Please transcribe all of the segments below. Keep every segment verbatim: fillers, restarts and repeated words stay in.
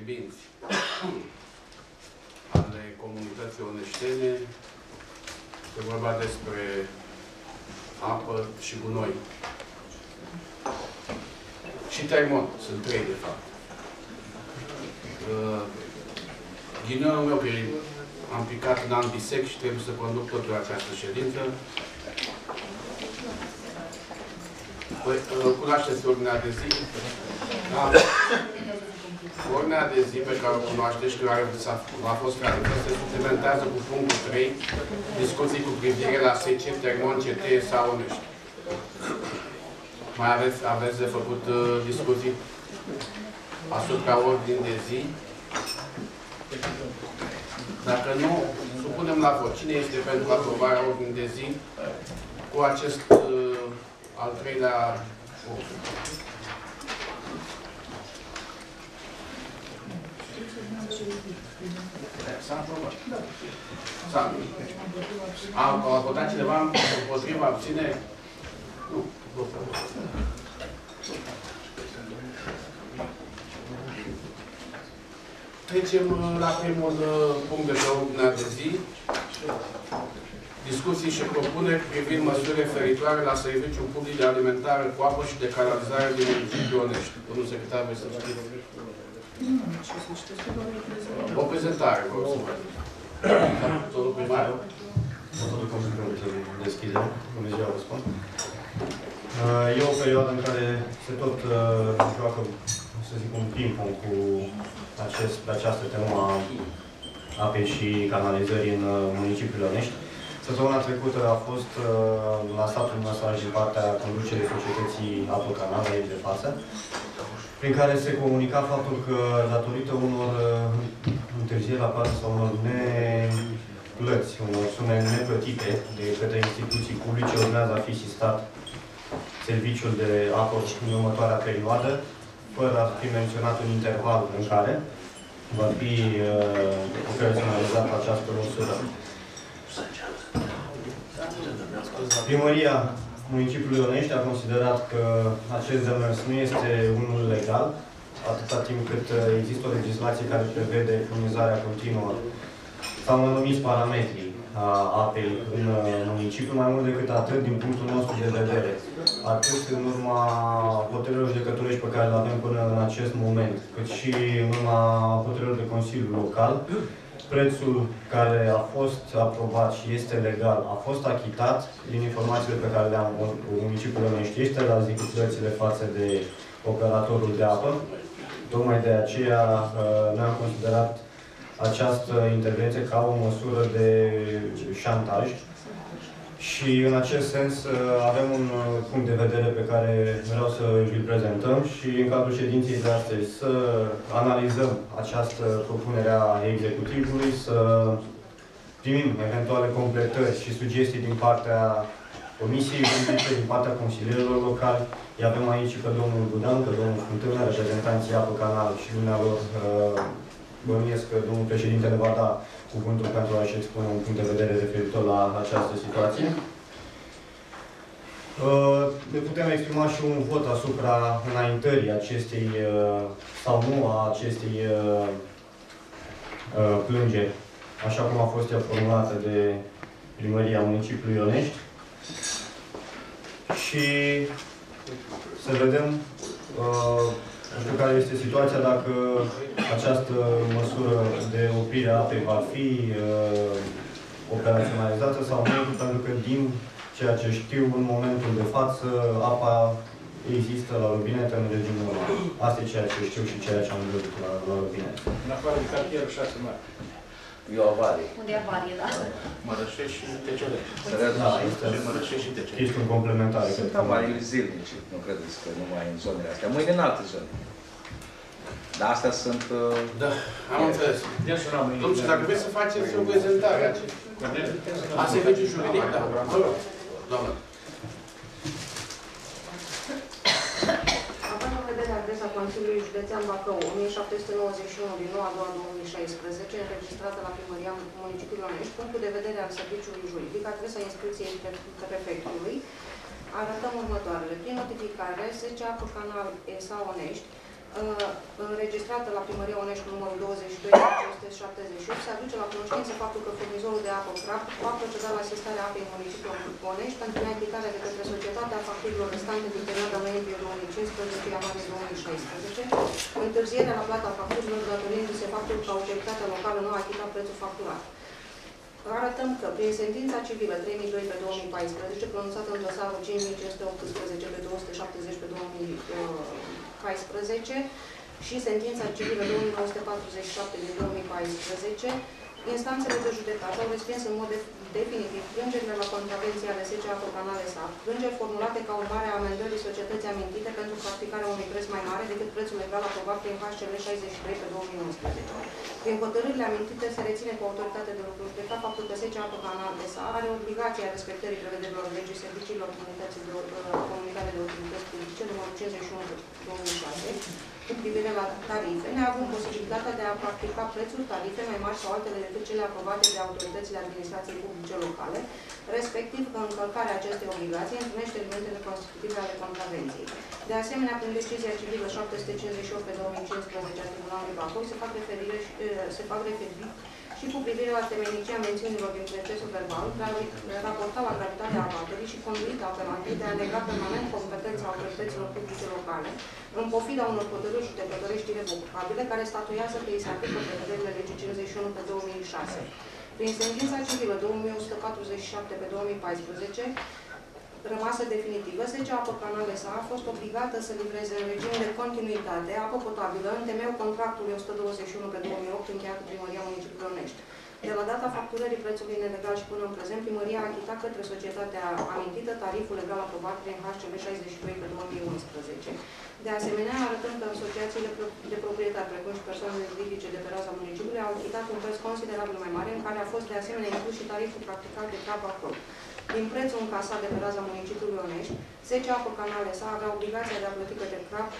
fierbinți ale comunității oneștene. Se vorba despre apă și gunoi. Și Taimon. Sunt trei, de fapt. Uh, Ghinionul meu, că am picat în an bisec și trebuie să conduc totul această ședință. Păi, cunoașteți ordinea de zi? Da. Ordinea de zi pe care o cunoașteți și care a fost realizată se suplimentează cu punctul trei, discuții cu privire la S C, Termon, C T sau Onești. Mai aveți, aveți de făcut uh, discuții asupra ordinii de zi? Dacă nu, supunem la vot. Cine este pentru aprobarea ordinii de zi cu acest uh, al treilea punct? S-a aprobat. S-a. A votat cineva împotriva, abține? Nu. Trecem la primul punct de pe ordinea de zi. Discuții și propuneri privind măsuri referitoare la serviciul public de alimentare cu apă și de canalizare din municipiul Onești. Domnul secretar, vreți să știți? O prezentare, vă rog să văd. Domnul primar. O să duc un deschidere. Bună ziua, vă spun. E o perioadă în care se tot joacă, să zic, un ping-pong cu acest, această temă a apei și canalizării în municipiul Onești. Săptămâna trecută a fost lansat un mesaj din partea conducerii societății Apă Canal aici de față, prin care se comunica faptul că, datorită unor întârzieri la plată sau unor neplăți, unor sume neplătite de către instituții publice, urmează a fi sistat serviciul de apă în următoarea perioadă, fără a fi menționat un interval în care va fi uh, operaționalizată această măsură. Primăria municipiului Onești a considerat că acest demers nu este unul legal, atâta timp cât există o legislație care prevede furnizarea continuă sau anumiți parametri a apei în municipiu, mai mult decât atât, din punctul nostru de vedere. Atât în urma hotărârilor judecătorești pe care le avem până în acest moment, cât și în urma hotărârilor de Consiliul Local, prețul care a fost aprobat și este legal a fost achitat din informațiile pe care le-am în municipiul Onești, este la zi cu plățile față de operatorul de apă. Tocmai de aceea ne-am considerat această intervenție ca o măsură de șantaj. Și în acest sens avem un punct de vedere pe care vreau să îl prezentăm și în cadrul ședinței de astăzi să analizăm această propunere a executivului, să primim eventuale completări și sugestii din partea Comisiei Juridice, din partea consilierilor locali. Îi avem aici pe domnul Budan, pe domnul Fântână, reprezentanții Apă Canal și dumnealor. Bănuiesc că domnul președinte ne va da cuvântul pentru a-și expune un punct de vedere referitor la această situație. Ne putem exprima și un vot asupra înaintării acestei, sau nu a acestei plângeri, așa cum a fost ea formulată de Primăria Municipiului Onești. Și să vedem nu știu care este situația, dacă această măsură de oprire a apei va fi uh, operaționalizată sau nu, pentru că din ceea ce știu în momentul de față, apa există la robinet în regim normal. Asta e ceea ce știu și ceea ce am văzut la, la robinet. În afară de cartierul șase mari. E o avarie. Unde e avarie, da? Mărășești și Tecerești. Da, este Mărășești și Tecerești. Chestiuni complementare. Sunt avariile zilnice, nu credeți că numai în zonele astea. Mâine în alte zone. Dar astea sunt... Uh... Da, am înțeles. Domnule, dacă vreți să faceți o prezentare. A serviciu juridic, da. Vă rog, doamnă. Având în vedere adresa Consiliului Județean Bacău o mie șapte sute nouăzeci și unu din nouă a doua două mii șaisprezece, înregistrată la Primăria Municipiului Onești, punctul de vedere al serviciului juridic, adresa inscripției prefectului, arătăm următoarele. Prin notificare, S C Apă Canal E S A Onești înregistrată la Primăria Onești numărul douăzeci și doi o sută șaptezeci și opt, se aduce la cunoștință faptul că furnizorul de apă CRAP va proceda la asistarea apei în municipiul Onești pentru neachitarea de către societatea facturilor restante din perioada noiembrie două mii cincisprezece ianuarie două mii șaisprezece, întârzierea la plata facturilor datorindu-se faptul că autoritatea locală nu a achitat prețul facturat. Arătăm că prin sentința civilă trei mii doi pe două mii paisprezece, pronunțată în dosarul cinci mii cinci sute optsprezece pe două sute șaptezeci pe două mii paisprezece și sentința civilă două mii nouă sute patruzeci și șapte din două mii paisprezece, instanțele de judecată au respins în mod definitiv plângerile la contravenție ale S C Apă Canale S A P, plângeri formulate ca urmare a amendării societății amintite pentru practicarea unui preț mai mare decât prețul legal aprobat prin H C L șaizeci și trei pe două mii unsprezece. Prin hotărârile amintite se reține cu autoritate de lucru judecată faptul că S C Apă Canale S A are obligația respectării prevederilor legii serviciilor comunității de comunicare de utilități publice numărul cincizeci și unu pe două mii șase cu privire la tarife, neavând posibilitatea de a practica prețuri, tarife mai mari sau altele decât cele aprobate de autoritățile administrației publice locale, respectiv că încălcarea acestei obligații întrunește elementele constitutive ale contravenției. De asemenea, prin decizia civilă șapte sute cincizeci și opt pe două mii cincisprezece a Tribunalului Bacău se fac referire și, se fac referiri și cu privire la temeinicia mențiunilor din procesul verbal, raportat la gravitatea abaterii și conduita apelantei de a nega permanent competența autorităților publice locale, în pofida unor hotărâri judecătorești irrevocabile care statuiază că îi se aplică prevederile legii cincizeci și unu pe două mii șase. Prin sentința civilă două mii o sută patruzeci și șapte pe două mii paisprezece, rămasă definitivă, S C Apă Canale S A a fost obligată să livreze în regim de continuitate apă potabilă în temeiul contractului o sută douăzeci și unu pe două mii opt încheiat cu Primăria Municipiului Onești. De la data facturării prețului nelegal și până în prezent, Primăria a achitat către societatea amintită tariful legal aprobat prin H C B șaizeci și doi pe două mii unsprezece. De asemenea, arătăm că asociațiile de proprietari, precum și persoanele juridice de pe raza municipiului, au achitat un preț considerabil mai mare, în care a fost de asemenea inclus și tariful practicat de CRAP acolo. Din prețul încasat de pe raza municipiului Onești, S C Apă Canale S A avea obligația de a plăti către CRAP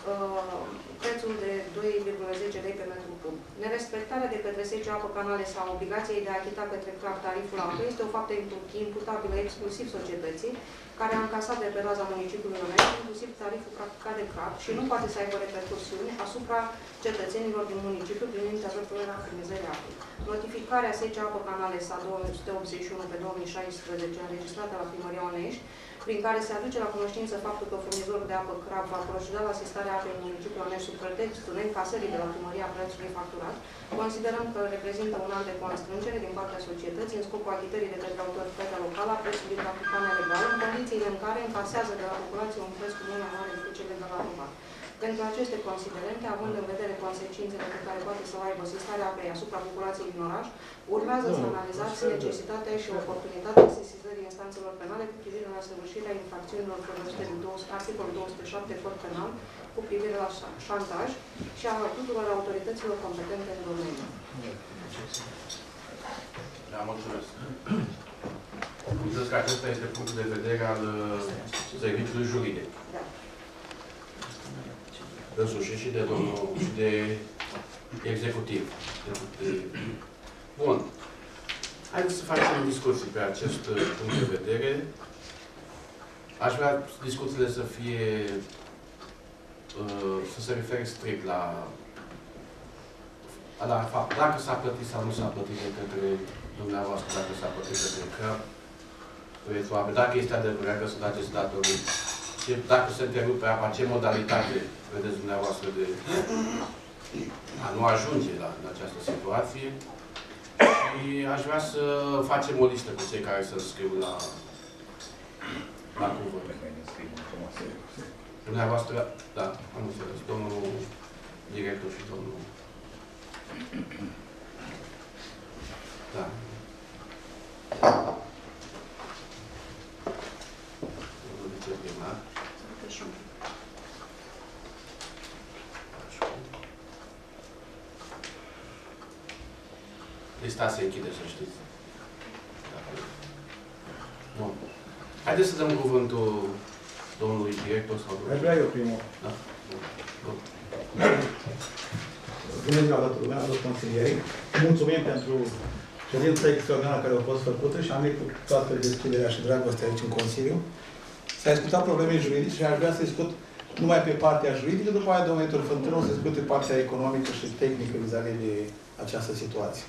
uh, prețul de doi virgulă zece lei pe metru cub. Nerespectarea de către S C Apă Canale S A obligației de a achita către CRAP tariful apă este o faptă imputabilă exclusiv societății, care a încasat de pe raza municipiului Onești, inclusiv tariful practicat de CRAP și nu poate să aibă repercursiuni asupra cetățenilor din municipiu prin interpretarea furnizării apei. Notificarea S C Apă Canale S A două sute optzeci și unu pe două mii șaisprezece, înregistrată la Primăria Onești, prin care se aduce la cunoștință faptul că furnizorul de apă CRAP va proceda la asistarea apei în municipiul Onești sub pretextul neîncasării de la Primăria prețului facturat, considerăm că reprezintă un an de constrângere din partea societății în scopul achitării de către autoritatea locală a prețului practicat nelegal, în condițiile în care încasează de la populație un preț cu mult mai mare decât cel legal aprobat. Pentru aceste considerente, având în vedere consecințele pe care poate să o aibă asistarea apei asupra populației din oraș, urmează să analizați necesitatea și oportunitatea sesizării instanțelor penale cu privire la săvârșirea infracțiunilor prevăzute din articolul două sute șapte Cod Penal cu privire la șantaj și a tuturor autorităților competente în domeniu. Da, mulțumesc. Mulțumesc că acesta este punctul de vedere al serviciului juridic. Da. Însușit și de domnul și de executiv. Bun. Haideți să facem discuții pe acest punct de vedere. Aș vrea discuțiile să fie să se refere strict la la fapt, dacă s-a plătit sau nu s-a plătit de către dumneavoastră, dacă s-a plătit de către prețul apei, dacă este adevărat că sunt aceste datorii, dacă se întrerupe apa, ce modalitate vedeți dumneavoastră de a nu ajunge la în această situație. Și aș vrea să facem o listă cu cei care să scriu la la cuvânt. Dumneavoastră, da, am înțeles, domnul director și domnul da. Domnul viceprimar. Lista se închide, să știți. Bun. Haideți să dăm cuvântul domnului director sau domnului... Aș vrea eu primul. Da? Bun. Bună ziua la lumea, la consilieri. Mulțumim pentru ședința extraordinară care a fost făcută și am cu toată deschiderea și dragostea aici în Consiliu. S-a discutat probleme juridice și aș vrea să discut numai pe partea juridică, după aia domnul director Fântână o să discute partea economică și tehnică vis-a-vis de această situație.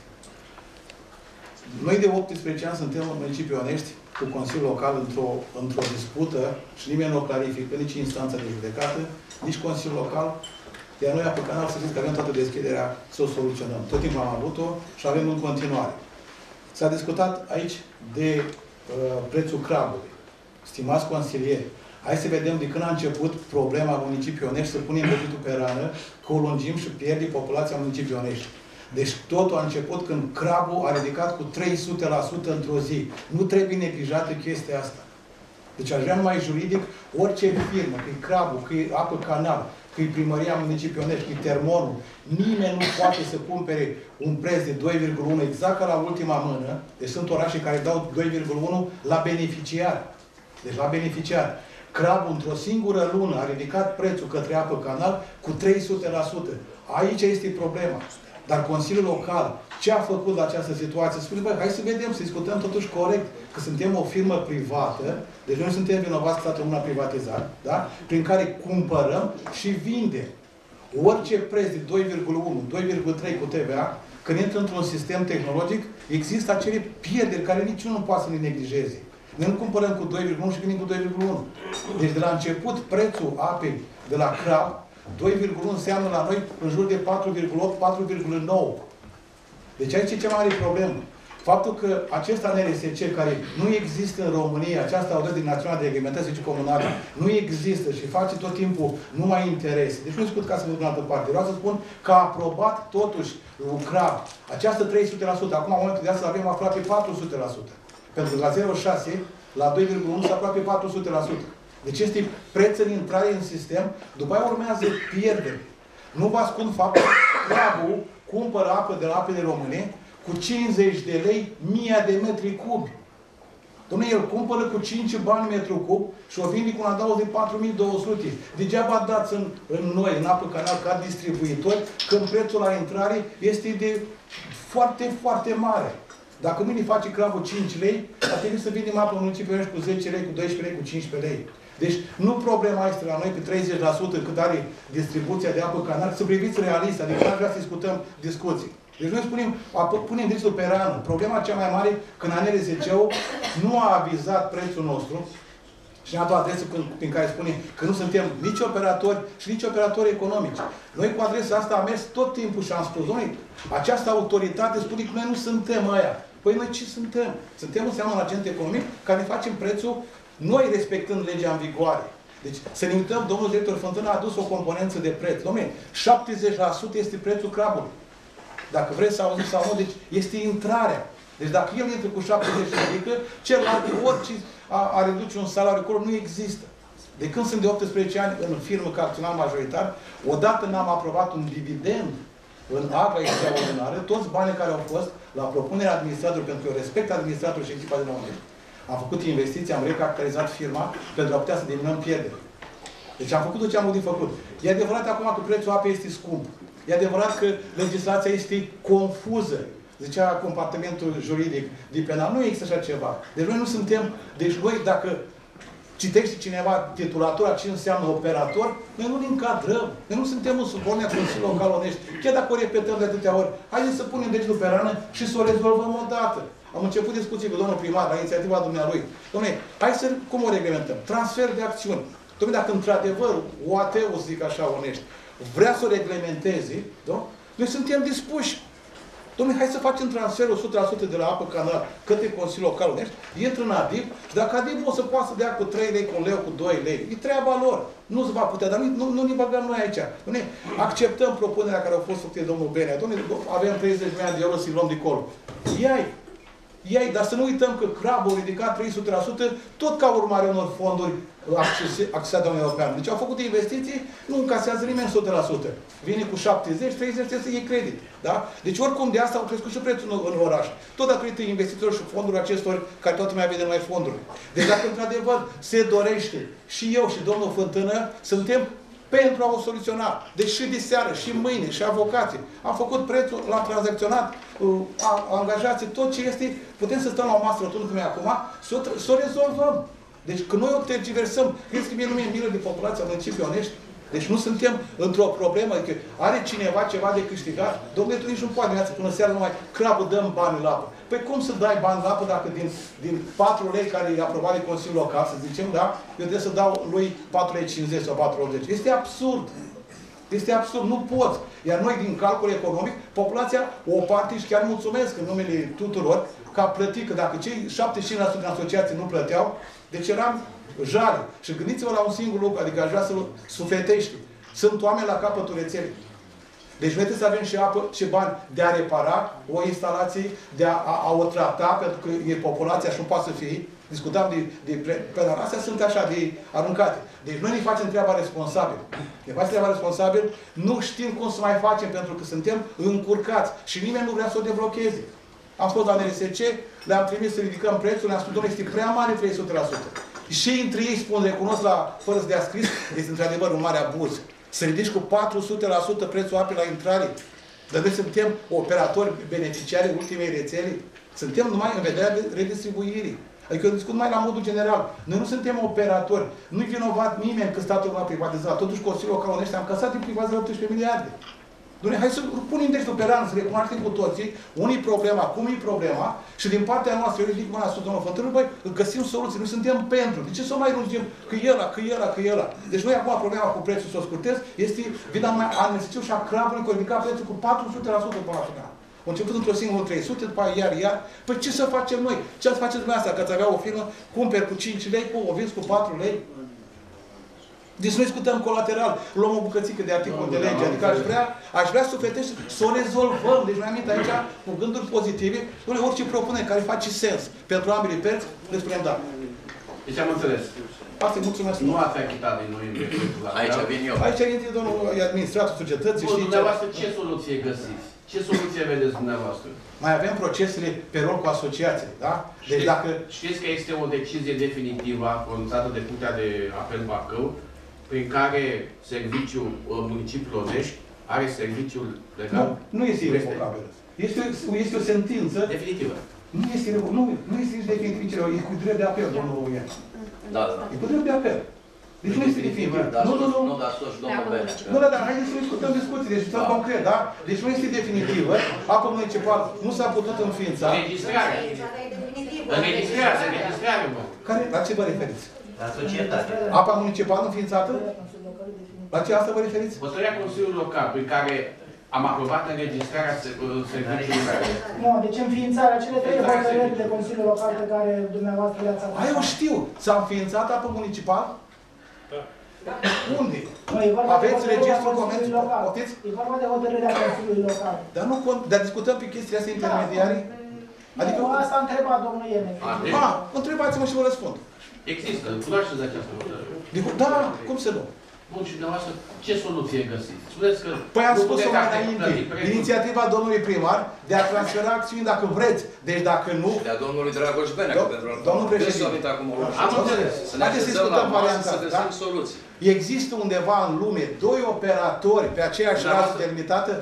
Noi de optsprezece ani suntem în municipiul Onești cu Consiliul Local într-o într-o dispută și nimeni nu o clarifică, nici instanța de judecată, nici Consiliul Local. Iar noi, pe canal, să zic că avem toată deschiderea să o soluționăm. Tot timpul am avut-o și avem în continuare. S-a discutat aici de uh, prețul crabului. Stimați consilieri, hai să vedem de când a început problema municipiului Onești, să punem degetul pe rană, că o lungim și pierde populația municipiului Onești. Deci totul a început când crabul a ridicat cu trei sute la sută într-o zi. Nu trebuie neglijată chestia asta. Deci aș vrea numai juridic, orice firmă, că e crabul, că e apă canal, că e primăria municipiului Onești, că e termonul, nimeni nu poate să cumpere un preț de doi virgulă unu exact ca la ultima mână. Deci sunt orașe care dau doi virgulă unu la beneficiar. Deci la beneficiar. Crabul într-o singură lună a ridicat prețul către apă canal cu trei sute la sută. Aici este problema. Dar Consiliul Local, ce a făcut la această situație? Spune, băi, hai să vedem, să discutăm totuși corect, că suntem o firmă privată, deci noi suntem vinovați că statul român a privatizat, da? Prin care cumpărăm și vindem. Orice preț de doi virgulă unu, doi virgulă trei cu T V A, când intră într-un sistem tehnologic, există acele pierderi care niciunul nu poate să le neglijeze. Noi nu cumpărăm cu doi virgulă unu și vindim cu doi virgulă unu. Deci de la început, prețul apei de la crab, doi virgulă unu înseamnă la noi în jur de patru virgulă opt, patru virgulă nouă. Deci aici e cea mai mare problemă. Faptul că acesta N R S C, care nu există în România, această Autoritate Națională de Reglementare Comunale, nu există și face tot timpul numai interese. Deci nu discut ca să merg în altă parte. Vreau să spun că a aprobat totuși crab această trei sute la sută. Acum, în momentul de astăzi, avem aproape patru sute la sută. Pentru că la zero virgulă șase, la doi virgulă unu, s-a aproape patru sute la sută. Deci este preț în intrare în sistem, după aia urmează pierderi. Nu vă ascund faptul că crabul cumpără apă de la Apele Române cu cincizeci de lei mie de metri cubi. Dom'le, el cumpără cu cinci bani metru cub și o vinde cu un adaos de patru mii două sute. Degeaba dați în, în noi, în apă canal, ca distribuitori, când prețul la intrare este de foarte, foarte mare. Dacă mâine face crabul cinci lei, ar trebui să vindem apă în municipiul Onești cu zece lei, cu doisprezece lei, cu cincisprezece lei. Deci nu problema este la noi pe treizeci la sută cât are distribuția de apă canal, să priviți realist, adică nu vrea să discutăm discuții. Deci noi spunem, punem degetul pe rană. Problema cea mai mare, când N R S C-ul nu a avizat prețul nostru și ne-a dat o adresă prin care spune că nu suntem nici operatori și nici operatori economici. Noi cu adresa asta am mers tot timpul și am spus, domnule, această autoritate spune că noi nu suntem aia. Păi noi ce suntem? Suntem înseamnă un agent economic care facem prețul noi respectând legea în vigoare. Deci să ne uităm, domnul director Fântână a adus o componență de preț. Dom'le, șaptezeci la sută este prețul crabului. Dacă vreți să auziți sau nu, deci este intrarea. Deci dacă el intră cu șaptezeci la sută, celălalt, orice a, a reduce un salariu acolo, nu există. De când sunt de optsprezece ani în firmă ca acționar majoritar, odată n-am aprobat un dividend în acta extraordinară, toți banii care au fost la propunerea administratorului, pentru că eu respect administratorul și echipa de la Onești. Am făcut investiții, am recapitalizat firma pentru a putea să diminuăm pierderi. Deci am făcut tot ce am putut făcut. E adevărat acum că prețul apei este scump. E adevărat că legislația este confuză. Zicea compartimentul juridic din penal. Nu există așa ceva. Deci noi nu suntem... Deci noi, dacă citește cineva titulatura, ce înseamnă operator, noi nu ne încadrăm. Noi nu suntem în subordinea Consiliului Local Onești. Chiar dacă o repetăm de atâtea ori, haideți să punem degetul pe rană și să o rezolvăm odată. Am început discuții cu domnul primar la inițiativa dumnealui. Dom'le, hai să, cum o reglementăm? Transfer de acțiuni. Dom'le, dacă într-adevăr O A T-ul, zic așa, Onești, vrea să o reglementeze, da? Noi suntem dispuși. Dom'le, hai să facem transferul o sută la sută de la apă canal către Consiliul Local Onești, intră în A D I P și dacă A D I P o să poată să dea cu trei lei, cu un leu, cu doi lei, e treaba lor. Nu se va putea, dar nu, nu ne băgăm noi aici. Dom'le, acceptăm propunerea care au fost făcute de domnul Benea. Dom'le, avem treizeci de milioane de euro să-i luăm de acolo. Ia-i! Ei, dar să nu uităm că crabul a ridicat trei sute la sută tot ca urmare unor fonduri accesate de Uniunea Europeană. Deci au făcut investiții, nu încasează nimeni o sută la sută. Vine cu șaptezeci, treizeci, trebuie să iei credit. Da? Deci oricum de asta au crescut și prețul în, în oraș. Tot datorită investițiilor și fondurilor acestor care toată lumea vede numai fonduri. Deci dacă într-adevăr se dorește și eu și domnul Fântână, suntem pentru a o soluționa. Deci și de seară, și mâine, și avocații. Am făcut prețul, l-am tranzacționat, angajații, tot ce este, putem să stăm la o masă rotundă cum e acum, să o, să o rezolvăm. Deci când noi o tergiversăm, crezi că mie nu mi-e milă de populația municipiului Onești? Deci nu suntem într-o problemă, că are cineva ceva de câștigat? Dom'le, tu nici nu poate dimineața până seara numai crapă dăm bani în apă. Păi cum să dai bani în apă dacă din, din patru lei care e aprobat de Consiliul Local, să zicem, da? Eu trebuie să dau lui patru lei cincizeci sau patru lei optzeci. Este absurd. Este absurd, nu pot. Iar noi, din calcul economic, populația, o parte și chiar mulțumesc în numele tuturor, că a plătit, că dacă cei șaptezeci și cinci la sută din asociații nu plăteau, deci eram jale. Și gândiți-vă la un singur lucru, adică aș vrea să-l sufletești. Sunt oameni la capătul rețelei. Deci noi trebuie să avem și apă și bani de a repara o instalație, de a, a, a o trata, pentru că e populația și nu poate să fie. Discutam de, de pe la astea sunt așa de aruncate. Deci noi ne facem treaba responsabil. Ne facem treaba responsabil, nu știm cum să mai facem pentru că suntem încurcați și nimeni nu vrea să o deblocheze. Am fost la N R S C, le-am trimis să ridicăm prețul, le-am spus, domnule, este prea mare trei sute la sută. Și între ei spun, recunosc la, fără să dea scris, este într-adevăr un mare abuz. Să ridici cu patru sute la sută prețul apei la intrare. Dar noi suntem operatori beneficiari ultimei rețele. Suntem numai în vederea redistribuirii. Adică eu discut numai la modul general. Noi nu suntem operatori. Nu-i vinovat nimeni că statul nu a privatizat. Totuși Consiliul Local Onești am căsat din privatizare optsprezece miliarde. Doamne, hai să punem textul pe rând, să recunoaștem cu toții unii problema, cum e problema și din partea noastră, eu ridic mâna sus, domnul Făntârul, băi, găsim soluții, noi suntem pentru. De ce să mai rungim că ăla, că ăla, că ăla? Deci noi acum problema cu prețul, să o scurtez, este vina mai administrativ și a crapului că ridica prețul cu patru sute la sută până la final. Au început într-o singură trei sute, după aia iar, iar. Păi ce să facem noi? Ce ați face dumneavoastră? Că ați avea o firmă, cumperi cu cinci lei, cu o vinzi cu patru lei? Deci noi discutăm colateral, luăm o bucățică de articol de lege, adică aș vrea, aș vrea sufletește să o rezolvăm. Deci noi am venit aici cu gânduri pozitive, doamne, orice propunere care face sens pentru ambele părți, le spunem da. Deci am înțeles. Asta îi mulțumesc. Nu ați achitat din noi în proiectul ăsta. Aici vin eu. Aici e domnul administratul societății. Bun, dumneavoastră ce soluție găsiți? Ce soluție vedeți dumneavoastră? Mai avem procesele pe rol cu asociații, da? Deci știți, dacă... știți că este o decizie definitivă pronunțată de Curtea de Apel Bacău, prin care serviciul municipiului Onești are serviciul legal? Nu, nu este irrevocabil. Este, este o sentință... Definitivă. Nu este, nu, nu este definitiv, e cu drept de apel, domnul Ian. Da, da. E cu drept de apel. Deci nu este definitiv. Nu, nu, nu. Nu, dar sus, domnul Benea. Nu, dar, dar haideți să discutăm discuții, deci da. Concret, da? Deci nu este definitivă. Apă municipal nu s-a putut înființa. Înregistrare. Înregistrare, înregistrare, mă. Care, la ce vă referiți? La societate. Apa municipală înființată? La ce asta vă referiți? Hotărârea Consiliului Local, prin care am aprobat înregistrarea serviciului. Nu, deci înființarea, cele trei hotărâri de Consiliul Local pe care dumneavoastră le-ați aprobat. Aia eu știu. S-a înființat apă municipal? Da. Unde? Nu, e vorba aveți de registrul Consiliului Local. Poftiți? E vorba de hotărârea Consiliului Local. Dar nu dar discutăm pe chestiile astea intermediare? Da. Adică... Nu, asta a întrebat domnul Iene. Ah, întrebați-mă și vă răspund. Există, cunoașteți această hotărâre. Da, cum să nu? Bun, și dumneavoastră, ce soluție găsiți? Spuneți că... Păi am spus-o mai înainte. Inițiativa domnului primar de a transfera acțiuni dacă vreți. Deci dacă nu... De a domnului Dragoș Benea. Domnul președinte. Am înțeles. Haideți să discutăm varianta. Să găsim soluții. Există undeva în lume doi operatori pe aceeași rază delimitată?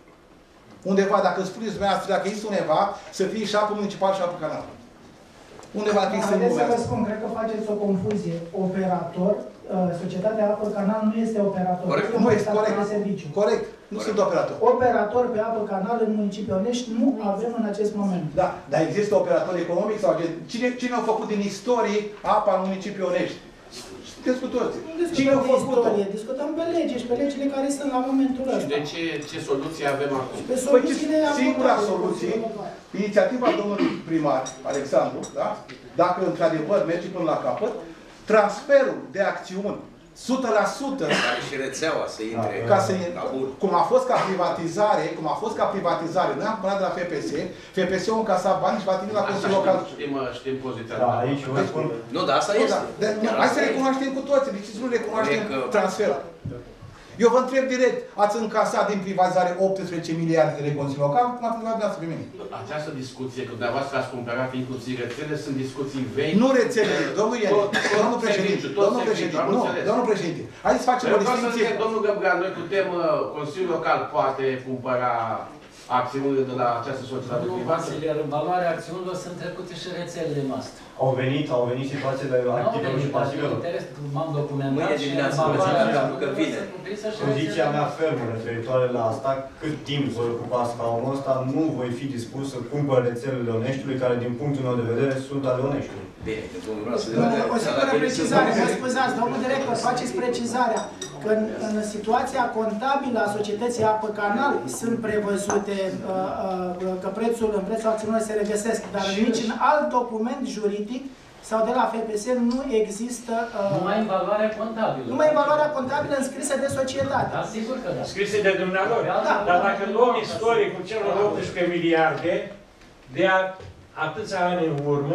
Undeva, dacă spuneți dumneavoastră, dacă există undeva, să fie și apă municipal și apă canal. Undeva dacă există în lumea. lumea Haideți să vă spun, cred că faceți o confuzie. Operator, societatea apă canal nu este operator. Corect, nu este corect. De serviciu. Corect, nu corect. Sunt operator. Operator pe apă canal în municipiul Onești nu avem în acest moment. Da, dar există operator economic sau cine, cine a făcut din istorie apa în municipiul Onești? Știți cu toții. Cine a făcut-o? Discutăm pe lege și pe legile care sunt la momentul ăsta. Și de ce, ce soluție avem acum? Păi singura soluție, inițiativa domnului primar, Alexandru, da? Dacă într-adevăr merge până la capăt, transferul de acțiuni o sută la sută care și rețeaua să intre ca să, cum a fost ca privatizare, cum a fost ca privatizare, noi am cumpărat de la F P S, F P S-ul a încasat bani și va trimite la Consiliul Local. Știm, știm poziția. Da, aici vă spun. Nu, dar asta este. Hai să recunoaștem cu toții, deci nu recunoaștem transferul. Eu vă întreb direct, ați încasat din privatizare optsprezece miliarde de lei Consiliul Local? Nu ați întrebat dumneavoastră pe mine. Această discuție, că dumneavoastră ați cumpărat inclusiv rețele, sunt discuții vechi. Nu rețele, domnul Iene, domnul președinte, domnul președinte, nu, domnul președinte. Haideți să facem o distinție. Domnul Găbran, noi putem, Consiliul Local poate cumpăra acțiunile de la această societate Nu, privată? consilier, în valoarea acțiunilor sunt trecute și rețelele noastre. Au venit, au venit situațiile activelor și pasivelor. M-am documentat. Mâine și dimineață în valoarea prezentăm, acțiunilor că vine. sunt cuprinsă și Poziția rețelele mea noastre. fermă referitoare la asta, cât timp voi ocupa scaunul ăsta, nu voi fi dispus să cumpăr rețelele Oneștiului, care din punctul meu de vedere sunt ale Oneștiului. Bine, de bunul nostru de Nu, vedere. o singură precizare, mă scuzați, domnul director, faceți precizarea că în, în situația contabilă a societății Apă Canal sunt prevăzute uh, uh, că prețul, în prețul acțiunilor se regăsesc, dar nici în alt document juridic sau de la F P S nu există... Uh, Numai în valoarea contabilă. Numai în valoarea contabilă înscrisă de societate. Da, sigur că da. Scrise de dumnealor. Da. Dar dacă luăm istoricul celor optsprezece miliarde de a, atâția ani în urmă,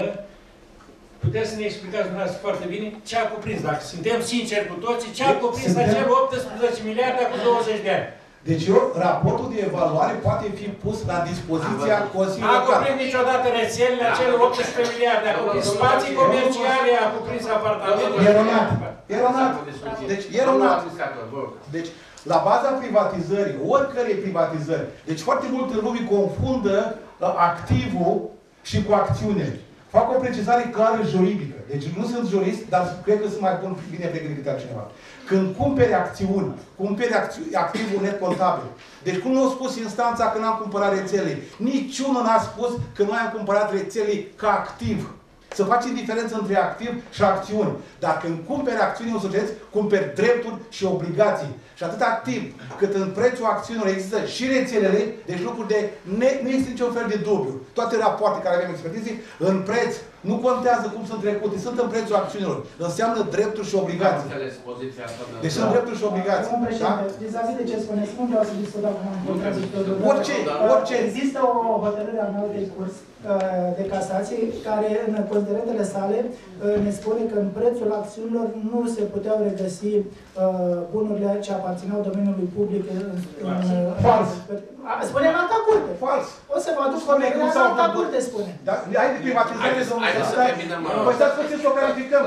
puteți să ne explicați dumneavoastră foarte bine ce a cuprins, dacă suntem sinceri cu toții, ce a cuprins Suntem... acel optsprezece miliarde cu douăzeci de ani. Deci eu, raportul de evaluare poate fi pus la dispoziția Consiliului A Local. cuprins niciodată rețelele acele optsprezece miliarde, a cuprins spații comerciale, a cuprins apartamente. Eronat. Eronat. Deci eronat. Vă rog. Deci, la baza privatizării, oricărei privatizări, deci foarte multă lume confundă uh, activul și cu acțiunile. Fac o precizare clară juridică. Deci nu sunt jurist, dar cred că sunt mai bun, bine pregătit decât altcineva. Când cumperi acțiuni, cumperi acțiuni, activul net contabil. Deci cum nu a spus instanța că n-am cumpărat rețelei? Niciunul n-a spus că noi am cumpărat rețelei ca activ. Să facem diferență între activ și acțiuni. Dar când cumperi acțiuni în societăți, cumperi drepturi și obligații. Și atâta timp cât în prețul acțiunilor există și rețelele, deci lucruri de ne, nu există niciun fel de dubiu. Toate rapoarte care avem expertize, în preț, nu contează cum sunt trecute, sunt în prețul acțiunilor. Înseamnă drepturi și obligații. Deci sunt drepturi și obligații. Domnul președinte, vis-a-vis de ce spuneți, nu vreau să discut acum în contradictoriu. Orice, orice. Există o hotărâre a Înaltei Curs de casație care în considerentele sale ne spune că în prețul acțiunilor nu se puteau regăsi bunurile ce aparțineau domeniului public în... Fals. Spune în alta curte. Fals. O să vă aduc hotărârea în alta curte, spune. Dar hai de privatizare să Hai să terminăm. Păi stați puțin să o clarificăm.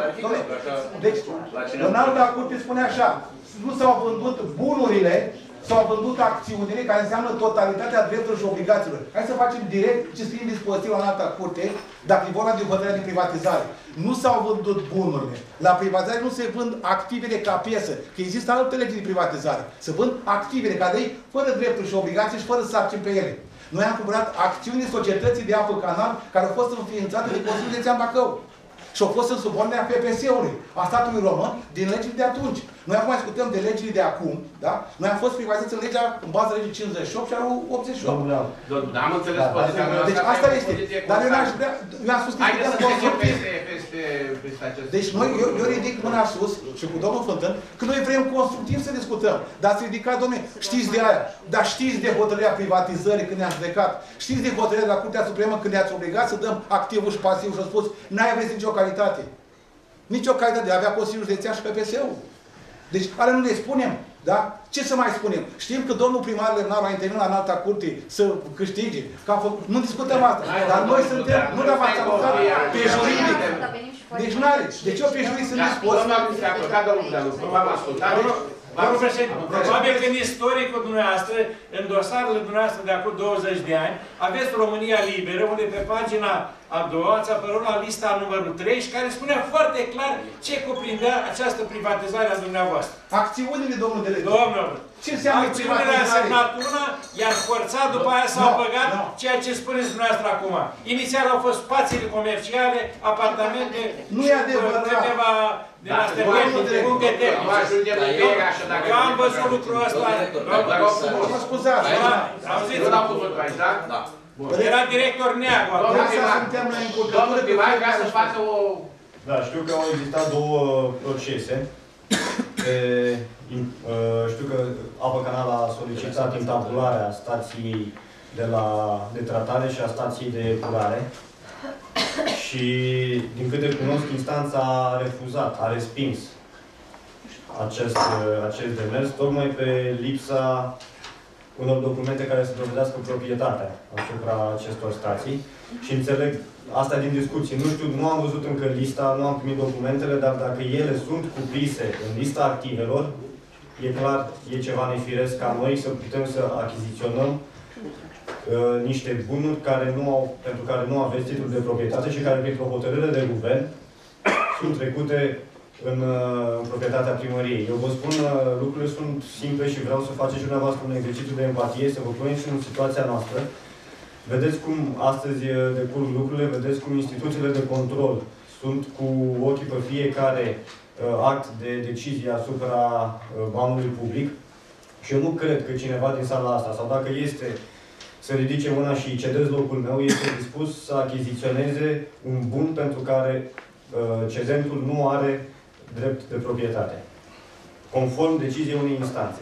Deci, în alta curte spune așa, nu s-au vândut bunurile, s-au vândut acțiunile, care înseamnă totalitatea drepturilor și obligațiilor. Hai să facem direct ce scrie în dispozitiv la alta curte, dacă e vorba de hotărârea de privatizare. Nu s-au vândut bunurile. La privatizare nu se vând activele ca piesă, că există alte legi de privatizare. Se vând activele care ei fără drepturi și obligații și fără sarcini pe ele. Noi am cumpărat acțiunile societății de apă canal care au fost înființate de Consiliul Județean Bacău. Și au fost în subordinea F P S-ului, a statului român, din legile de atunci. Noi acum discutăm de legile de acum, da? Noi am fost privatizați în legea, în baza legii cincizeci și opt și anul optzeci și opt. Da, am înțeles poziția mea. Deci asta este. Dar eu n-aș vrea, eu am spus că Haideți suntem să trecem constructivi. peste peste acest... Deci noi, eu, eu ridic mâna sus și cu domnul Fântân, că noi vrem constructiv să discutăm. Dar ați ridicat, domnule, știți de aia, dar știți de hotărârea privatizării când ne-am judecat, știți de hotărârea de la Curtea Supremă când ne-ați obligat să dăm activul și pasivul și au spus, n-ai aveți nicio calitate. Nicio calitate de a avea Consiliul Județean și P P S-ul. Deci, care nu le spunem, da? Ce să mai spunem? Știm că domnul primar Lemnar a intervenit la înalta curte să câștige. Că a făcut... Nu discutăm asta. Dar noi suntem, nu ne v-ați apucat pe juridic. Deci n-are. Deci eu pe juridic sunt dispus. Domnul președinte, probabil că în istoricul dumneavoastră, în dosarele dumneavoastră de acum douăzeci de ani, aveți România Liberă, unde pe pagina a doua ați apărut la lista numărul trei și care spunea foarte clar ce cuprindea această privatizare a dumneavoastră. Acțiunile, domnul director. Domnul, ce înseamnă acțiunile a semnat una, iar forțat după aia s-au no, băgat no. ceea ce spuneți dumneavoastră acum. Inițial au fost spațiile comerciale, apartamente, nu e adevărat. Câteva din astea puncte tehnice. Eu am văzut lucrul ăsta. Mă scuzați. Eu l-am văzut aici, da? Da. Era director Neagu. Domnul primar vrea să facă o... Da, știu că au existat două procese. E, știu că Apă Canal a solicitat intabularea stației de, la, de tratare și a stației de epurare. Și, din câte cunosc, instanța a refuzat, a respins acest, acest demers, tocmai pe lipsa unor documente care să dovedească proprietatea asupra acestor stații. Și înțeleg asta din discuții. Nu știu, nu am văzut încă lista, nu am primit documentele, dar dacă ele sunt cuprinse în lista activelor, e clar, e ceva nefiresc ca noi să putem să achiziționăm uh, niște bunuri care nu au, pentru care nu aveți titlul de proprietate și care, printr-o hotărâre de guvern, sunt trecute în, uh, în proprietatea primăriei. Eu vă spun, uh, lucrurile sunt simple și vreau să faceți și dumneavoastră un exercițiu de empatie, să vă puneți și în situația noastră. Vedeți cum astăzi decurg lucrurile, vedeți cum instituțiile de control sunt cu ochii pe fiecare uh, act de decizie asupra uh, banului public. Și eu nu cred că cineva din sala asta, sau dacă este să ridice mâna și cedez locul meu, este dispus să achiziționeze un bun pentru care uh, cedentul nu are drept de proprietate, conform deciziei unei instanțe.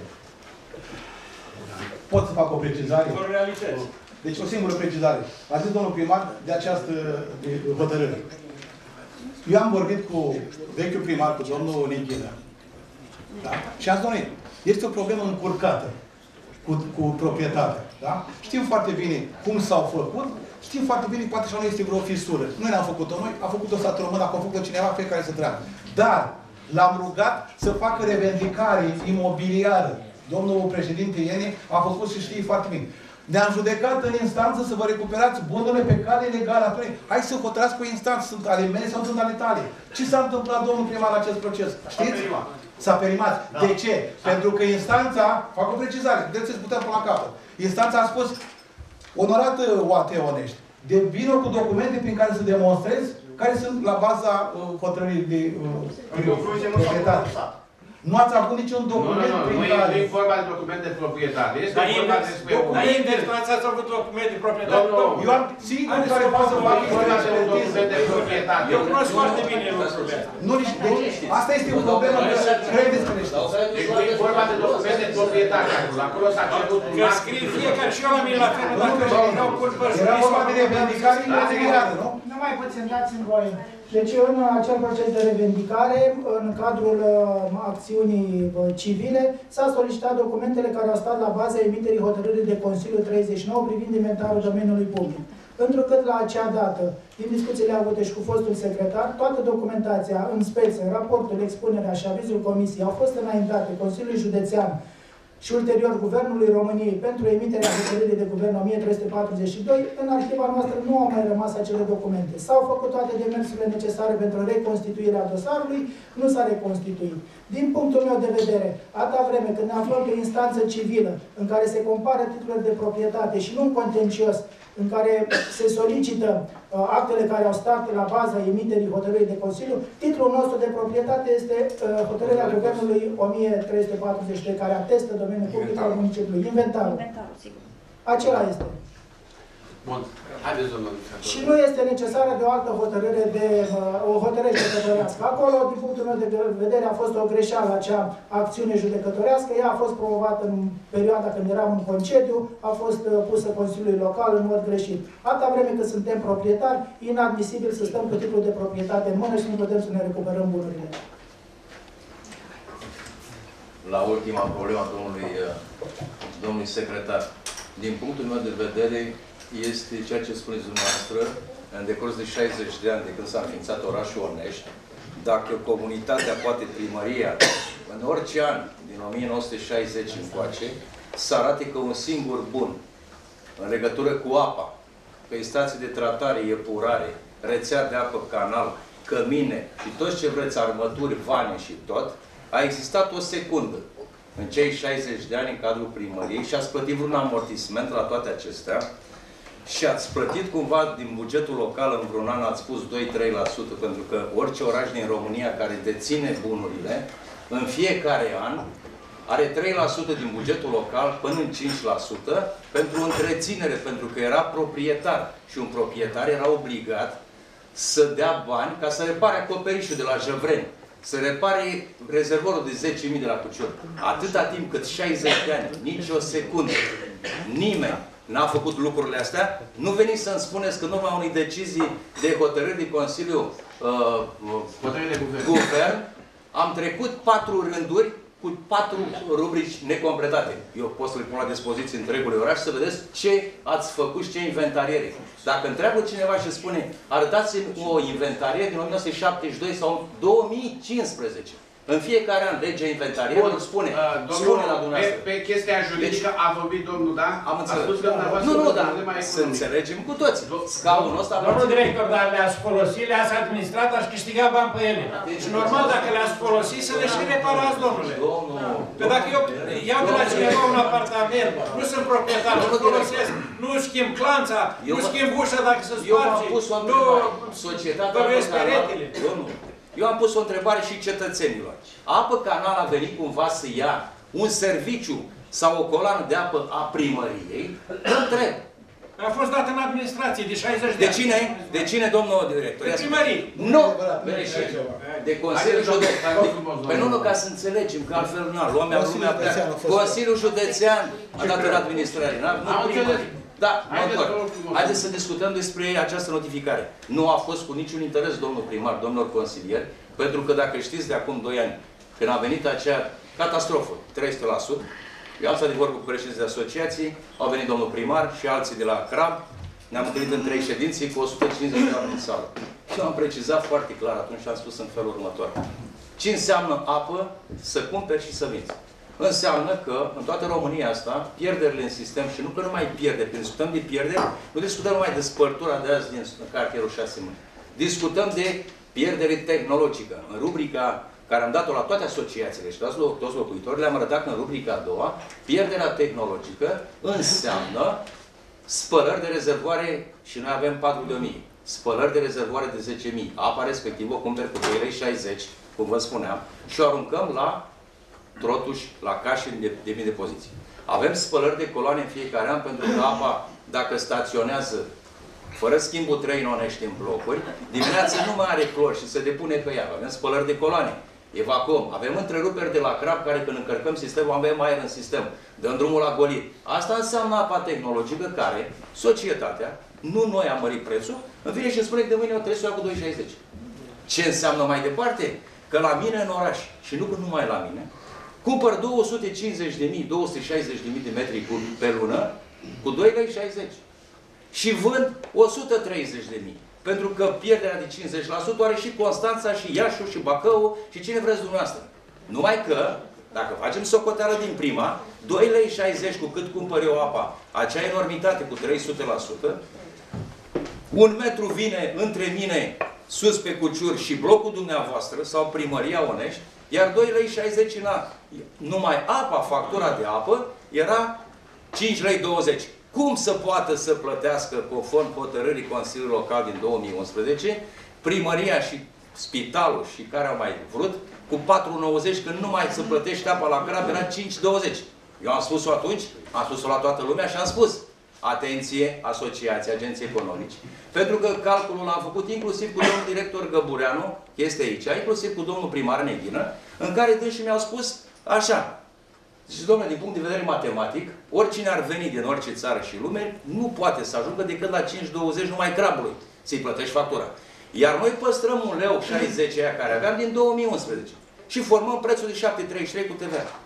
Pot să fac o precizare? Vor realități. Deci o singură precizare. A zis domnul primar de această hotărâre. Eu am vorbit cu vechiul primar, cu domnul Neghină. Da? Și azi, domnule, este o problemă încurcată cu, cu proprietatea. Da? Știm foarte bine cum s-au făcut, știm foarte bine, poate și nu este vreo fisură. Noi n-am făcut-o noi, a făcut-o statul român, a făcut-o cineva, fiecare să treacă. Dar l-am rugat să facă revendicare imobiliară. Domnul președinte Iene a făcut și știe foarte bine. Ne-am judecat în instanță să vă recuperați bunurile pe cale legală. Hai să hotărați cu instanță, sunt ale mele sau sunt ale tale. Ce s-a întâmplat, domnul primar, la acest proces? Știți? S-a perimat. Da. De ce? Da. Pentru că instanța, fac o precizare, puteți să-ți putem până la capăt. Instanța a spus, onorată O A T Onești, de vină cu documente prin care să demonstrezi care sunt la baza uh, hotărârii de uh, proprietate. Nu ați avut niciun document nu, nu, prin nu, care... Nu e vorba de document de proprietate. Este Dar vorba despre un... Dar invers, nu ați avut document de proprietate. Eu am singurul care poate să facă este expertiză de proprietate. Eu cunosc foarte bine lucrurile. Nu, deci, asta este o problemă că credeți că le știți. Deci nu e vorba de document de proprietate. Acolo s-a cerut un... Că scrie fiecare și eu la mine la fel, dacă vreau pun pe Era vorba de revendicare imobiliară, nu? Nu mai puțin, dați-mi voie. Deci în acel proces de revendicare, în cadrul uh, acțiunii uh, civile, s-a solicitat documentele care au stat la baza emiterii hotărârii de Consiliu treizeci și nouă privind inventarul domeniului public. Întrucât la acea dată, din discuțiile avute și cu fostul secretar, toată documentația, în speță, raportul, expunerea și avizul comisiei au fost înaintate Consiliului Județean și ulterior Guvernului României pentru emiterea hotărârii de guvern o mie trei sute patruzeci și doi, în arhiva noastră nu au mai rămas acele documente. S-au făcut toate demersurile necesare pentru reconstituirea dosarului, nu s-a reconstituit. Din punctul meu de vedere, atâta vreme când ne aflăm pe instanță civilă, în care se compară titlurile de proprietate și nu un contencios, în care se solicită uh, actele care au stat la baza emiterii hotărârii de Consiliu, titlul nostru de proprietate este uh, hotărârea Guvernului o mie trei sute patruzeci și doi, care atestă domeniul public al municipiului. Inventarul. Inventarul, sigur. Acela este. Bun. Haideți, domnul. Și nu este necesară de o altă hotărâre de uh, o hotărâre judecătorească. Acolo, din punctul meu de vedere, a fost o greșeală acea acțiune judecătorească. Ea a fost promovată în perioada când eram în concediu, a fost uh, pusă Consiliului Local în mod greșit. Atâta vreme că suntem proprietari, inadmisibil să stăm cu titlul de proprietate în mână și nu putem să ne recuperăm bunurile. La ultima problemă a domnului, domnului secretar, din punctul meu de vedere, este ceea ce spuneți dumneavoastră, în decurs de șaizeci de ani de când s-a înființat orașul Onești, dacă comunitatea, poate primăria, în orice an din o mie nouă sute șaizeci încoace, să arate că un singur bun, în legătură cu apa, pe stații de tratare, epurare, rețea de apă, canal, cămine și toți ce vreți, armături, vane și tot, a existat o secundă în cei șaizeci de ani în cadrul primăriei și ați plătit vreun amortisment la toate acestea și ați plătit cumva din bugetul local în vreun an, ați spus doi trei la sută, pentru că orice oraș din România care deține bunurile, în fiecare an are trei la sută din bugetul local până în cinci la sută pentru întreținere, pentru că era proprietar și un proprietar era obligat să dea bani ca să repare acoperișul de la Jăvreni, să repare rezervorul de zece mii de la Cucior. Atâta timp cât șaizeci de ani, nici o secundă, nimeni n-a făcut lucrurile astea, nu veniți să-mi spuneți că în urma unei decizii de hotărâri de Consiliu uh, de guvern. guvern, am trecut patru rânduri cu patru rubrici necompletate. Eu pot să le pun la dispoziție întregului oraș să vedeți ce ați făcut și ce inventariere. Dacă întreabă cineva și spune, arătați-mi o inventariere din o mie nouă sute șaptezeci și doi sau două mii cincisprezece, În fiecare an, legea inventarierului spune, uh, spune la pe, dumneavoastră. pe chestia juridică deci, a vorbit domnul, da? Am înțeles. A spus că dumneavoastră nu, nu, da, dar să înțelegem cu toți. Scaunul ăsta... Domnul director, dar le-ați folosit, le-ați administrat, aș câștiga bani pe ele. Deci normal, dacă le-ați folosit, să le și reparați, domnule. Domnul... Că dacă eu iau de la cineva un apartament, nu sunt proprietar, nu folosesc, nu schimb clanța, nu schimb ușa dacă se sparge. Eu am pus o întrebare. Societatea peretele. Domnul, eu am pus o întrebare și cetățenilor. Apă Canal a venit cumva să ia un serviciu sau o coloană de apă a primăriei? Întreb. A fost dat în administrație de șaizeci de, de ani. Cine? De cine, domnul director? De primărie. Nu! De Consiliul Județean. Păi nu, nu, ca să înțelegem, că altfel nu, lumea, lumea pleacă. Consiliul Județean a dat în administrare, nu primărie. Da, haideți să discutăm despre această notificare. Nu a fost cu niciun interes, domnul primar, domnilor consilieri, pentru că dacă știți de acum doi ani, când a venit acea catastrofă, trei sute la sută, eu am stat de vorbă cu președinții de asociații, au venit domnul primar și alții de la CRAB, ne-am întâlnit în trei ședinții cu o sută cincizeci de oameni în sală. Și eu am precizat foarte clar atunci și am spus în felul următor. Ce înseamnă apă să cumperi și să vinzi? Înseamnă că în toată România asta, pierderile în sistem, și nu că nu mai pierderi, când discutăm de pierderi, nu discutăm numai de spărtura de azi din cartierul șase mâini. Discutăm de pierdere tehnologică. În rubrica care am dat-o la toate asociațiile și toți, toți locuitorii, le-am arătat că în rubrica a doua, pierderea tehnologică înseamnă spălări de rezervoare, și noi avem patru de mii. Spălări de rezervoare de zece mii. Apa respectivă o cumperi cu doi lei șaizeci, cum vă spuneam, și o aruncăm la trotuși, la cașe de, de mii de poziții. Avem spălări de coloane în fiecare an, pentru că apa, dacă staționează fără schimbul trei nonești în blocuri, dimineața nu mai are clor și se depune pe ea. Avem spălări de coloane, evacuăm. Avem întreruperi de la CRAB, care când încărcăm sistemul, avem aer în sistem. Dăm drumul la golit. Asta înseamnă apa tehnologică care, societatea, nu noi am mărit prețul, îmi vine și îmi spune că de mâine o trebuie să o ia cu doi lei șaizeci. Ce înseamnă mai departe? Că la mine în oraș, și nu că numai la mine, cumpăr două sute cincizeci de mii, două sute șaizeci de mii de metri pe lună cu doi lei șaizeci. Și vând o sută treizeci de mii. Pentru că pierderea de cincizeci la sută are și Constanța, și Iașu, și Bacău, și cine vreți dumneavoastră. Numai că, dacă facem socoteală din prima, doi lei șaizeci cu cât cumpăr eu apa, acea enormitate cu trei sute la sută, un metru vine între mine, sus pe Cuciuri, și blocul dumneavoastră, sau primăria Onești, iar doi lei șaizeci în an. Numai apa, factura de apă, era cinci lei douăzeci. Cum să poată să plătească, conform hotărârii Consiliului Local din două mii unsprezece, primăria și spitalul și care au mai vrut, cu patru lei nouăzeci, când nu mai se plătește apa la CRAB, era cinci lei douăzeci. Eu am spus-o atunci, am spus-o la toată lumea și am spus, atenție, asociații, agenții economici, pentru că calculul l-am făcut inclusiv cu domnul director Găbureanu, este aici, inclusiv cu domnul primar Neghină, în care dânsi mi-au spus așa. Deci, domnule, din punct de vedere matematic, oricine ar veni din orice țară și lume, nu poate să ajungă decât la cinci lei douăzeci numai crabului să-i plătești factura. Iar noi păstrăm un leu șaizeci aia care aveam din două mii unsprezece și formăm prețul de șapte lei treizeci și trei cu T V A.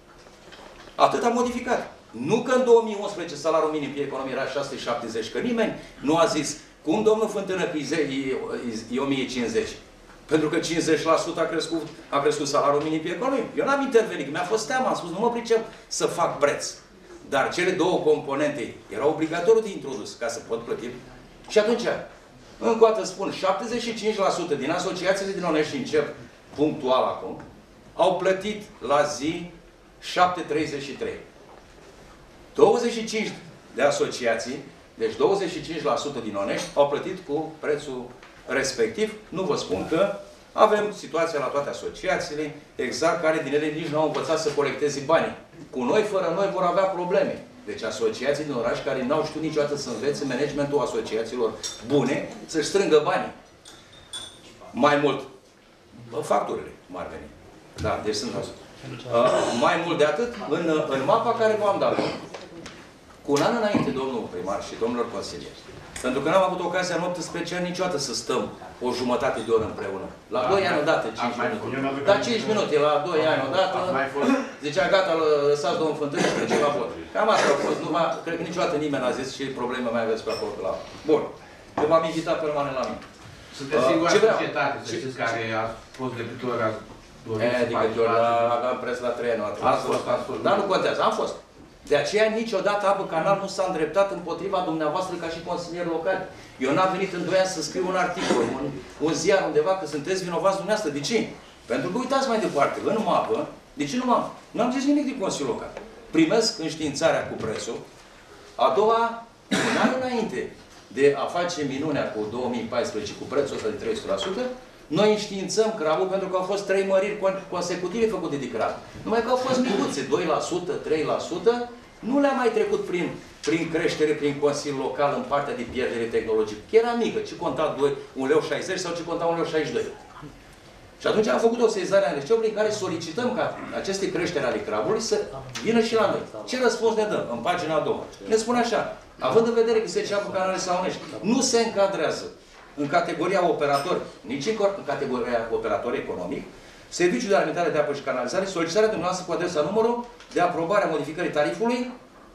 Atât am modificat. Nu că în două mii unsprezece salariul minim pe economie era șase sute șaptezeci, că nimeni nu a zis cum, domnul Fântână, că e o mie cincizeci. Pentru că cincizeci la sută a crescut, a crescut salariul minim pe economie. Eu n-am intervenit, că mi-a fost teamă, am spus, nu mă pricep să fac preț. Dar cele două componente erau obligatoriu de introdus ca să pot plăti. Și atunci, încă o dată spun, șaptezeci și cinci la sută din asociațiile din Onești, încep punctual acum, au plătit la zi șapte lei treizeci și trei. douăzeci și cinci de asociații, deci douăzeci și cinci la sută din Onești, au plătit cu prețul respectiv. Nu vă spun că avem situația la toate asociațiile, exact, care din ele nici nu au învățat să colecteze banii. Cu noi, fără noi, vor avea probleme. Deci asociații din oraș care n-au știut niciodată să învețe managementul asociațiilor bune, să-și strângă banii. Mai mult, facturile m-ar veni. Da, deci sunt asta. Uh, mai mult de atât, în, în mapa care v-am dat, cu un an înainte, domnul primar și domnilor consilieri, pentru că n-am avut ocazia în optsprezece ani niciodată să stăm o jumătate de oră împreună. La doi ani odată, cinci minute. Da, cinci minute, la doi ani odată, zicea, gata, lăsați domnul Fântână și trece la vot. Cam asta a fost. Numai, cred că niciodată nimeni n-a zis ce probleme mai aveți pe acolo pe la. Bun. Eu v-am invitat permanent la mine. Sunteți singura societate, să știți, care a fost de câte ori doriți să Adică eu faceți. aveam preț la trei ani. Ați fost, ați fost. Dar nu contează, am fost. De aceea niciodată Apă Canal nu s-a îndreptat împotriva dumneavoastră ca și consilieri locali. Eu n-am venit în doi ani să scriu un articol, un, un ziar undeva că sunteți vinovați dumneavoastră. De ce? Pentru că uitați mai departe, în mapă, de ce nu m-am? Nu am zis nimic de Consiliul Local. Primesc înștiințarea cu prețul. A doua, un an înainte de a face minunea cu două mii paisprezece cu prețul ăsta de trei sute la sută, noi înștiințăm crabul pentru că au fost trei măriri consecutive făcute de crab. Numai că au fost micuțe, doi la sută, trei la sută, nu le-a mai trecut prin, prin creștere, prin Consiliul Local în partea de pierdere tehnologică. Că era mică, ce conta un leu șaizeci sau ce conta un leu șaizeci și doi. Și atunci am făcut o sezare a N R C-ului în care solicităm ca aceste creșteri ale crabului să vină și la noi. Ce răspuns ne dăm? În pagina a doua. Ne spune așa, având în vedere că se ce Apă Canale Saunești nu se încadrează în categoria operator, nici în categoria operator economic, Serviciul de Alimentare de Apă și Canalizare, solicitarea dumneavoastră cu adresa numărul de aprobare a modificării tarifului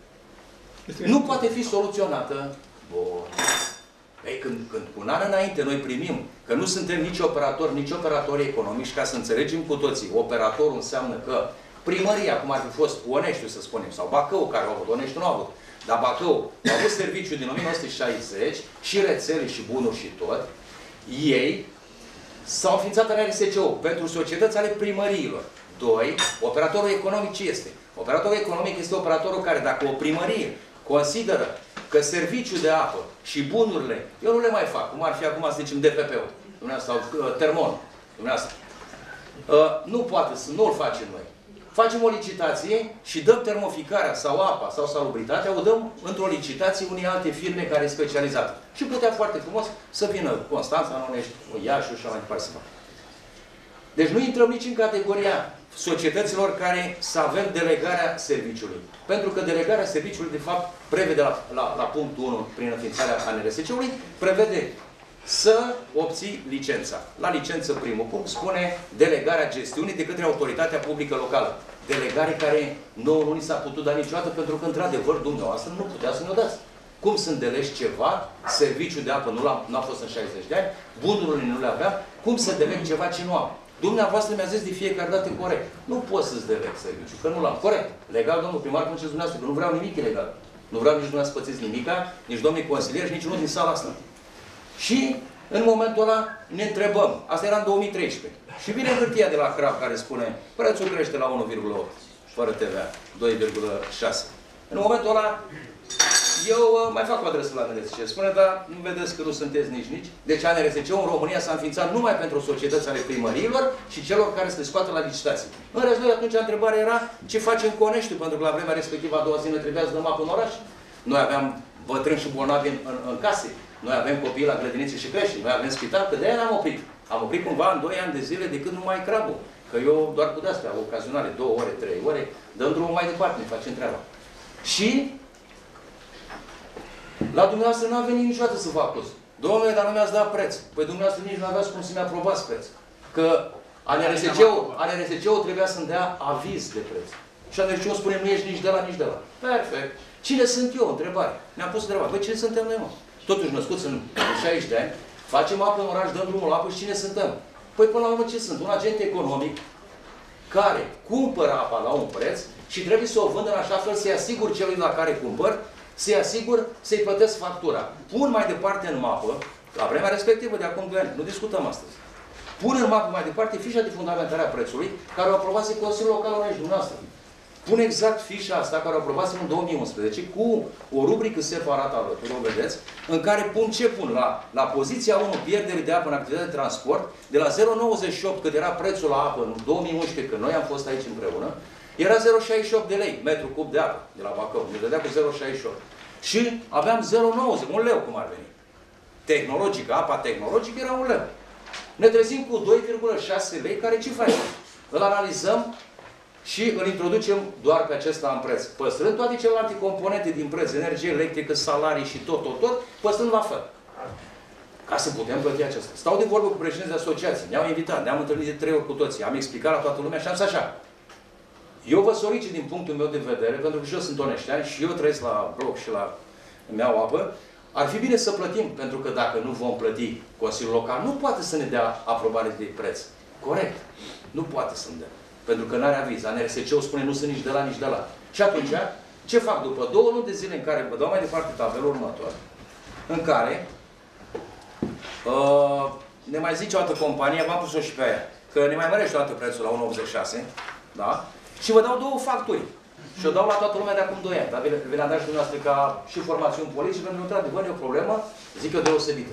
nu poate fi soluționată. Bun. Ei, când, când cu un an înainte noi primim că nu suntem nici operatori, nici operatori economici, ca să înțelegem cu toții, operatorul înseamnă că primăria, cum ar fi fost Oneștiu, să spunem, sau Bacău, care au avut, Oneștiu nu au avut, dar Bacău a avut serviciu din o mie nouă sute șaizeci, și rețele, și bunuri, și tot, ei s-au înființat în R S C O pentru societăți ale primăriilor. Doi, operatorul economic ce este? Operatorul economic este operatorul care, dacă o primărie consideră că serviciul de apă și bunurile, eu nu le mai fac, cum ar fi acum, să zicem, D P P-ul, dumneavoastră, sau uh, Termon, dumneavoastră, uh, nu poate să, nu-l facem noi. Facem o licitație și dăm termoficarea sau apa sau salubritatea, o dăm într-o licitație unei alte firme care e specializată. Și putea foarte frumos să vină Constanța, Onești, Iași și așa mai departe să facă. Deci nu intrăm nici în categoria societăților care să avem delegarea serviciului. Pentru că delegarea serviciului, de fapt, prevede la, la, la punctul unu, prin înființarea A N R S C-ului, prevede să obții licența. La licență, primul punct, spune delegarea gestiunii de către autoritatea publică locală. Delegare care nouă nu ni s-a putut da niciodată, pentru că, într-adevăr, dumneavoastră nu putea să ne-o dați. Cum să-mi delegi ceva, serviciul de apă nu a, nu a fost în șaizeci de ani, bunurile nu le aveam, cum să deleg ceva ce nu am? Dumneavoastră mi-a zis de fiecare dată corect. Nu pot să-ți deleg serviciu, că nu l-am. Corect. Legal, domnul primar, cum ziceți dumneavoastră, că nu vreau nimic ilegal. Nu vreau nici dumneavoastră să pățiți nimica, nici domnii consilieri, nici unul din sala asta. Și în momentul ăla ne întrebăm. Asta era în două mii treisprezece. Și vine hârtia de la Crab care spune prețul crește la unu virgulă opt, fără T V A, doi virgulă șase. În momentul ăla eu uh, mai fac o adresă la A N R S C. Spune, dar nu vedeți că nu sunteți nici nici. Deci A N R S C în România s-a înființat numai pentru societăți ale primăriilor și celor care se scoată la licitații. În rest, noi atunci întrebarea era ce facem cu Oneștiu, pentru că la vremea respectivă a doua zi ne trebuia să dăm apă în oraș. Noi aveam bătrâni și bolnavi în, în, în case. Noi avem copii la grădinițe și crești. Noi avem spital, că de-aia n-am oprit. Am oprit cumva în doi ani de zile de când nu mai crabul. Că eu doar cu de-astea, ocazionale, două ore, trei ore, dăm drumul mai departe, ne facem treaba. Și la dumneavoastră n-a venit niciodată să fac cost. Domnule, dar nu mi-ați dat preț. Păi dumneavoastră nici nu aveați cum să-mi aprobați preț. Că A N R S C-ul A N R S C-ul trebuia să-mi dea aviz de preț. Și A N R S C-ul spune, nu ești nici de la, nici de la. Perfect. Cine sunt eu? Întrebare. Ne-am pus întrebare. Păi cine suntem noi, mă? Totuși născuți în șaizeci de ani, facem apă în oraș, dăm drumul la apă și cine suntem? Păi până la urmă ce sunt? Un agent economic care cumpără apa la un preț și trebuie să o vândă în așa fel să-i asigur celui la care cumpăr, să-i asigur să-i plătesc factura. Pun mai departe în mapă, la vremea respectivă de acum doi ani, nu discutăm astăzi, pun în mapă mai departe fișa de fundamentare a prețului care o aprobase Consiliul Local Onești dumneavoastră. Pun exact fișa asta care o aprobase în două mii unsprezece cu o rubrică separată alături, o vedeți, în care pun ce pun? La, la poziția unu, pierdere de apă în activitate de transport, de la zero virgulă nouăzeci și opt, cât era prețul la apă în două mii unsprezece, când noi am fost aici împreună, era zero virgulă șaizeci și opt de lei, metru cub de apă, de la Bacău. Ne dădea cu zero virgulă șaizeci și opt. Și aveam zero virgulă nouăzeci, un leu cum ar veni. Tehnologică, apa tehnologică era un leu. Ne trezim cu doi virgulă șase lei, care ce face? Îl analizăm și îl introducem doar pe acesta în preț. Păstrând toate celelalte componente din preț, energie electrică, salarii și tot, tot, tot, păstrând la fel. Ca să putem plăti acesta. Stau de vorbă cu președinții de asociații, ne-au invitat, ne-am întâlnit de trei ori cu toții, am explicat la toată lumea și am zis așa. Eu vă solicit din punctul meu de vedere, pentru că și eu sunt oneștean și eu trăiesc la bloc și la îmi-au apă, ar fi bine să plătim, pentru că dacă nu vom plăti, Consiliul Local nu poate să ne dea aprobare de preț. Corect. Nu poate să-mi dea. Pentru că n-are aviz. A N R S C-ul spune nu sunt nici de la, nici de la. Și atunci, ce fac? După două luni de zile în care, vă dau mai departe tabelul următor, în care uh, ne mai zice o altă companie, v-am pus-o și pe aia, că ne mai mărește o dată prețul la unu virgulă optzeci și șase, da? Și vă dau două facturi. Și o dau la toată lumea de acum doi ani. Dar vi le-am dat și dumneavoastră ca și formațiuni politice, pentru că, într-adevăr, e o problemă, zic eu, deosebită.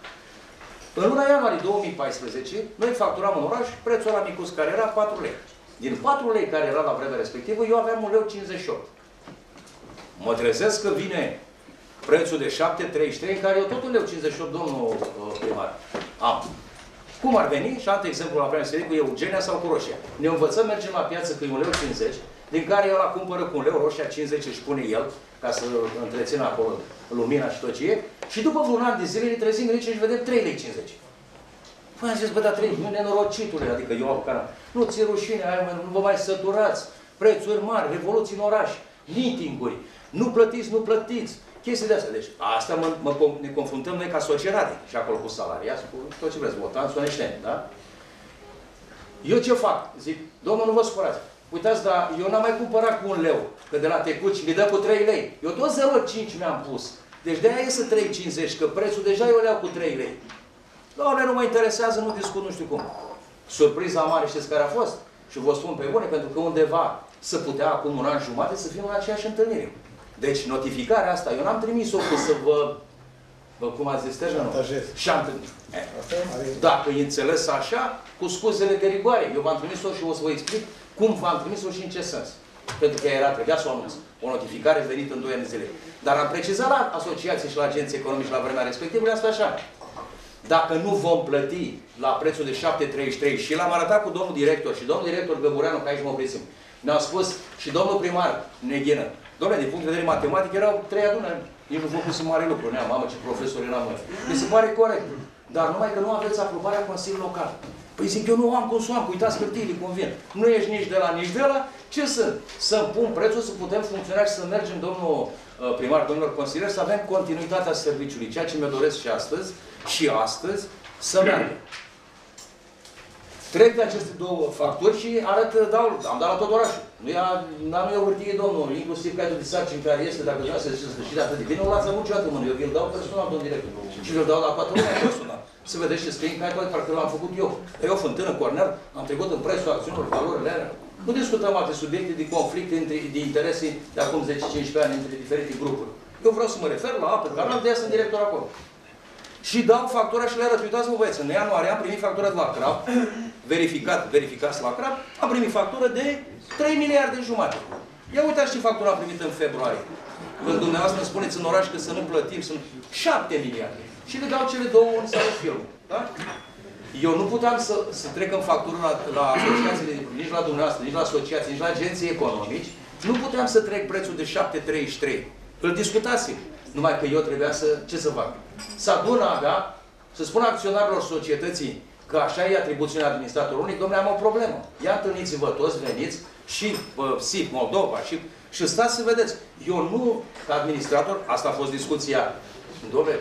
În luna ianuarie două mii paisprezece, noi facturam în oraș prețul ăla micus, care era patru lei. Din patru lei care era la vremea respectivă, eu aveam un leu cincizeci și opt. Mă trezesc că vine prețul de șapte virgulă treizeci și trei, în care eu tot un leu cincizeci și opt, domnul primar, am. Cum ar veni? Și alt exemplu la vremea respectivă, e Eugenia sau cu roșia. Ne învățăm, mergem la piață că e un leu cincizeci, din care eu la cumpără cu un leu, roșia cincizeci își pune el, ca să întrețină acolo lumina și tot ce e. Și după vreun an de zile ne trezim aici și vedem trei lei cincizeci. Păi am zis, bă, dar trei, nu nenorocitule, adică eu am cara. Nu ți-e rușine, hai, mă, nu vă mai săturați, prețuri mari, revoluții în oraș, meeting-uri, nu plătiți, nu plătiți, chestii de astea. Deci, asta mă, mă, ne confruntăm noi ca societate și acolo cu salariați, cu tot ce vreți, votanți, oneșteni, da? Eu ce fac? Zic, domnul, nu vă supărați. Uitați, dar eu n-am mai cumpărat cu un leu, că de la Tecuci mi dă cu trei lei. Eu tot zero virgulă cinci mi-am pus. Deci de-aia iese trei virgulă cincizeci, că prețul deja eu le iau cu trei lei. Doamne, nu mă interesează, nu discut, nu știu cum. Surpriza mare știți care a fost? Și vă spun pe bune, pentru că undeva să putea acum un an jumate să fim în aceeași întâlnire. Deci notificarea asta, eu n-am trimis-o cu să vă, vă, cum ați zis, și am trimis. Dacă e înțeles așa, cu scuzele de rigoare. Eu v-am trimis-o și o să vă explic cum v-am trimis-o și în ce sens. Pentru că era, trebuia să o anunț. O notificare venită în doi ani de zile. Dar am precizat la asociații și la agenții economici la vremea respectivă, le-am spus așa. Dacă nu vom plăti la prețul de șapte virgulă treizeci și trei și l-am arătat cu domnul director și domnul director Găbureanu, că aici mă oprisim, ne-au spus și domnul primar Neghină. Dom'le, din punct de vedere matematic erau trei adunări. Nici nu vă pus mare lucru, nea, mamă, ce profesori eram noi. Mi se pare corect. Dar numai că nu aveți aprobarea Consiliului Local. Păi zic, eu nu am cum să am, uitați hârtiile, convin. Nu ești nici de la, nici de la. Ce sunt? Să-mi pun prețul, să putem funcționa și să mergem, domnul primar, domnilor consilieri, să avem continuitatea serviciului. Ceea ce mi-o doresc și astăzi, și astăzi, să meargă. Trec de aceste două facturi și arăt, dau, am dat la tot orașul. Nu e o hârtie, domnul, inclusiv cadrul de sarcini care este, dacă vreau să ziceți sfârșit de atât de bine, nu l-ați avut niciodată mână. Eu îl dau personal, domnul director. Și îl dau la patru luni personal. Să vedeți ce scrie în caiul, parcă l-am făcut eu. Eu, Fântână, Cornel, am trecut în prețul acțiunilor, valorile alea. Nu discutăm alte subiecte de conflicte între, de interese de acum zece cincisprezece ani între diferite grupuri. Eu vreau să mă refer la apă, canal, de aia sunt director acolo. Și dau factura și le arăt. Uitați-mă, băieți, în ianuarie am primit factura de la Crab, verificat, verificați la Crab, am primit factură de trei miliarde jumate. Ia uitați ce factură am primit în februarie. Când dumneavoastră îmi spuneți în oraș că să nu plătim, sunt șapte miliarde. Și le dau cele două în sală filmul. Da? Eu nu puteam să, să trec în factură la, la asociațiile, nici la dumneavoastră, nici la asociații, nici la agenții economici. Nu puteam să trec prețul de șapte virgulă treizeci și trei. Îl discutasem. Numai că eu trebuia să... Ce să fac? Să adun avea, să spun acționarilor societății că așa e atribuțiunea administratorului unic, domnule, am o problemă. Ia întâlniți-vă toți, veniți, și uh, S I P, Moldova, și, și stați să vedeți. Eu nu, ca administrator, asta a fost discuția, domnule,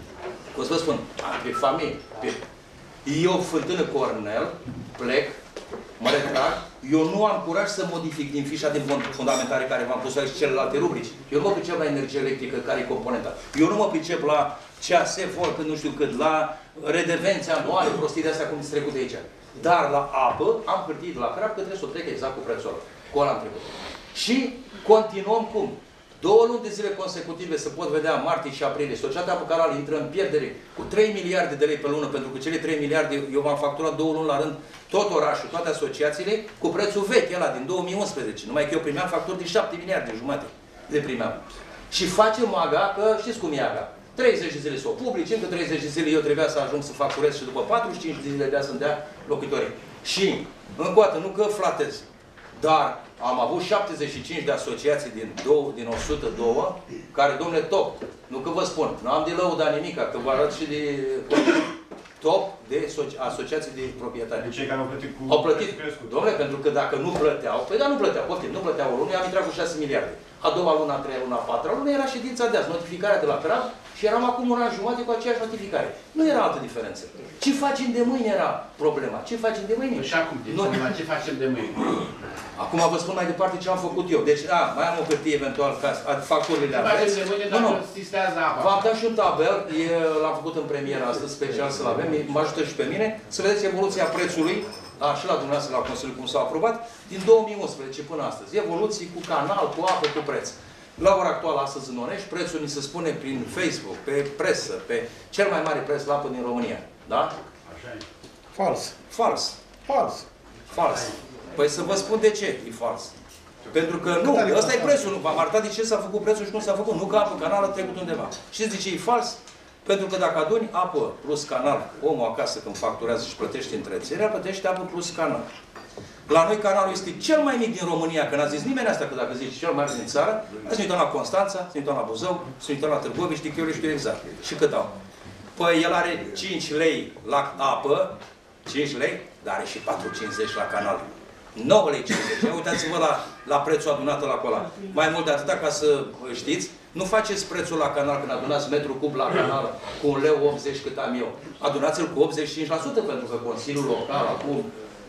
o să vă spun, pe familie, pe... Eu, Fântână Cornel, plec, mă retrag, eu nu am curaj să modific din fișa de fundamentare care v-am pus aici celelalte rubrici. Eu nu mă pricep la energie electrică, care e componenta. Eu nu mă pricep la C A S, Volcă, nu știu cât, la redevențe anuale, prostii de astea cum se trecut de aici. Dar la apă am hârtit de la Crab că trebuie să o trec exact cu prețul ăla. Cu ăla am trecut. Și continuăm cum? Două luni de zile consecutive se pot vedea martie și aprilie. Societatea Apă Canal intră în pierdere cu trei miliarde de lei pe lună, pentru că cele trei miliarde eu v-am facturat două luni la rând tot orașul, toate asociațiile, cu prețul vechi, ăla din două mii unsprezece. Numai că eu primeam facturi de șapte miliarde jumate. Le primeam. Și facem AGA, că știți cum e AGA. treizeci de zile să o publici, încă treizeci de zile eu trebuia să ajung să facturez și după patruzeci și cinci de zile trebuia să-mi dea locuitorii. Și, încă o dată, nu că flatez, dar am avut șaptezeci și cinci de asociații din, două, din o sută doi, care, domnule, top, nu că vă spun, nu am de lăuda nimica, că vă arăt și de top de asociații de proprietari. De cei care au plătit cu... Au plătit, domnule, pentru că dacă nu plăteau, păi da, nu plăteau, poftim, nu plăteau o lună, am intrat cu șase miliarde. A doua lună, a treia lună, a patra lună era ședința de azi, notificarea de la Crab, și eram acum un an jumate cu aceeași notificare. Nu era altă diferență. Ce facem de mâine era problema. Ce facem de mâine? Și acum, ce facem de mâine? Acum vă spun mai departe ce am făcut eu. Deci, a, mai am o hârtie eventual ca facturile de aveți. Nu, nu. V-am dat și un tabel, l-am făcut în premieră astăzi, special să-l avem, mă ajută și pe mine, să vedeți evoluția prețului, a, și la dumneavoastră la Consiliul cum s-a aprobat, din două mii unsprezece până astăzi. Evoluții cu canal, cu apă, cu preț. La ora actuală, astăzi în Onești, prețul ni se spune prin Facebook, pe presă, pe cel mai mare preț la apă din România. Da? Așa e. Fals. Fals. Fals. Fals. Păi să vă spun de ce e fals. Pentru că nu, ăsta e prețul. V-am arătat de ce s-a făcut prețul și nu s-a făcut. Nu că apă, canal a trecut undeva. Știți de ce e fals? Pentru că dacă aduni apă plus canal, omul acasă când facturează și plătește întreținerea, plătește apă plus canal. La noi canalul este cel mai mic din România, că n-a zis nimeni asta, că dacă zici cel mai mic din țară, să ne uităm la Constanța, să ne uităm la Buzău, să ne uităm la Târgoviște, că eu le știu exact. Și cât au? Păi el are cinci lei la apă, cinci lei, dar are și patru cincizeci la canal. nouă lei cincizeci. Uitați-vă la, la prețul adunat la acolo. Mai mult de atâta, ca să știți, nu faceți prețul la canal când adunați metru cub la canal cu un leu optzeci cât am eu. Adunați-l cu optzeci și cinci la sută, pentru că Consiliul Local, acum,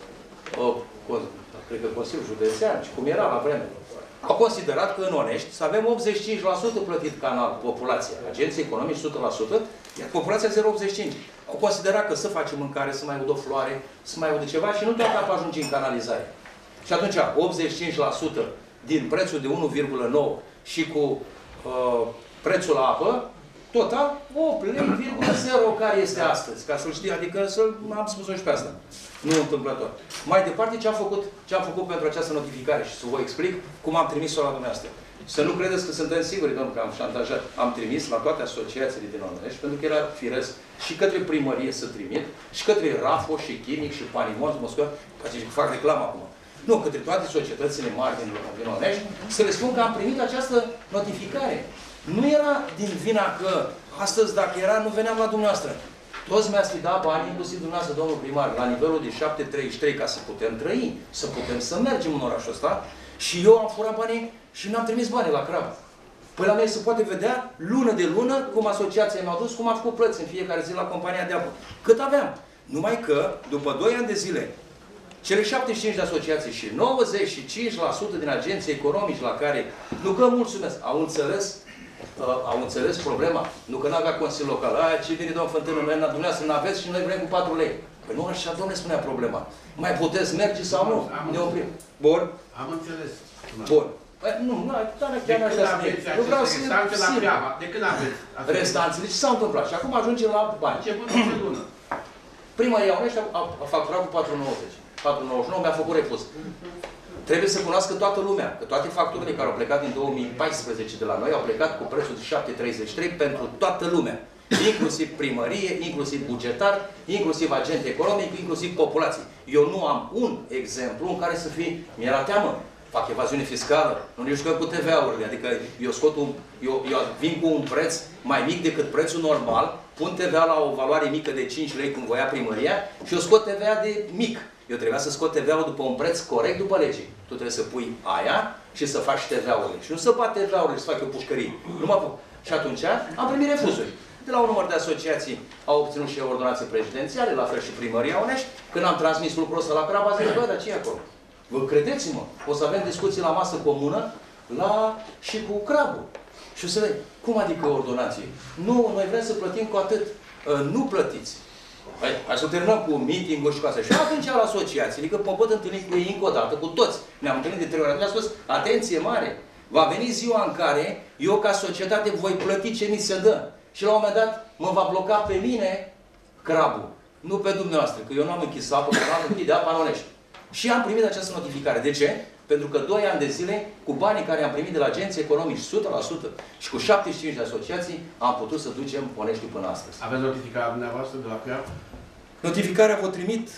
uh, cred că Consiliul Județean, și cum era la vreme, au considerat că în Onești să avem optzeci și cinci la sută plătit canal populația. Agenții economici o sută la sută, iar populația zero virgulă optzeci și cinci. Au considerat că să facem mâncare, să mai audă o floare, să mai audă ceva și nu toată apa ajunge în canalizare. Și atunci optzeci și cinci la sută din prețul de unu virgulă nouă și cu uh, prețul la apă, total opt lei virgulă zero care este astăzi. Ca să-l știi, adică să am spus-o și pe asta. Nu întâmplător. Mai departe, ce am făcut, ce am făcut pentru această notificare și să vă explic cum am trimis-o la dumneavoastră. Să nu credeți că suntem siguri, domnul, că am șantajat. Am trimis la toate asociațiile din Onești, pentru că era firesc și către primărie să trimit, și către Rafo, și Chimic, și Panimon, Moscova, poate și fac reclamă acum. Nu, către toate societățile mari din, din Onești, să le spun că am primit această notificare. Nu era din vina că astăzi, dacă era, nu veneam la dumneavoastră. Toți mi-ați fi dat bani, inclusiv dumneavoastră, domnul primar, la nivelul de șapte virgulă treizeci și trei, ca să putem trăi, să putem să mergem în orașul ăsta. Și eu am furat banii și mi-am trimis banii la Crab. Păi la mine se poate vedea lună de lună cum asociația mi-a dus, cum am făcut plăți în fiecare zi la compania de apă. Cât aveam. Numai că, după doi ani de zile, cele șaptezeci și cinci de asociații și nouăzeci și cinci la sută din agenții economici la care, nu că mulțumesc, au înțeles, uh, au înțeles problema. Nu că n-avea Consiliul Local. Aia, ce vine domnul Fântână, noi dumneavoastră n-aveți și noi vrem cu patru lei. Păi nu așa, domnule, spunea problema. Mai puteți merge sau nu? Ne oprim. Bun? Am înțeles. Bun. Păi, nu, nu, dar chiar n-aș vrea să ne... Nu vreau să ne... De când aveți? Restanțele. Ce s-au întâmplat? Și acum ajungem la bani. Ce până de lună? Primăria Onești a facturat cu patru nouăzeci. patru nouăzeci și nouă mi-a făcut refuz. Trebuie să cunoască toată lumea, că toate facturile care au plecat din două mii paisprezece de la noi au plecat cu prețul de șapte virgulă treizeci și trei pentru toată lumea. Inclusiv primărie, inclusiv bugetar, inclusiv agent economic, inclusiv populație. Eu nu am un exemplu în care să fie, mi-era teamă, fac evaziune fiscală, nu ne jucăm cu T V A-urile, adică eu scot un, eu, eu vin cu un preț mai mic decât prețul normal, pun T V A la o valoare mică de cinci lei, cum voia primăria, și eu scot T V A de mic. Eu trebuia să scot T V A-ul după un preț corect după lege. Tu trebuie să pui aia și să faci T V A-urile. Și nu să bat T V A-urile, să fac eu pușcării. Nu mă apuc. Și atunci am primit refuzuri. De la un număr de asociații au obținut și ordonații prezidențiale, la fel și primăria Onești. Când am transmis lucrul ăsta la Crab, a zis, bă, dar ce e acolo? Vă credeți-mă, o să avem discuții la masă comună la... și cu Crabul. Și o să vedem, cum adică ordonații? Nu, noi vrem să plătim cu atât. Nu plătiți. Hai, hai să terminăm cu meeting-ul și cu asta. Și atunci la asociații, adică mă pot întâlni cu ei încă o dată, cu toți. Ne-am întâlnit de trei ori. Mi-a spus, atenție mare, va veni ziua în care eu ca societate voi plăti ce mi se dă. Și la un moment dat mă va bloca pe mine Crabul. Nu pe dumneavoastră, că eu nu am închis apă, că nu am închis de apă în Onești. Și am primit această notificare. De ce? Pentru că doi ani de zile, cu banii care am primit de la agenții economici, o sută la sută, și cu șaptezeci și cinci de asociații, am putut să ducem Oneștiul până astăzi. Aveți notificarea dumneavoastră de la Crab? Notificarea vă trimit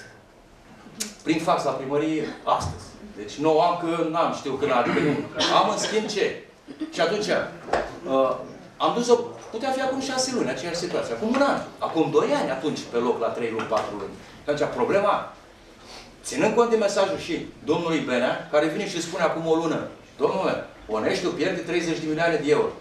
prin fax la primărie astăzi. Deci nu am că n-am știu când, adică nu. Am în schimb ce? Și atunci, uh, am dus-o, putea fi acum șase luni, aceeași situație. Acum un an, acum doi ani, atunci, pe loc, la trei luni, patru luni. Și atunci, problema, ținând cont de mesajul și domnului Benea, care vine și spune acum o lună, domnule, Oneștiul pierde treizeci de milioane de euro.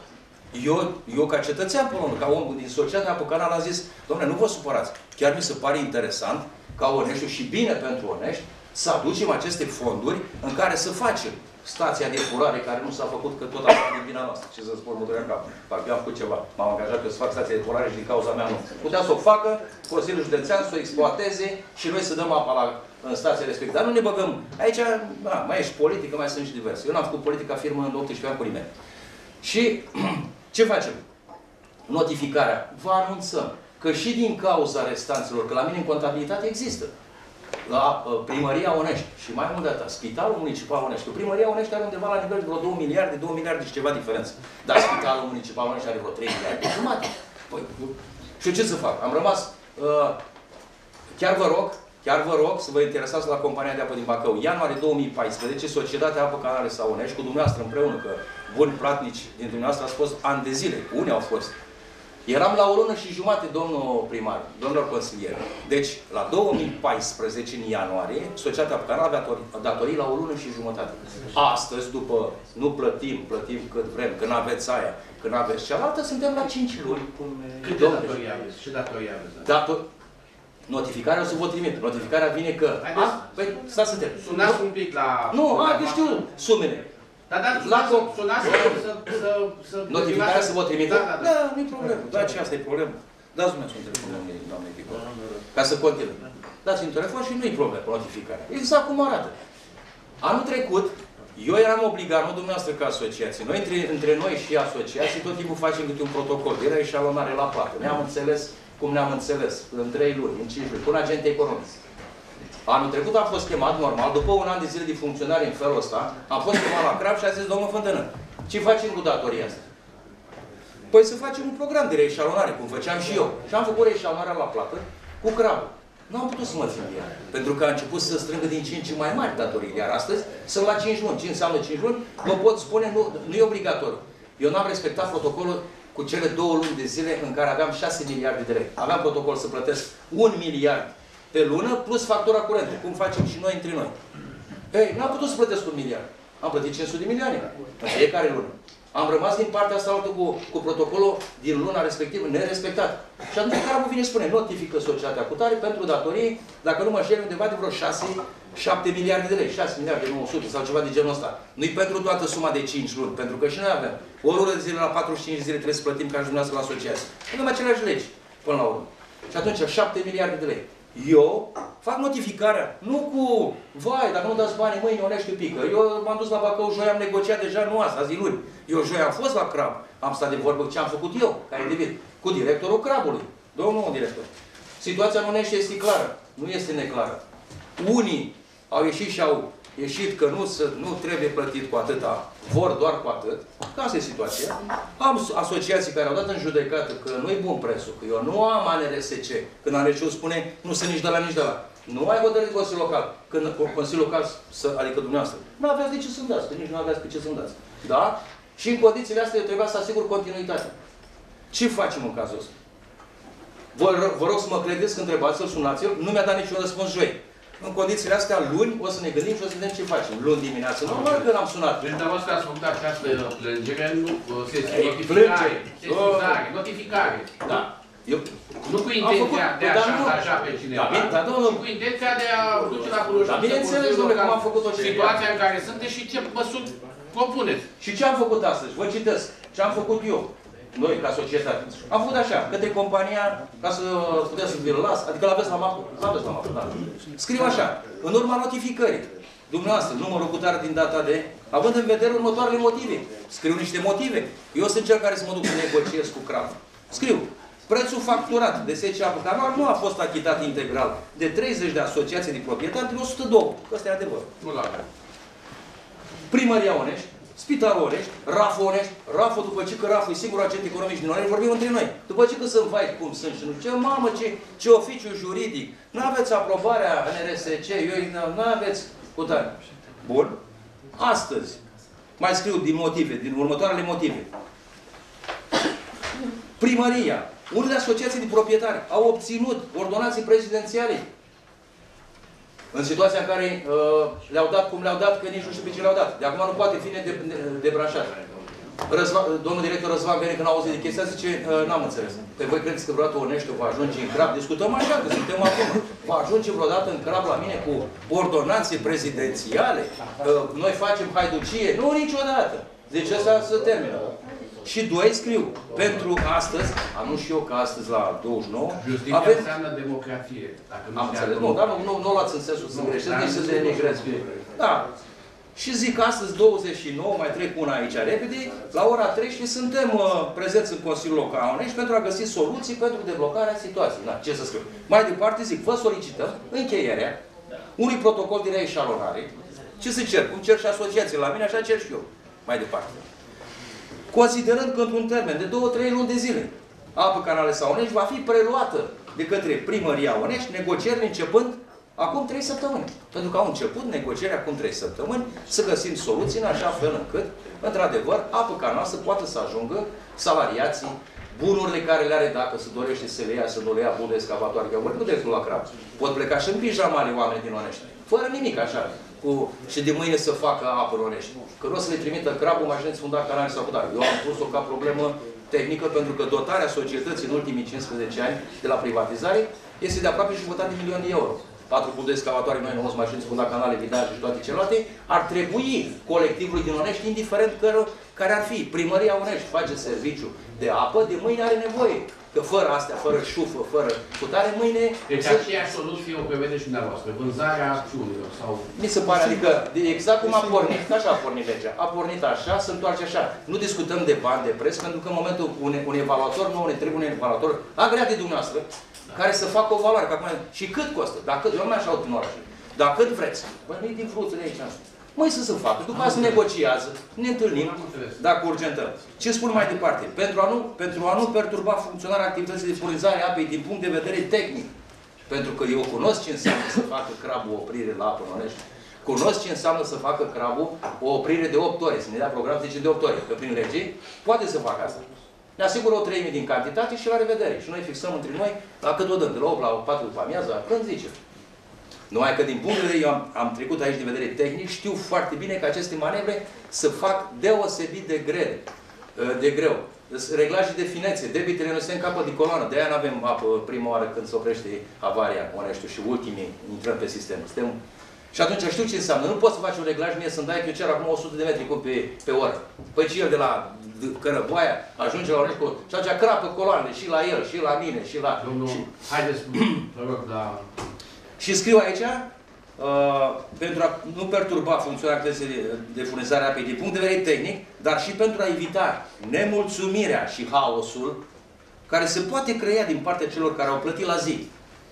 Eu, eu ca cetățean polon, ca om din societatea Apă-Canal, am zis, dom'le, nu vă supărați. Chiar mi se pare interesant, ca Oneștiu și bine pentru Onești, să aducem aceste fonduri în care să facem stația de epurare care nu s-a făcut, că tot asta din vina noastră. Ce să spun, mă duream cap. Parcă eu am făcut ceva. M-am angajat că să fac stația de epurare și din cauza mea nu. Putea să o facă, Consiliul Județean să o exploateze și noi să dăm apa la, în stația respectivă. Dar nu ne băgăm. Aici, da, mai ești politică, mai sunt și diverse. Eu n-am făcut politică firmă în optsprezece ani cu nimeni. Și ce facem? Notificarea. Vă anunțăm că și din cauza restanțelor, că la mine în contabilitate există, la uh, Primăria Onești și mai mult de atât, Spitalul Municipal Onești. Că Primăria Onești are undeva la nivel de vreo două miliarde, două miliarde și ceva diferență. Dar Spitalul Municipal Onești are vreo trei miliarde jumate. Păi, și eu ce să fac? Am rămas, uh, chiar vă rog, chiar vă rog să vă interesați la compania de apă din Bacău. Ianuarie două mii paisprezece, Societatea Apă-Canale sau Onești, cu dumneavoastră împreună, că buni platnici din dumneavoastră ați fost ani de zile. Unii au fost. Eram la o lună și jumate, domnul primar, domnilor consilieri. Deci, la două mii paisprezece, în ianuarie, Societatea Apă-Canal avea datorii la o lună și jumătate. Astăzi, după nu plătim, plătim cât vrem, când aveți aia, când aveți cealaltă, suntem la cinci luni. Câte datorii aveți? Ce datorii aveți? Dator... Notificarea o să vă trimit. Notificarea vine că... A? Păi, stați să te... Sunați un pic la... Nu, a, eu știu sumele. Dar da, sunați să... Notificarea să vă trimită? Da, da, da. Da, nu-i problemă. Da, ce asta e problemă. Dați dumneavoastră un telefon, doamne Ticol, ca să continui. Dați un telefon și nu-i problemă cu notificarea. Exact cum arată. Anul trecut, eu eram obligat, nu dumneavoastră ca asociație. Noi, între, între noi și asociații, tot timpul facem câte un protocol. Era eșalonare la plată. Ne-am înțeles cum ne-am înțeles. În trei luni, în cinci luni, cu un agent economic. Anul trecut am fost chemat normal, după un an de zile de funcționare în felul ăsta, am fost chemat la Crab și a zis, domnul Fântână, ce facem cu datoria asta? Păi să facem un program de reeșalonare, cum făceam și eu. Și am făcut reeșalonarea la plată cu Crabul. Nu am putut să mă țin de ea, pentru că a început să strângă din ce în ce mai mari datorii. Iar astăzi sunt la cinci luni. Ce înseamnă cinci luni? Vă pot spune, nu, nu e obligatoriu. Eu n-am respectat protocolul cu cele două luni de zile în care aveam șase miliarde de lei. Aveam protocol să plătesc un miliard pe lună plus factura curentă, cum facem și noi între noi. Ei, n-am putut să plătesc un miliard. Am plătit cinci sute de milioane în fiecare lună. Am rămas din partea asta altă cu, cu protocolul din luna respectivă nerespectat. Și atunci Crabul vine și spune, notifică societatea cu tare pentru datorii, dacă nu mă știu, undeva de vreo șase șapte miliarde de lei, șase miliarde nouă sute sau ceva de genul ăsta. Nu-i pentru toată suma de cinci luni, pentru că și noi avem o lună de zile la patruzeci și cinci zile trebuie să plătim ca și dumneavoastră la asociație. Avem aceleași legi până la urmă. Și atunci șapte miliarde de lei. Eu fac notificarea, nu cu, vai, dacă nu dați bani mâine, Oneștiu pică. Eu m-am dus la Bacău, joi am negociat deja, nu asta, zi luni. Eu joi am fost la Crab, am stat de vorbă ce am făcut eu, ca individ, cu directorul Crabului. Domnul director, situația în Onești este clară, nu este neclară. Unii au ieșit și au ieșit că nu, să, nu trebuie plătit cu atâta, vor doar cu atât. Că asta e situația. Am asociații care au dat în judecată că nu-i bun prețul, că eu nu am A N R S C. Când A N R S C-ul spune, nu sunt nici de la, nici de la. Nu ai hotărât Consiliul Local. Când Consiliul Local, adică dumneavoastră, nu aveați de ce să-mi dați, că nici nu aveați pe ce să-mi dați. Da? Și în condițiile astea eu trebuia să asigur continuitatea. Ce facem în cazul ăsta? Vă, vă rog să mă credeți că întrebați-l, sunați-l, nu mi-a dat niciun răspuns joi. În condițiile astea, luni, o să ne gândim și o să vedem ce facem. Luni dimineață. Normal că l-am sunat. Deci, dumneavoastră ați făcut această plângere, nu, notificare, sesizare, notificare. Da. Eu... Nu cu intenția de a șantaja pe cineva, da, ci cu intenția de a duce la cunoștință. Dar bineînțeles, domnule, cum am făcut-o și situația în care sunteți și ce măsuri propuneți. Și ce am făcut astăzi? Vă citesc. Ce am făcut eu. Noi, ca societate. Am făcut așa, către compania, ca să puteți să vi-l las, adică l-aveți la mapă, l-aveți la mapă, da. Scriu așa, în urma notificării, dumneavoastră, numărul cu tare din data de, având în vedere următoarele motive. Scriu niște motive. Eu sunt cel care să mă duc să negociez cu Crab. Scriu, prețul facturat de S C Apă-Canal nu a fost achitat integral de treizeci de asociații de proprietari din o sută doi. Ăsta e adevăr. Nu l-avem. Primăria Onești, Spitalul Onești, Raful Onești, Raful, după ce că Raful e singurul agent economic din Onești, vorbim între noi. După ce că sunt vai cum sunt și nu știu ce, mamă, ce, ce oficiu juridic, nu aveți aprobarea N R S C, eu nu aveți cu tare. Bun. Astăzi, mai scriu din motive, din următoarele motive. Primăria, unele asociații de proprietari au obținut ordonații prezidențiale în situația în care uh, le-au dat cum le-au dat, că nici nu știu pe ce le-au dat. De acum nu poate fi nedebranșat. Răzvan, domnul director Răzvan vine când a auzit de chestia, zice, n-am înțeles. Pe voi credeți că vreodată Oneștiu va ajunge în crab? Discutăm așa, că suntem acum. Va ajunge vreodată în crab la mine cu ordonanțe prezidențiale? Noi facem haiducie? Nu, niciodată. Deci ăsta se termină. Și doi scriu, pentru astăzi, am nu și eu că astăzi la douăzeci și nouă, justiția avem... înseamnă democrație. Dacă nu am înțeles, nu, dar nu, nu, nu luați în sensul să greșesc, nici să denigrez. Da. Și zic astăzi douăzeci și nouă, mai trec una aici repede, la ora treisprezece suntem uh, prezenți în Consiliul Local Onești pentru a găsi soluții pentru deblocarea situației. Da, ce să scriu? Mai departe zic, vă solicităm încheierea unui protocol de reeșalonare. Ce să cer? Cum cer și asociații la mine, așa cer și eu. Mai departe. Considerând că într-un termen de două trei luni de zile, Apă Canale sau Onești va fi preluată de către Primăria Onești, negocieri începând acum trei săptămâni. Pentru că au început negocieri acum trei săptămâni, să găsim soluții în așa fel încât, într-adevăr, Apă Canal să poată să ajungă salariații, bunurile care le are, dacă se dorește să le ia, să nu le ia, bunul excavatoare, că nu dreptul la crab. Pot pleca și în pijamale oameni din Onești. Fără nimic, așa. Cu, și de mâine să facă apă în Onești. Că nu o să le trimită crabul, mașini să funda canale sau cutare. Eu am pus-o ca problemă tehnică, pentru că dotarea societății în ultimii cincisprezece ani de la privatizare este de aproape jumătate de milion de euro. Patru cu de excavatoare, noi nouă mașini, să funda canale, vidaje și toate celelalte, ar trebui colectivului din Onești, indiferent căr, care ar fi. Primăria Onești face serviciu de apă, de mâine are nevoie. Că fără astea, fără șufă, fără putare, mâine... Deci să... aceeași soluție o prevede și dumneavoastră, vânzarea acțiunilor sau... Mi se pare, adică, de exact cum a pornit, așa a pornit legea. A pornit așa, se întoarce așa. Nu discutăm de bani, de preț, pentru că în momentul un, un evaluator, nu ne trebuie un evaluator agreat de dumneavoastră, care să facă o valoare. Că acum, și cât costă? Dacă, eu nu mi-așa în oraș. Dar cât vreți? Băi, nu-i din fruțele aici. Măi să se facă. După aceea se negociază, ne întâlnim, dacă urgentăm. Ce spun mai departe? Pentru a, nu, pentru a nu perturba funcționarea activității de furnizare a apei din punct de vedere tehnic. Pentru că eu cunosc ce înseamnă să facă crabul o oprire la apă în Onești. Cunosc ce înseamnă să facă crabul o oprire de opt ore. Să ne dea program, zice de opt ore. Că prin lege poate să facă asta. Ne asigură o treime din cantitate și la revedere. Și noi fixăm între noi la cât o dăm, de la opt la patru după amiază, când zice. Numai că din punct de vedere, eu am, am trecut aici de vedere tehnic, știu foarte bine că aceste manevre se fac deosebit de grele, de greu. Reglaje de finețe, debitele noi suntem capăt de coloană, de-aia nu avem apă prima oară când se oprește avaria, Oneștiu, și ultimii intrăm pe sistem. Suntem... Și atunci știu ce înseamnă. Nu poți să faci un reglaj mie să-mi dai că eu cer acum o sută de metri pe, pe oră. Păi și el de la Cărăboaia ajunge la Onești și atunci crapă coloanele și la el, și la mine, și la... Domnul, și... haideți, vă rog, la... Și scriu aici, uh, pentru a nu perturba funcționarea activității de furnizare a apei din punct de vedere tehnic, dar și pentru a evita nemulțumirea și haosul care se poate crea din partea celor care au plătit la zi.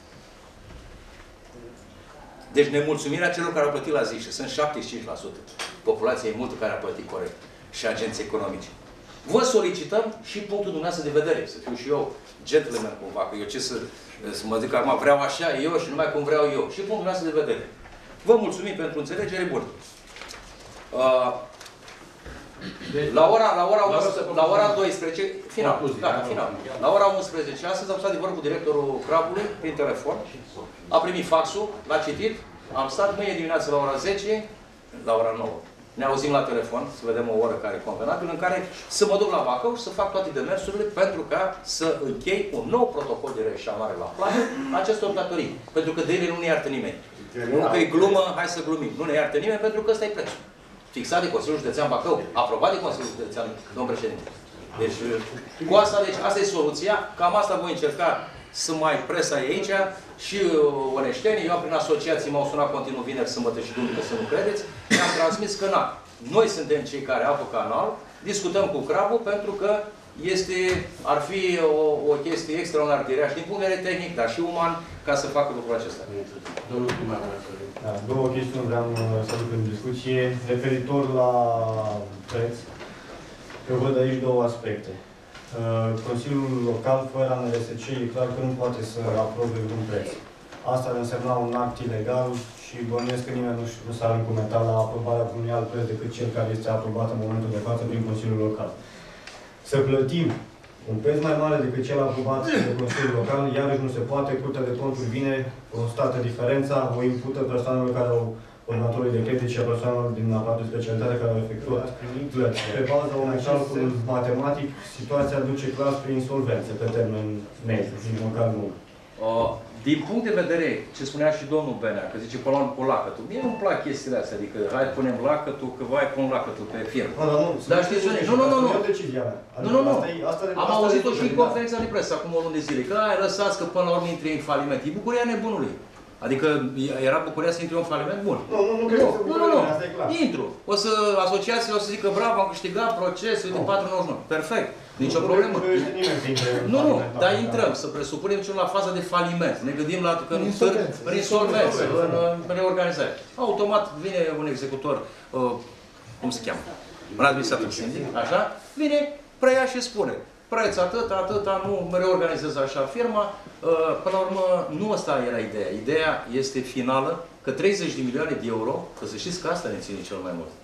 Deci nemulțumirea celor care au plătit la zi, și sunt șaptezeci și cinci la sută. Populația e multă care a plătit corect. Și agenții economici. Vă solicităm și punctul dumneavoastră de vedere, să fiu și eu gentleman cumva, că eu ce să, să mă zic acum, vreau așa eu și numai cum vreau eu. Și punctul dumneavoastră de vedere. Vă mulțumim pentru înțelegere bună. Uh, la ora, la ora, la ora douăsprezece, final, gata, final. La ora unsprezece, astăzi am stat de vorbă cu directorul Crabului prin telefon, a primit faxul, l-a citit, am stat mâine dimineață la ora zece, la ora nouă. Ne auzim la telefon, să vedem o oră care e convenabil, în care să mă duc la Bacău și să fac toate demersurile pentru ca să închei un nou protocol de reșalare la plan acestor datorii. Pentru că de ele nu ne iartă nimeni. Nu că e glumă, hai să glumim. Nu ne iartă nimeni pentru că ăsta e prețul. Fixat de Consiliul Județean Bacău, aprobat de Consiliul Județean, domnul președinte. Deci, cu asta, deci, asta e soluția. Cam asta voi încerca să mai presa aici și uh, oneștenii. Eu, prin asociații, m-au sunat continuu vineri, sâmbătă și duminică, să nu credeți. Mi-am transmis că, na, noi suntem cei care apă canal, discutăm cu crabul, pentru că este, ar fi o, o chestie extraordinar de rea și din punct de vedere tehnic, dar și uman, ca să facă lucrul acesta. Domnul primar, da, două chestiuni vreau să duc în discuție. Referitor la preț, eu văd aici două aspecte. Consiliul Local, fără A N R S C, e clar că nu poate să aprobe un preț. Asta ar însemna un act ilegal și bănuiesc că nimeni nu, nu s-ar încumeta la aprobarea unui alt preț decât cel care este aprobat în momentul de față prin Consiliul Local. Să plătim un preț mai mare decât cel aprobat de Consiliul Local, iarăși nu se poate, Curtea de Conturi vine, constată diferența, o impută persoanelor care au ordonatorului de credit și a persoanelor din aparatul de specialitate care au efectuat plăți. Pe baza unui calcul matematic, situația duce clar spre insolvență pe termen mediu, nici măcar nu. Uh, din punct de vedere, ce spunea și domnul Benea, că zice, până la urmă cu lacătul. Mie nu-mi plac chestiile astea, adică hai punem lacătul, că vai pun lacătul pe firmă. No, dar nu, dar știți, nu, nu, nu, nu. Nu, nu, nu. Am auzit-o și în conferința de presă acum o lună de zile, că ai lăsați că până la urmă intri în faliment. E bucuria nebunului. Adică era bucuria să intri în faliment bun. Nu, nu, nu, cred că nu, nu, nu. Intru. O să asociațiile o să zică bravo, am câștigat procesul de patru nouăzeci și nouă. Perfect. Nici o problemă. Nu, nu, dar intrăm, să presupunem că la faza de faliment. Ne gândim la că în insolvență, în reorganizare. Automat vine un executor, cum se cheamă? Un administrator sindic, așa, vine, preia și spune. Preț atât, atâta, nu reorganizez așa firma. Până la urmă, nu asta era ideea. Ideea este finală, că treizeci de milioane de euro, că să știți că asta ne ține cel mai mult.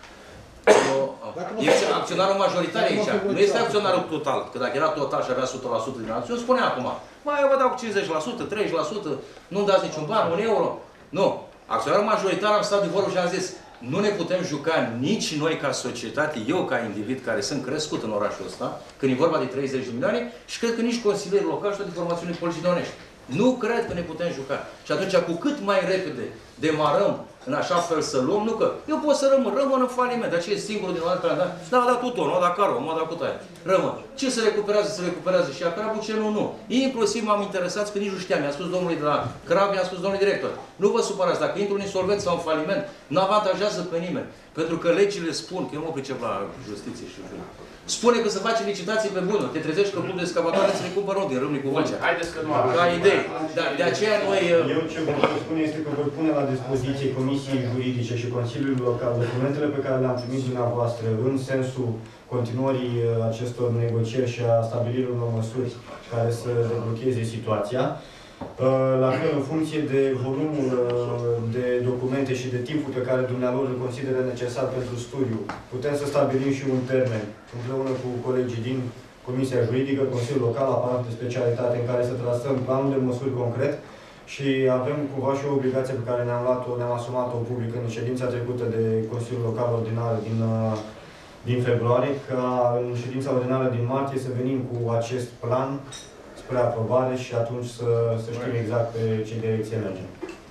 Este acționarul majoritar aici. Nu este acționarul total. Că dacă era total și avea o sută la sută din acțiuni, spunea acum, mai eu vă dau cu cincizeci la sută, treizeci la sută, nu-mi dați niciun ban, un euro. Nu. Acționarul majoritar am stat de vorbă și am zis, nu ne putem juca nici noi ca societate, eu ca individ care sunt crescut în orașul ăsta, când e vorba de treizeci de milioane, și cred că nici consilierii locali și toate formațiunile politice onești. Nu cred că ne putem juca. Și atunci, cu cât mai repede demarăm în așa fel să luăm, nu că eu pot să rămân, rămân în faliment, dar ce e singurul din altă da? Da, da, tu tot, nu, da, caro, mă, da, cu taia. Rămân. Ce se recuperează, se recuperează și acrabu, ce nu, nu. Inclusiv m-am interesat, că nici nu știam, mi-a spus domnului de la Crab, mi-a spus domnului director. Nu vă supărați, dacă intru în insolvență sau în faliment, nu avantajează pe nimeni. Pentru că legile spun, că eu mă pricep la justiție și jur. Spune că se face licitații pe bună. Te trezești că bunul de excavatoare să le cumpără din Râmnicu Vâlcea. Haideți că nu am. Ca idei. Dar de aceea noi... Eu ce vă pot spune este că voi pune la dispoziție Comisiei Juridice și Consiliului Local documentele pe care le-am primit dumneavoastră în sensul continuării acestor negocieri și a stabilirii unor măsuri care să deblocheze situația. La fel, în funcție de volumul de documente și de timpul pe care dumnealor îl consideră necesar pentru studiu, putem să stabilim și un termen, împreună cu colegii din Comisia Juridică, Consiliul Local, aparatul de specialitate, în care să trasăm planul de măsuri concret și avem cumva și o obligație pe care ne-am luat-o, ne-am asumat-o public în ședința trecută de Consiliul Local Ordinar din, din februarie, ca în ședința ordinară din martie să venim cu acest plan spre aprobare și atunci să, să știm exact pe ce direcție mergem.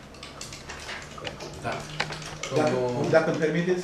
Da. Dacă, dacă îmi permiteți,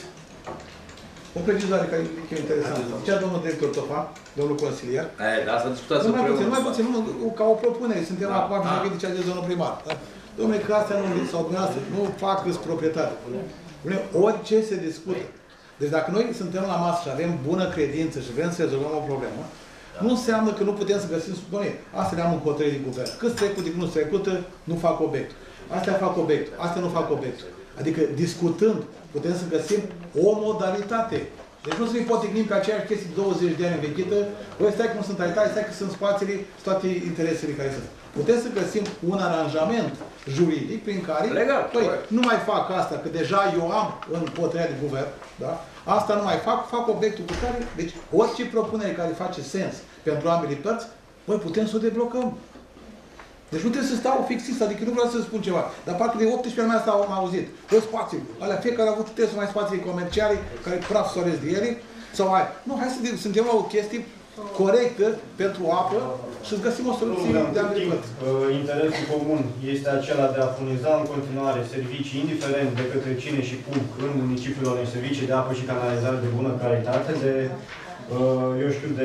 o precizare care e interesantă. Zicea domnul director Topa, domnul consilier. E, dar asta discutați nu mai puțin, nu mai puțin, nu, ca o propunere. Suntem la acum vis-a-vis de ceea ce domnul primar. Da? Domnule, că astea nu, sau dumneavoastră, nu fac proprietate. Orice se discută. Deci dacă noi suntem la masă și avem bună credință și vrem să rezolvăm o problemă, nu înseamnă că nu putem să găsim, spune, astea le-am în hotărâri din guvern. Cât trecut, cât nu trecută, nu fac obiectul. Astea fac obiectul, astea nu fac obiectul. Adică, discutând, putem să găsim o modalitate. Deci nu să ne poticnim pe aceeași chestie douăzeci de ani învechită, băi, stai că nu sunt taritate, stai că sunt spațiile și toate interesele care sunt. Putem să găsim un aranjament juridic prin care, legal, băi, nu mai fac asta, că deja eu am în hotărârea de guvern, da? Asta nu mai fac, fac obiectul cu care, deci orice propunere care face sens pentru ambele părți, băi, putem să o deblocăm. Deci nu trebuie să stau fixist, adică nu vreau să spun ceva, dar parcă de optsprezece ani asta am auzit. Bă, spații, alea fiecare a avut, trebuie să mai spații comerciale, care praf soresc de ele, sau hai. Nu, hai să suntem la o chestie corectă pentru apă și să găsim o soluție de ambele părți. Interesul comun este acela de a furniza în continuare servicii, indiferent de către cine și cum, în municipiul unei servicii de apă și canalizare de bună calitate, de, eu știu, de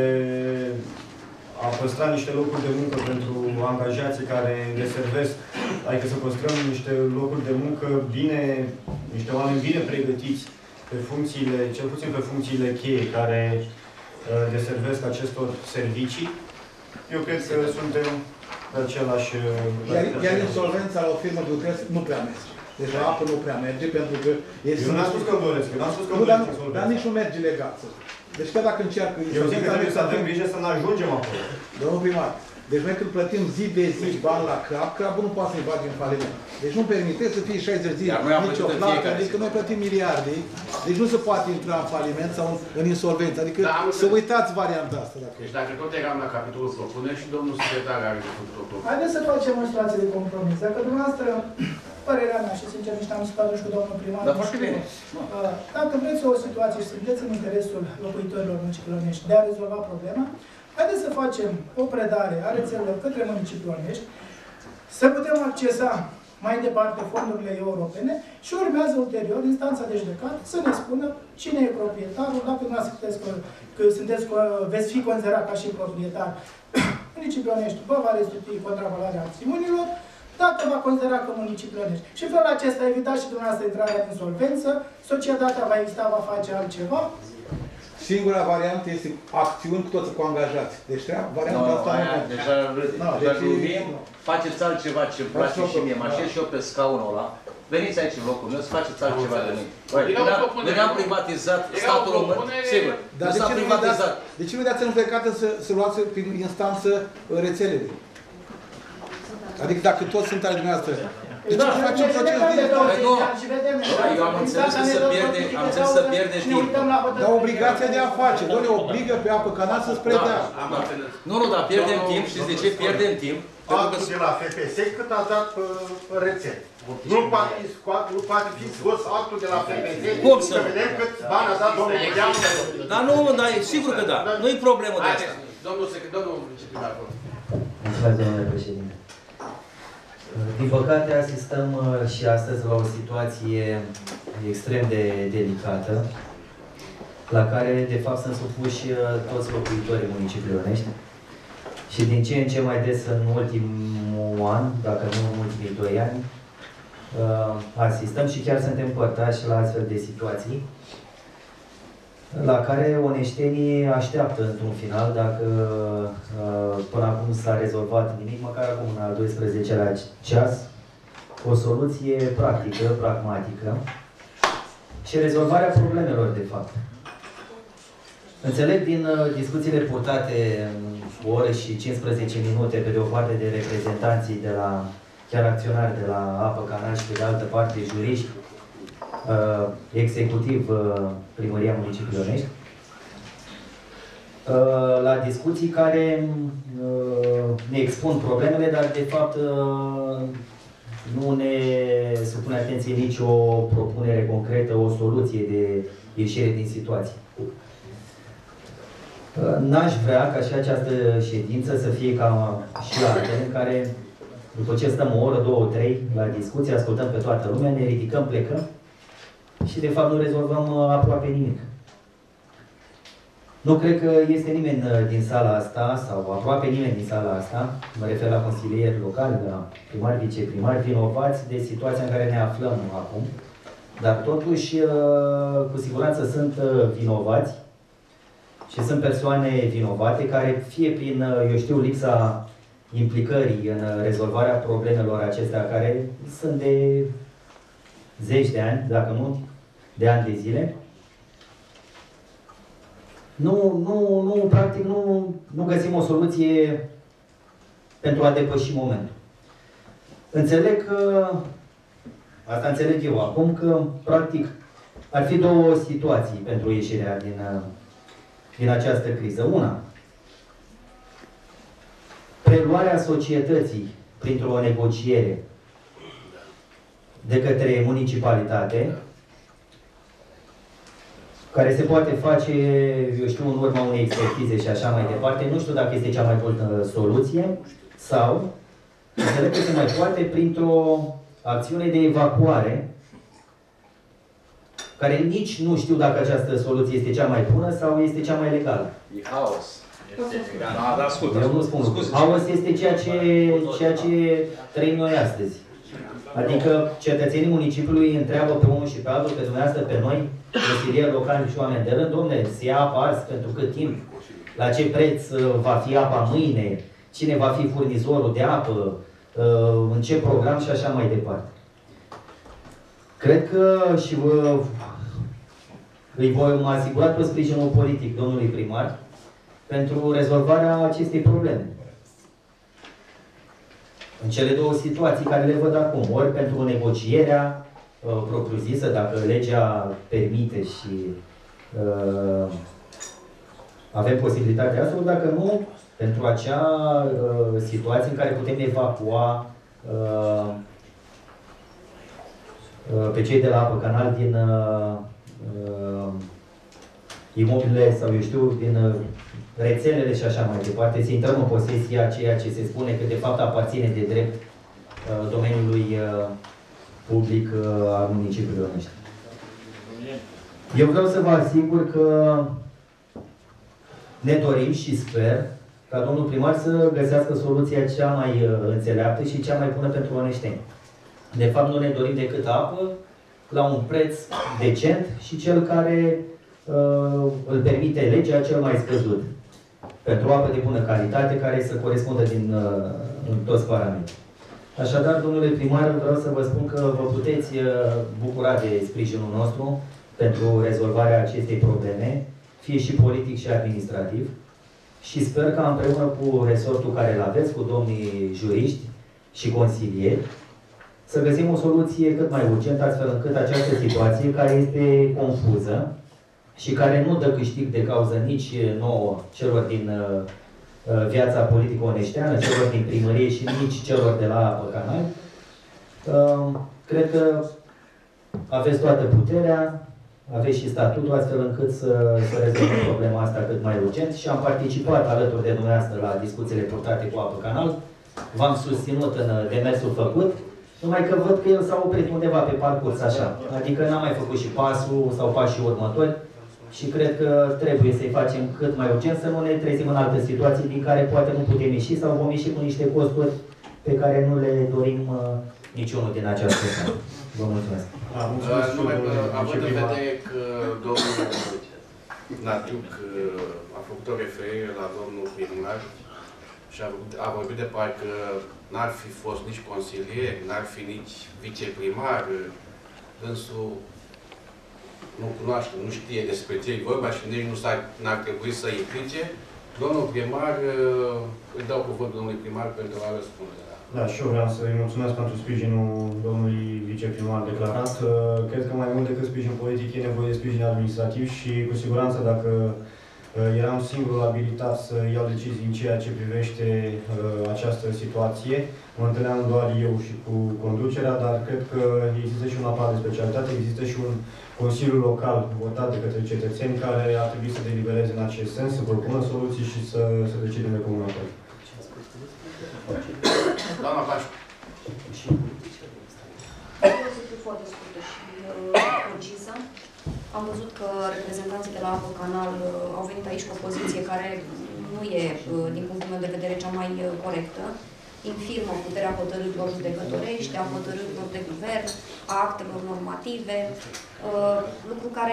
a păstra niște locuri de muncă pentru angajații care le servesc, adică să păstrăm niște locuri de muncă bine, niște oameni bine pregătiți pe funcțiile, cel puțin pe funcțiile cheie care deservesc acestor servicii. Eu cred că suntem pe același... Iar, iar insolvența la o firmă de lucrări nu prea merge. Deci la apă nu prea merge, pentru că... Este eu n-am spus că doresc, eu n-am spus că nu, doresc dar, insolvența. dar nici nu merge legal. Deci chiar dacă încearcă... Eu zic că trebuie să avem grijă să ne ajungem acolo. Domnul primar, deci noi când plătim zi de zi bani la crab, crabul nu poate să-i bage în faliment. Deci nu permite să fie șaizeci de zile, nici o plată, adică noi plătim miliarde, deci nu se poate intra în faliment sau în, în insolvență. Adică da, să uitați varianta asta. Dacă deci dacă tot eram la capitolul propuneri și domnul secretar are de făcut o propunere. Haideți să facem o situație de compromis. Dacă dumneavoastră părerea mea și sincer nici n-am discutat atunci cu domnul primar. Dar foarte bine. Dacă vreți o situație și sunteți în interesul locuitorilor municipiului Onești de a rezolva problema, haideți să facem o predare a rețelelor către municipiul Onești, să putem accesa mai departe fondurile europene și urmează ulterior instanța de judecată să ne spună cine e proprietarul, dacă nu sunteți, că, că sunteți, veți fi considerat ca și proprietar. Municipiul Onești vă va restitui contravaloarea acțiunilor, dacă va considera că municipiul Onești. Și în felul acesta evitați și dumneavoastră intrarea în insolvență, societatea va exista, va face altceva. Singura variantă este acțiuni cu toți cu angajați. Deci treaba, varianta no, asta aia, nu deja râde. No, deja deci glumim, faceți altceva ce îmi place și mie. Mă așez și eu pe scaunul ăla. Veniți aici în locul meu să faceți altceva de noi. Noi ne-am privatizat statul român, sigur. Dar de ce, privatizat. de ce nu dați în judecată să, să luați prin instanță rețelele? Adică dacă toți sunt ale dumneavoastră. De ce nu facem proces de Eu am înțeles că se pierde, am înțeles să pierde timp. Dar obligația de a face, doamne, obligă pe apă canal să-ți predea. Nu, nu, dar pierdem timp. Știți de ce pierdem timp? Actul de la F P S cât a dat pe rețele. Nu poate fi scoat, nu poate fi scos actul de la F P S. Cum să? Să vedem cât bani a dat domnul Mudeanu. Dar nu, dar sigur că da. Nu e problemă de asta. Domnul secretar, domnul viceprimar. Mulțumesc, domnule președinte. Din păcate, asistăm și astăzi la o situație extrem de delicată, la care, de fapt, sunt supuși toți locuitorii municipiului Onești. Și din ce în ce mai des în ultimul an, dacă nu în ultimii doi ani, asistăm și chiar suntem părtași la astfel de situații, la care oneștenii așteaptă într-un final, dacă până acum s-a rezolvat nimic, măcar acum în al doisprezecelea ceas, o soluție practică, pragmatică și rezolvarea problemelor, de fapt. Înțeleg din discuțiile purtate în o oră și cincisprezece minute, pe de o parte de reprezentanții de la, chiar acționari de la Apă Canal și pe de altă parte juriști, Uh, executiv uh, Primăria Municipiului Onești, uh, la discuții care uh, ne expun problemele, dar de fapt uh, nu ne supune atenție nici o propunere concretă, o soluție de ieșire din situație. Uh, N-aș vrea ca și această ședință să fie ca și altele, în care după ce stăm o oră, două, trei la discuție, ascultăm pe toată lumea, ne ridicăm, plecăm și de fapt nu rezolvăm aproape nimic. Nu cred că este nimeni din sala asta, sau aproape nimeni din sala asta, mă refer la consilieri locali, la primari, viceprimari, vinovați de situația în care ne aflăm acum. Dar totuși, cu siguranță sunt vinovați și sunt persoane vinovate care, fie prin, eu știu, lipsa implicării în rezolvarea problemelor acestea, care sunt de zeci de ani, dacă nu de ani de zile, nu, nu, nu, practic, nu, nu găsim o soluție pentru a depăși momentul. Înțeleg că, asta înțeleg eu acum, că, practic, ar fi două situații pentru ieșirea din, din această criză. Una, preluarea societății printr-o negociere de către municipalitate, care se poate face, eu știu, în urma unei expertize și așa mai departe. Nu știu dacă este cea mai bună soluție sau, înțeleg că se mai poate printr-o acțiune de evacuare, care nici nu știu dacă această soluție este cea mai bună sau este cea mai legală. E haos. Da, ascultă. Eu nu spun. Haos este ceea ce, ceea ce trăim noi astăzi. Adică cetățenii municipiului întreabă pe unul și pe altul, pe dumneavoastră, pe noi, consilieri locali și oameni de rând, dom'le, se ia apa ars pentru cât timp? La ce preț va fi apa mâine? Cine va fi furnizorul de apă? În ce program și așa mai departe. Cred că și vă, îi voi mă asigurat pe sprijinul politic domnului primar pentru rezolvarea acestei probleme. În cele două situații care le văd acum, ori pentru negocierea uh, propriu-zisă, dacă legea permite și uh, avem posibilitatea asta, ori dacă nu, pentru acea uh, situație în care putem evacua uh, pe cei de la Apă Canal din uh, imobilele sau eu știu, din uh, rețelele și așa mai departe, să intrăm în posesia ceea ce se spune că de fapt aparține de drept uh, domeniului uh, public uh, al municipiului Onești. Eu vreau să vă asigur că ne dorim și sper ca domnul primar să găsească soluția cea mai uh, înțeleaptă și cea mai bună pentru oneșteni. De fapt, nu ne dorim decât apă la un preț decent și cel care uh, îl permite legea cel mai scăzut. Pentru apă de bună calitate, care să corespundă din uh, în toți parametrii. Așadar, domnule primar, vreau să vă spun că vă puteți uh, bucura de sprijinul nostru pentru rezolvarea acestei probleme, fie și politic și administrativ. Și sper că împreună cu resortul care îl aveți, cu domnii juriști și consilieri, să găsim o soluție cât mai urgentă, astfel încât această situație, care este confuză și care nu dă câștig de cauză nici nouă celor din uh, viața politică oneșteană, celor din primărie și nici celor de la Apă Canal, uh, cred că aveți toată puterea, aveți și statutul, astfel încât să, să rezolvăm problema asta cât mai urgent și am participat alături de dumneavoastră la discuțiile purtate cu Apă Canal. V-am susținut în demersul făcut, numai că văd că el s-a oprit undeva pe parcurs, așa. Adică n-am mai făcut și pasul sau pașii următori și cred că trebuie să-i facem cât mai urgent, să nu ne trezim în alte situații din care poate nu putem ieși sau vom ieși cu niște costuri pe care nu le dorim uh, niciunul din această țară. Vă mulțumesc. Da, mulțumesc. Uh, numai, uh, având în vedere că domnul Natiuc uh, a făcut o referire la domnul primar și a, a vorbit de parcă n-ar fi fost nici consilier, n-ar fi nici viceprimar, dânsul nu cunoaște, nu știe despre ce e vorba și nici nu n-ar trebui să implice. Domnul primar, îi dau cuvântul domnului primar pentru a răspunde. Da, și eu vreau să-i mulțumesc pentru sprijinul domnului viceprimar declarat. Cred că mai mult decât sprijin politic e nevoie de sprijin administrativ și cu siguranță dacă eram singurul abilitat să iau decizii în ceea ce privește uh, această situație. Mă întâlneam doar eu și cu conducerea, dar cred că există și un apar de specialitate, există și un Consiliu Local votat de către cetățeni care ar trebui să delibereze în acest sens, să propună soluții și să, să decidem de comun acord. Doamna Pașcu. Eu să fiu foarte scurtă și concisă. Am văzut că reprezentanții de la Apă Canal au venit aici cu o poziție care nu e, din punctul meu de vedere, cea mai corectă. Infirmă puterea hotărârilor judecătorești, a hotărârilor de guvern, a actelor normative, lucru care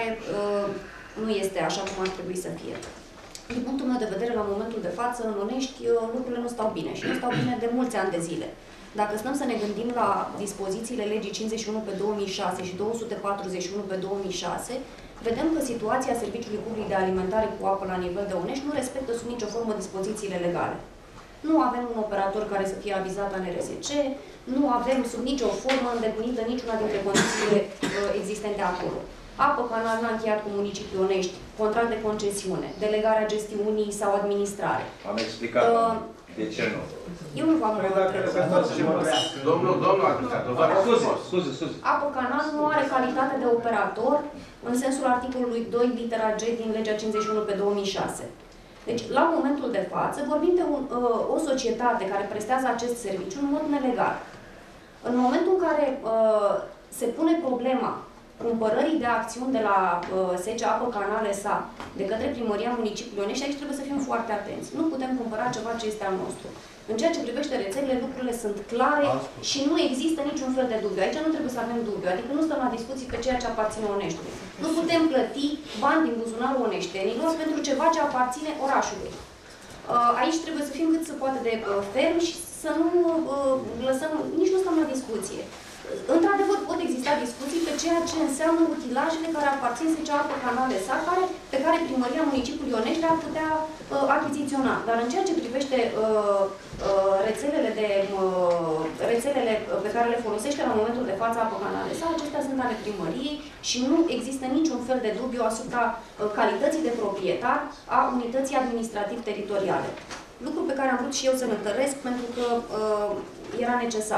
nu este așa cum ar trebui să fie. Din punctul meu de vedere, la momentul de față, în Onești, lucrurile nu stau bine și nu stau bine de mulți ani de zile. Dacă stăm să ne gândim la dispozițiile legii cincizeci și unu pe două mii șase și două sute patruzeci și unu pe două mii șase, vedem că situația Serviciului Public de Alimentare cu apă la nivel de Onești nu respectă sub nicio formă dispozițiile legale. Nu avem un operator care să fie avizat la N R S C, nu avem sub nicio formă îndeplinită niciuna dintre condițiile uh, existente acolo. Apă Canal n-a încheiat cu municipiul Onești contract de concesiune, delegarea gestiunii sau administrare. Am explicat. Uh, de ce nu? Eu nu v-am întrebat. Domnul, domnul administrator, vă rog frumos. Scuze, scuze. Apă Canal nu are calitate de operator în sensul articolului doi, litera G din legea cincizeci și unu pe două mii șase. Deci, la momentul de față, vorbim de un, uh, o societate care prestează acest serviciu în mod nelegal. În momentul în care uh, se pune problema cumpărării de acțiuni de la uh, S C Apă Canale S A de către Primăria Municipiului Onești, aici trebuie să fim foarte atenți. Nu putem cumpăra ceva ce este al nostru. În ceea ce privește rețelele, lucrurile sunt clare și nu există niciun fel de dubiu. Aici nu trebuie să avem dubiu, adică nu stăm la discuții pe ceea ce aparține Oneștiului. Nu putem plăti bani din buzunarul oneștenilor pentru ceva ce aparține orașului. Aici trebuie să fim cât se poate de fermi și să nu lăsăm, nici nu stăm la discuție. Într-adevăr, pot exista discuții pe ceea ce înseamnă utilajele care aparțin S C Apă Canale S A, care, pe care Primăria Municipiului Onești le-ar putea uh, achiziționa. Dar în ceea ce privește uh, uh, rețelele, de, uh, rețelele pe care le folosește la momentul de față Apă Canale S A, acestea sunt ale primăriei și nu există niciun fel de dubiu asupra uh, calității de proprietar a unității administrativ-teritoriale. Lucru pe care am vrut și eu să-l întăresc pentru că uh, era necesar.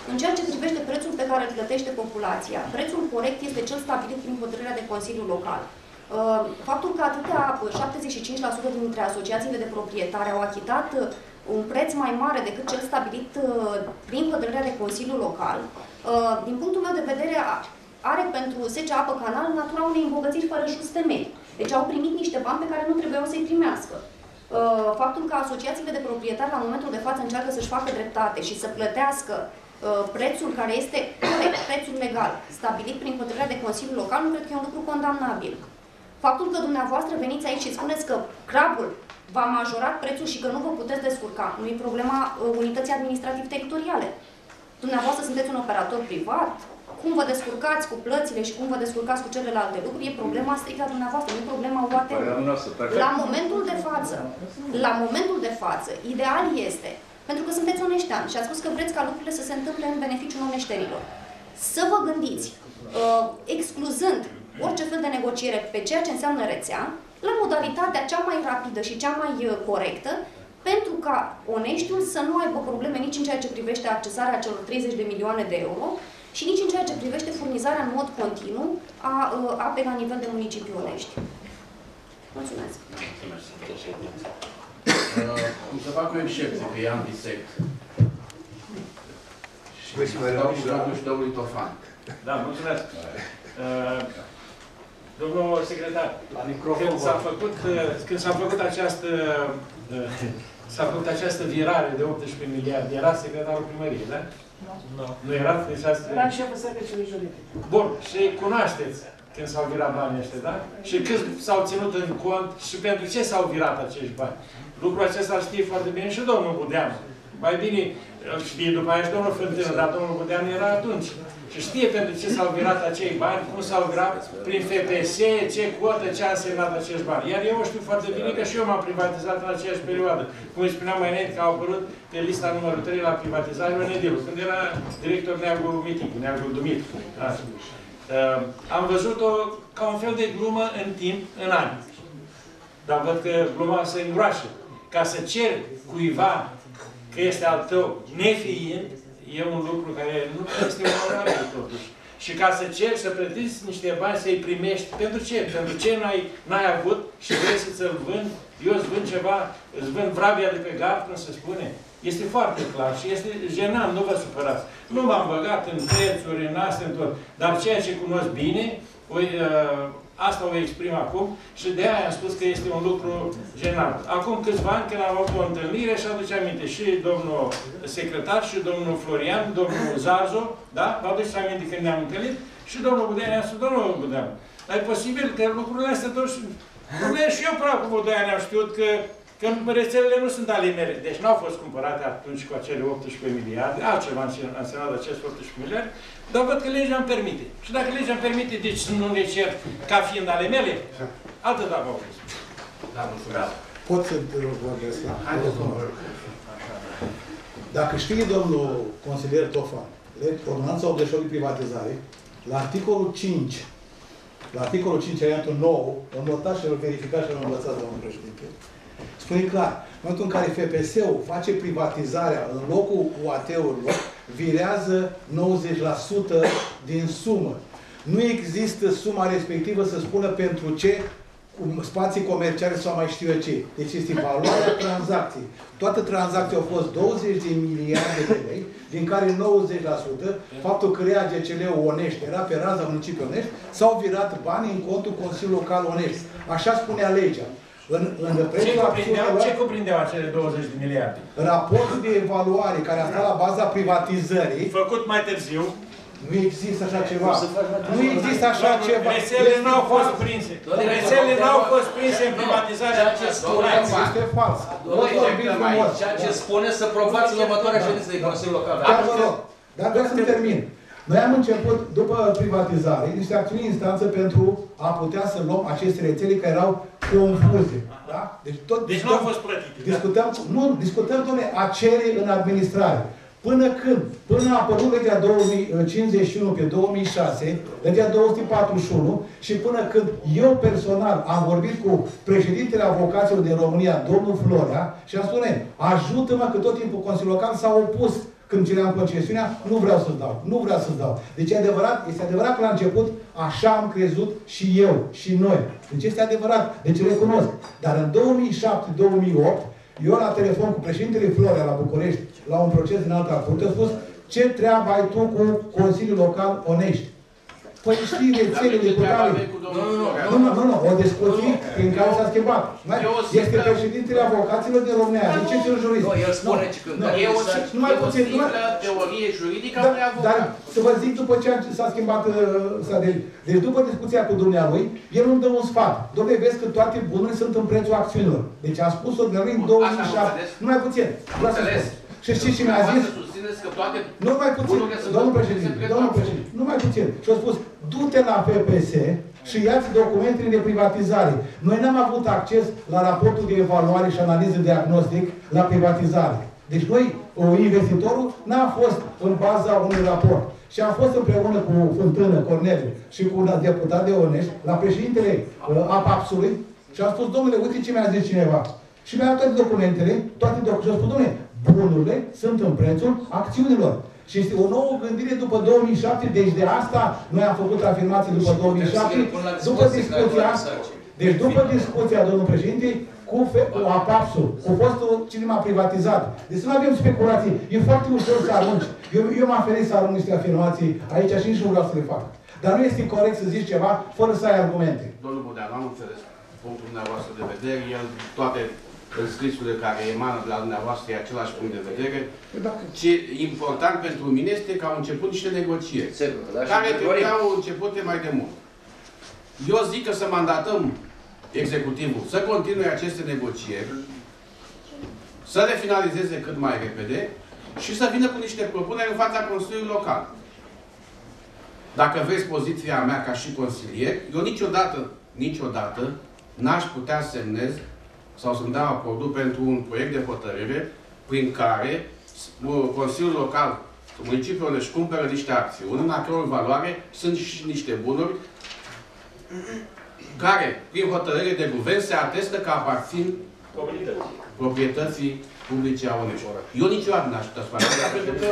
În ceea ce privește prețul pe care îl plătește populația, prețul corect este cel stabilit prin hotărârea de Consiliu Local. Faptul că atâtea șaptezeci și cinci la sută dintre asociațiile de proprietari au achitat un preț mai mare decât cel stabilit prin hotărârea de Consiliu Local, din punctul meu de vedere, are pentru S C Apă Canal natura unei îmbogățiri fără just temei. Deci au primit niște bani pe care nu trebuiau să-i primească. Faptul că asociațiile de proprietari la momentul de față încearcă să-și facă dreptate și să plătească prețul care este corect, prețul legal, stabilit prin hotărârea de Consiliu Local, nu cred că e un lucru condamnabil. Faptul că dumneavoastră veniți aici și spuneți că crabul v-a majorat prețul și că nu vă puteți descurca, nu e problema unității administrativ-teritoriale. Dumneavoastră sunteți un operator privat, cum vă descurcați cu plățile și cum vă descurcați cu celelalte lucruri, e problema strict a dumneavoastră, nu e problema U A T. La momentul de față, la momentul de față, ideal este, pentru că sunteți oneșteani și ați spus că vreți ca lucrurile să se întâmple în beneficiul oneștenilor, să vă gândiți, uh, excluzând orice fel de negociere pe ceea ce înseamnă rețea, la modalitatea cea mai rapidă și cea mai uh, corectă, pentru ca oneștiul să nu aibă probleme nici în ceea ce privește accesarea celor treizeci de milioane de euro și nici în ceea ce privește furnizarea în mod continuu a uh, apei la nivel de municipii Onești. Mulțumesc. Cum să fac o excepție, că e antisect. Și dau cuvântul și domnului Tofan. Da, mulțumesc. Domnul secretar, când s-a făcut, când s-a făcut această s-a făcut această virare de optsprezece miliarde, era secretarul primăriei, da? Nu. Nu era? Era șeful serviciului juridic. Bun, și cunoașteți când s-au virat banii ăștia, da? Și cât s-au ținut în cont și pentru ce s-au virat acești bani. Lucrul acesta știe foarte bine și domnul Budeanu. Mai bine știe după aia și domnul Fântână, dar domnul Budeanu era atunci. Și știe pentru ce s-au virat acei bani, cum s-au virat prin F P S, ce cotă, ce a însemnat acești bani. Iar eu știu foarte bine că și eu m-am privatizat în aceeași perioadă. Cum îi spuneam mai înainte că au apărut pe lista numărul trei la privatizare Rănedilu, când era director Neagul Miticu, Neagul Dumitru. Uh, am văzut-o ca un fel de glumă în timp, în ani. Dar văd că gluma se îngroașă. Ca să cer cuiva că este al tău nefiind, e un lucru care nu este onorabil totuși. Și ca să ceri, să plătiți niște bani, să-i primești, pentru ce? Pentru ce n-ai avut și vrei să-ți-l vând? Eu îți vând ceva, îți vând vrabia de pe gard, cum se spune. Este foarte clar și este jenant, nu vă supărați. Nu m-am băgat în prețuri, în astea, în tot. Dar ceea ce cunosc bine, o, uh, asta o exprim acum și de aia am spus că este un lucru jenant. Acum câțiva ani, când am avut o întâlnire, și aduce aminte și domnul secretar, și domnul Florian, domnul Zazo, da? Vă aduceți aminte când ne-am întâlnit? Și domnul Budeanu a spus, domnul Budeanu, dar e posibil că lucrurile astea toți... Lucrurile și eu până acum doi ani am știut că Că rețelele nu sunt ale mele. Deci n-au fost cumpărate atunci cu acele optsprezece miliarde, altceva a însemnat aceste optsprezece miliarde, dar văd că legea îmi permite. Și dacă legea îmi permite, deci nu le cer ca fiind ale mele, altă dată au fost. Da, mulțumesc. Pot să vorbesc? Haideți, domnul. Dacă știe domnul consilier Tofan, ordonanța optzeci și opt de privatizare, la articolul cinci, la articolul cinci, alineatul nouă, îl notați și îl verificați și îl învățați, domnul președinte, spune clar, în momentul în care F P S-ul face privatizarea în locul U A T-urilor, virează nouăzeci la sută din sumă. Nu există suma respectivă să spună pentru ce, spații comerciale sau mai știu eu ce. Deci este valoarea tranzacției. Toată tranzacția a fost douăzeci de miliarde de lei, din care nouăzeci la sută, faptul că rea G C L-ul Onești era pe raza municipiului Onești, s-au virat banii în contul Consiliului Local Onești. Așa spunea legea. În, în ce, cuprindeau, ce cuprindeau acele douăzeci de miliarde? Raportul de evaluare care a stat la baza privatizării, făcut mai târziu, nu există așa ceva. Nu există așa ceva. Rețelele nu au fost prinse. Rețelele nu au fost prinse în privatizarea acestor. Este fals. Ceea ce spune să probați în următoarea ședință de Consiliul Local. Dar vreau să termin. Noi am început, după privatizare, niște acțiuni în instanță pentru a putea să luăm aceste rețele care erau confuze. Da? Deci, tot deci nu au fost plătite. Discutăm, da? Nu, discutăm, doamne, a cere în administrare. Până când? Până a apărut legea două mii cincizeci și unu pe două mii șase, legea două sute patruzeci și unu, și până când eu personal am vorbit cu președintele avocaților din România, domnul Florea, și am spune, ajută-mă că tot timpul Consiliul Local s-a opus când ceream concesiunea, nu vreau să-ți dau, nu vreau să-ți dau. Deci e adevărat, este adevărat că la început așa am crezut și eu, și noi. Deci este adevărat, deci recunosc. Dar în două mii șapte două mii opt, eu la telefon cu președintele Florea la București, la un proces din alta curte, a spus: ce treabă ai tu cu Consiliul Local Onești? Păi știi rețelele cu care... Nu, nu, nu, nu, o discuție prin care s-a schimbat. Este președintele avocaților din România, ziceți-l jurist. Nu, el spune că când e o simplă teorie juridică a unui avocat. Dar să vă zic după ce s-a schimbat Sadeli. Deci după discuția cu dumnealui, el îmi dă un sfat. Dom'le, vezi că toate bunurile sunt în prețul acțiunilor. Deci a spus-o dumnealui în două mii șapte. Nu mai puțin. Și știți ce mi-a zis? Nu mai puțin, domnul președinte, domnul președinte, nu mai puțin. Și a spus: du-te la P P S și ia-ți documentele de privatizare. Noi n-am avut acces la raportul de evaluare și analiză diagnostic la privatizare. Deci noi, investitorul, n-a fost în baza unui raport. Și am fost împreună cu Fântână, Corneliu și cu un deputat de Onești, la președintele uh, APAPS-ului și am spus: domnule, uite ce mi-a zis cineva. Și mi-a dat toate documentele, toate documentele. Și am spus: domnule, bunurile sunt în prețul acțiunilor. Și este o nouă gândire după două mii șapte, deci de asta noi am făcut afirmații după două mii șapte, după discuția, deci după discuția, domnul președinte, cu, cu APAPS-ul, cu fostul cinema privatizat. Deci să nu avem speculații. E foarte ușor să arunci. Eu, eu m-am ferit să arunc niște afirmații aici și nici nu vreau să le fac. Dar nu este corect să zici ceva fără să ai argumente. Domnul Budeanu, am înțeles punctul dumneavoastră de vedere. El, toate scrisurile care emană de la dumneavoastră e același punct de vedere. Ce important pentru mine este că au început niște negocieri, care trebuiau începute mai de mult. Eu zic că să mandatăm executivul să continue aceste negocieri, să le finalizeze cât mai repede și să vină cu niște propuneri în fața Consiliului Local. Dacă vreți poziția mea ca și consilier, eu niciodată, niciodată n-aș putea semnez sau să-mi dau acordul pentru un proiect de hotărâre prin care Consiliul Local, municipiul își cumpără niște acțiuni, în a căror valoare sunt și niște bunuri care, prin hotărâre de guvern, se atestă că aparțin proprietății publice a Onești. Eu niciodată n-aș putea să fac asta, pentru că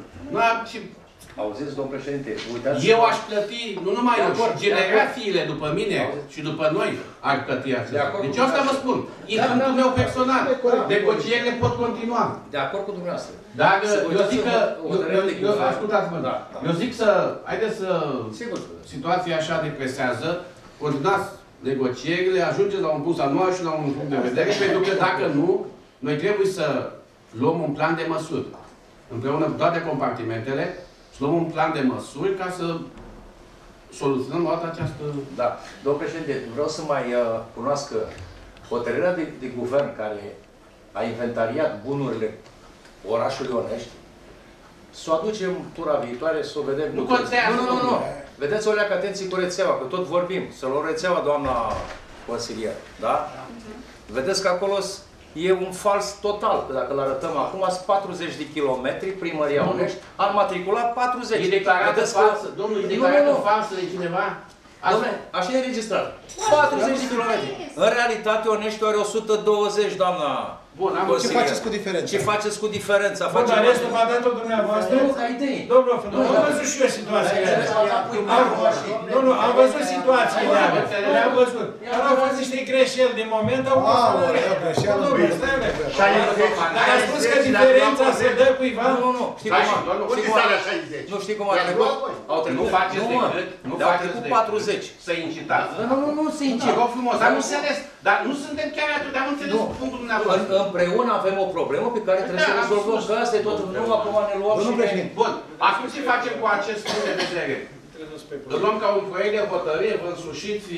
auziți, domn președinte, uitați... Eu aș plăti, nu numai eu, generațiile după mine și după noi ar plăti acesta. Deci asta vă spun. E punctul meu personal. Negocierile pot continua. De acord cu dumneavoastră. Dar eu zic că... Ascultați-mă. Eu zic să... Haideți să... Situația așa depresează. Continuați negocierile, ajungeți la un punct anual și la un punct de vedere, pentru că dacă nu, noi trebuie să luăm un plan de măsuri. Împreună cu toate compartimentele, să luăm un plan de măsuri ca să soluționăm o dată această... Da. Domnul președinte, vreau să mai uh, cunoască hotărârea de, de guvern care a inventariat bunurile orașului Onești, să o aducem tura viitoare, să o vedem... Nu contează! Nu, nu, nu, nu! Vedeți o leacă atenție cu rețeaua, că tot vorbim. Să luăm rețeaua, doamna consilier. Da? Vedeți că acolo e un fals total, că dacă îl arătăm acum, sunt patruzeci de kilometri, primăria Onești, ar matricula patruzeci. E declarată falsă, domnul, e declarată falsă de cineva? Dom'le, așa e înregistrat. patruzeci de kilometri. În realitate, Onești are o sută douăzeci, doamna. Bun, am ce faceți cu diferența? Ce faceți cu diferența? Bun, dar restul v-a dat-o dumneavoastră? Nu, ca idei. Domnul, am văzut și eu situațiile alea. Nu, nu, am văzut situațiile alea. Le-am văzut. Dar au fost niște greșeli. De moment au fost... Domnul, stai mea. Dar a spus că diferența se dă cuiva? Nu, nu, nu. Știi cum a... Nu știi cum a trecut? Au trecut. Nu faceți decât, nu faceți decât patruzeci. Să incitați. Nu, nu, nu, să incitați. Vă frumos, dar nu înțeles. Dar nu suntem chiar atât, dar nu înțeles punctul dumneavoastră. Împreună avem o problemă pe care trebuie să rezolvăm. Că asta e tot. Nu acum ne luăm și ne... Bun, acum ce facem cu acest punct de vedere? Îl luăm ca un proiect de hotărâre, vă însușiți...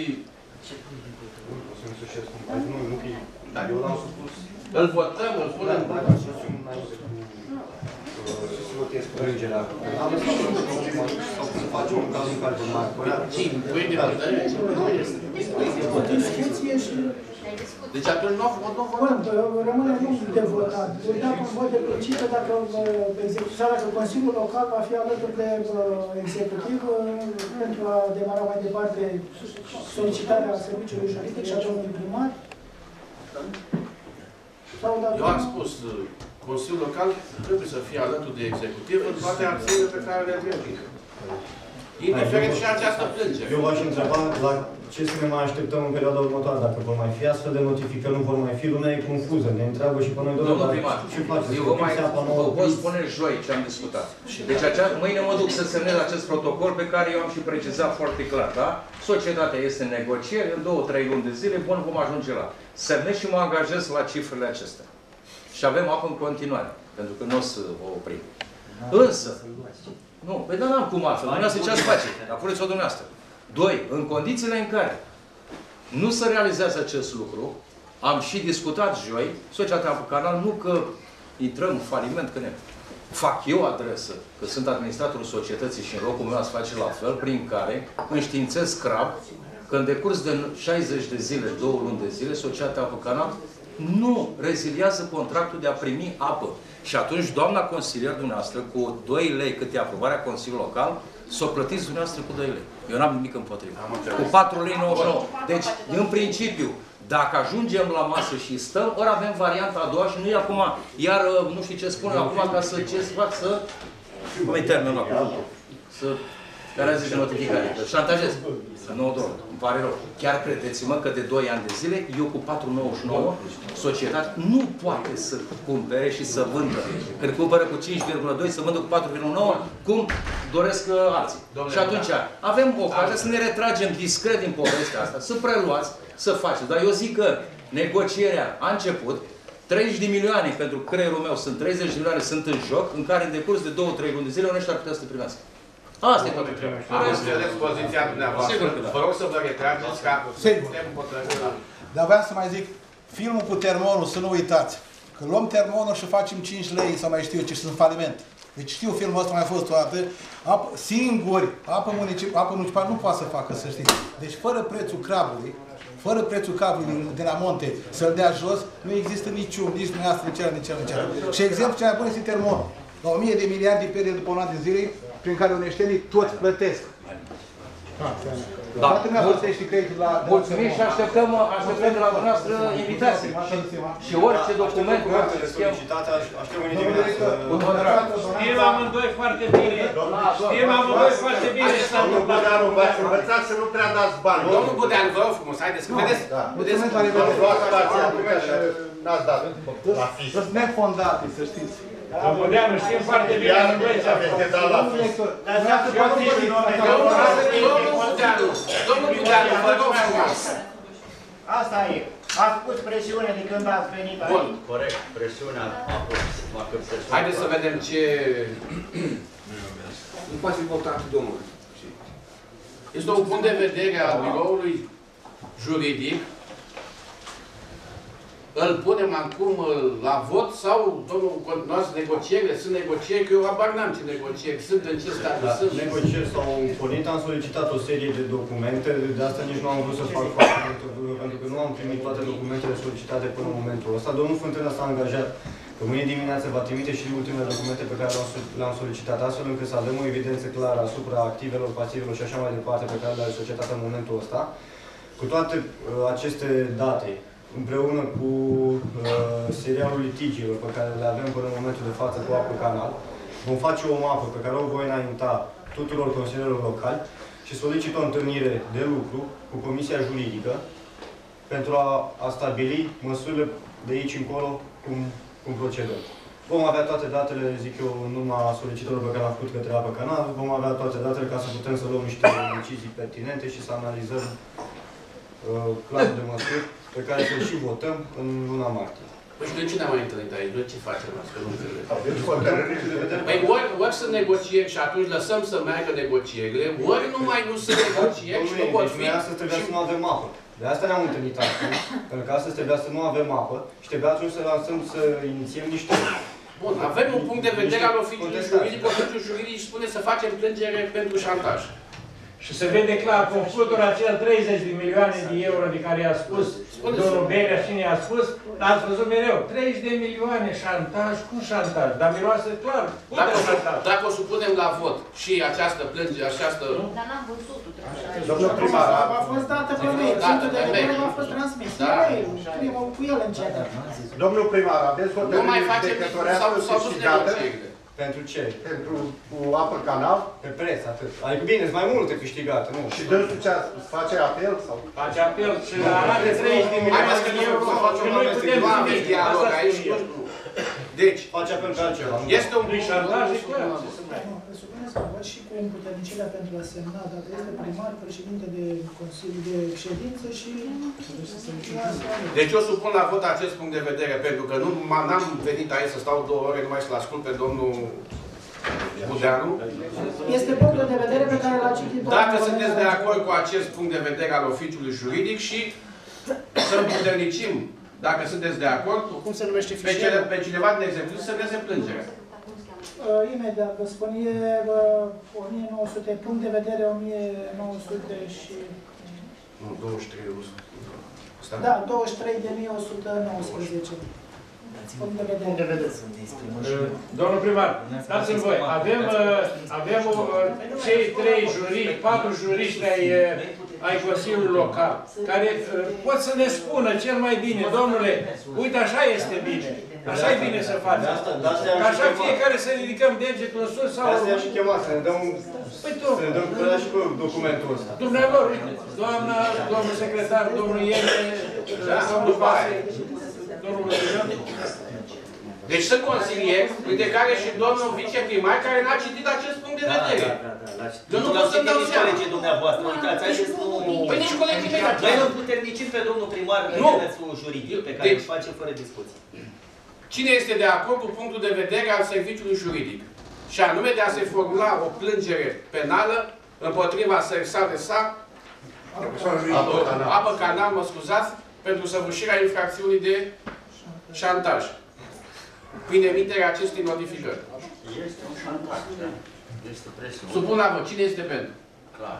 O să însușesc cum faci, nu, nu că eu l-am supus. Îl votăm, îl punem... Și să votez plângerea. Am lăsat să facem un caz în care vă mai apărea. Ce? Proiect de hotărâre? O discuție și... Deci atunci nu Bun, rămâne nu de votat. Dacă un vot de principiu, dacă execuția, dacă Consiliul Local va fi alături de executiv pentru a demara mai departe solicitarea serviciului juridic și a domnului primar. Eu am spus Consiliul Local trebuie să fie alături de executiv în toate acțiunile pe care le trebuie. Indiferent și această plângere. Eu v-aș întreba la ce să ne mai așteptăm în perioada următoare, dacă vor mai fi astfel de notificări, nu vor mai fi, lumea e confuză, ne întreabă și pe noi, domnul primar, eu vă mai vă pot spune joi ce am discutat. Deci acea, mâine mă duc să semnez acest protocol pe care eu am și precizat foarte clar, da? Societatea este în negocieri, în două, trei luni de zile, bun, vom ajunge la. Semnez și mă angajez la cifrele acestea. Și avem apă în continuare, pentru că nu o să o oprim. Însă, nu, păi dar n-am cum altfel, dumneavoastră ce ați face? Apuneți-o dumneavoastră. Doi, în condițiile în care nu se realizează acest lucru, am și discutat joi, Societatea Apă Canal, nu că intrăm în faliment, că ne fac eu adresă, că sunt administratorul societății și în locul meu ați face la fel, prin care înștiințez CRAB că în decurs de șaizeci de zile, două luni de zile, Societatea Apă Canal nu reziliază contractul de a primi apă. Și atunci, doamna consilier dumneavoastră, cu doi lei cât e aprobarea Consiliului Local, s-o plătiți dumneavoastră cu doi lei. Eu n-am nimic împotriva. Cu patru lei nouăzeci și nouă. Deci, în principiu, dacă ajungem la masă și stăm, ori avem varianta a doua și nu e acum, iar nu știu ce spun acum, ca să ce să fac, să... Cum e termenul acum? Să... Care zice notificare? Șantajez. Nu, domnule, îmi pare rău. Chiar credeți-mă că de doi ani de zile, eu cu patru lei nouăzeci și nouă, societatea nu poate să cumpere și să vândă. Când cumpără cu cinci virgulă doi, să vândă cu patru virgulă nouă, cum doresc uh, alții. Domnule, și atunci da. avem ocazia să ne retragem discret din povestea asta, să preluați, să faceți. Dar eu zic că negocierea a început, treizeci de milioane pentru creierul meu, sunt treizeci de milioane, sunt în joc, în care în decurs de două trei luni de zile, unești ar putea să te primească. Asta e toată treaba. Am înțeles poziția dumneavoastră. Vă rog să vă retrageți ca putem hotărâ. Dar vreau să mai zic, filmul cu termonul, să nu uitați. Că luăm termonul și facem cinci lei sau mai știu eu ce, și sunt faliment. Deci știu filmul ăsta mai a fost toată. Apă, singuri, apă municipală, apă municipală nu poate să facă, să știți. Deci fără prețul crabului, fără prețul cablului de la monte, să-l dea jos, nu există niciun, nici dumneavoastră, nici cel, nici cel, nici cel. Și exemplu cel mai bun este termonul. La o mie de miliarde de pierderi după un an de zile, prin care uneștenii toți plătesc. Da. Toată lumea plătește creditul la... Mulțumim și așteptăm, așteptăm de la dumneavoastră invitații. Și orice document, orice schemă. Aștept mâine dimineață. Știm amândoi foarte bine. Știm amândoi foarte bine. Domnul Budeanu, v-ați învățat să nu prea dați bani. Domnul Budeanu, vă rog frumos, haideți, vedeți? Vedeți? Luați stația și n-ați dat la fișă. Sunt nefondate, să știți. Domnul Budeanu, știm foarte bine amândoi ce a făcut. Domnul Budeanu, vă rog frumos. Asta e. Ați pus presiune de când ați venit aici. Bun. Corect, presiunea a fost. Haideți să vedem ce... Nu poate fi votat, domnul. Este un punct de vedere al biroului juridic. Îl punem acum la vot sau, domnul, continuați negocierile? Sunt negocieri, că eu abar n-am ce negocieri. Sunt în ce stat sunt? Negocieri s-au pornit, am solicitat o serie de documente, de asta nici nu am vrut să fac foarte multe, pentru că nu am primit toate documentele solicitate până în momentul ăsta. Domnul Fântână s-a angajat că mâine dimineață va trimite și ultimele documente pe care le-am solicitat, astfel încât să avem o evidență clară asupra activelor, pasivelor și așa mai departe pe care le are societatea în momentul ăsta. Cu toate uh, aceste date, împreună cu uh, serialul litigiilor pe care le avem până în momentul de față cu Apă Canal, vom face o mapă pe care o voi înainta tuturor consilierilor locali și solicit o întâlnire de lucru cu Comisia Juridică pentru a, a stabili măsurile de aici încolo cum, cum procedăm. Vom avea toate datele, zic eu, în urma solicitărilor pe care le-am făcut către Apă Canal, vom avea toate datele ca să putem să luăm niște decizii pertinente și să analizăm uh, planul de măsuri pe care să-l și votăm în luna martie. Păi și de ce ne-am mai întâlnit aici? Noi ce facem asta? Că nu înțeleg. Păi ori, ori sunt negocieri și atunci lăsăm să meargă negocierile, ori nu mai nu sunt negocieri și nu pot fi... Deci astăzi trebuia să nu avem apă. De asta ne-am întâlnit astăzi, pentru că astăzi trebuia să nu avem apă și trebuia atunci să lansăm să inițiem niște... Bun, avem un punct de vedere al oficiului juridic, oficiul juridic spune să facem plângere pentru șantaj. Și se vede clar, confrutul acel treizeci de milioane de euro de care i-a spus domnul Berea și ne-a spus, dar ați văzut mereu, treizeci de milioane, șantaj, cum șantaj? Dar miroase clar, dacă o, dacă o supunem la vot și această plângere, această... Dar n-am văzut-o. Domnul primar, A fost dată pe mail, punctul de vedere a fost transmis. Da. Primul cu el încet. domnul primar, aveți o Nu mai facem sau sau nu câștigată negocierile. Pentru ce? pentru cu apă canal Pe preț, atât. Adică bine, sunt mai multe câștigate, nu? și dânsul ce a spus, face apel sau... Face apel și arată treizeci de milioane de euro, că noi putem Oameni, dialog aici, nu știu. Deci, Face apel pe altceva. este un șantaj, e clar. Presupuneți că văd și cu împuternicirea pentru a semna, dacă este primar, președinte de Consiliu de Ședință și... Deci eu supun la vot acest punct de vedere, pentru că nu n-am venit aici să stau două ore numai să-l ascult pe domnul Budeanu. Este punctul de vedere pe care l-a citit doamna. Dacă sunteți de acord cu acest punct de vedere al oficiului juridic și să împuternicim, dacă sunteți de acord, Cum se numește pe, fișierul? cele, pe cineva din exemplu să semneze plângerea. Uh, imediat, vă spun, e uh, o mie nouă sute, punct de vedere o mie nouă sute și... Nu, douăzeci și trei. Da, douăzeci și trei de mie o sută nouăsprezece. Punct de vedere. Domnul primar, dați-mi voi, avem, avem cei trei juriști, patru juriști ai, ai Consiliului Local, care pot să ne spună cel mai bine, domnule, uite, așa este bine, așa e bine să faci. Așa fiecare să ridicăm degetul în sus sau... Asta și chemat, să ne dăm, păi să ne dăm și cu documentul ăsta. Dumnealor, doamna, domnul secretar, domnul Iene, domnul Vase, domnul Lăzăran. Deci sunt consilieri, printre care și domnul viceprimar, care n-a citit acest punct de vedere. Eu nu pot să-mi dau seama. Colegii dumneavoastră, uitați, haideți nu... Păi nici colegii mei. Noi îl puternicim pe domnul primar în interesul juridic, pe care îl face fără discuții. Cine este de acord cu punctul de vedere al serviciului juridic? Și anume de a se formula o plângere penală împotriva Sersare Sa, Apă Canal, mă scuzați, pentru săvârșirea infracțiunii de șantaj. Prin emiterea acestei notificări. Este un șantaj, da. Este presiune. Supun la vot. Cine este pentru? Clar.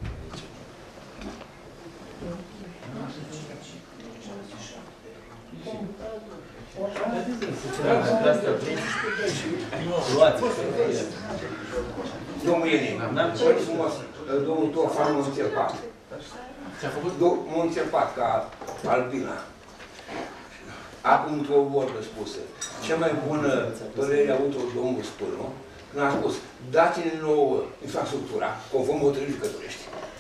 Domnul Ienin, frumos, domnul Tofan m-a înțepat. Ce-a făcut? M-a înțepat ca Albina. Acum într-o vorbă spusă. Cea mai bună părere a avut-o domnul Spârnu, când a spus, dați-ne nouă infrastructura, conform hotărârii Căturești.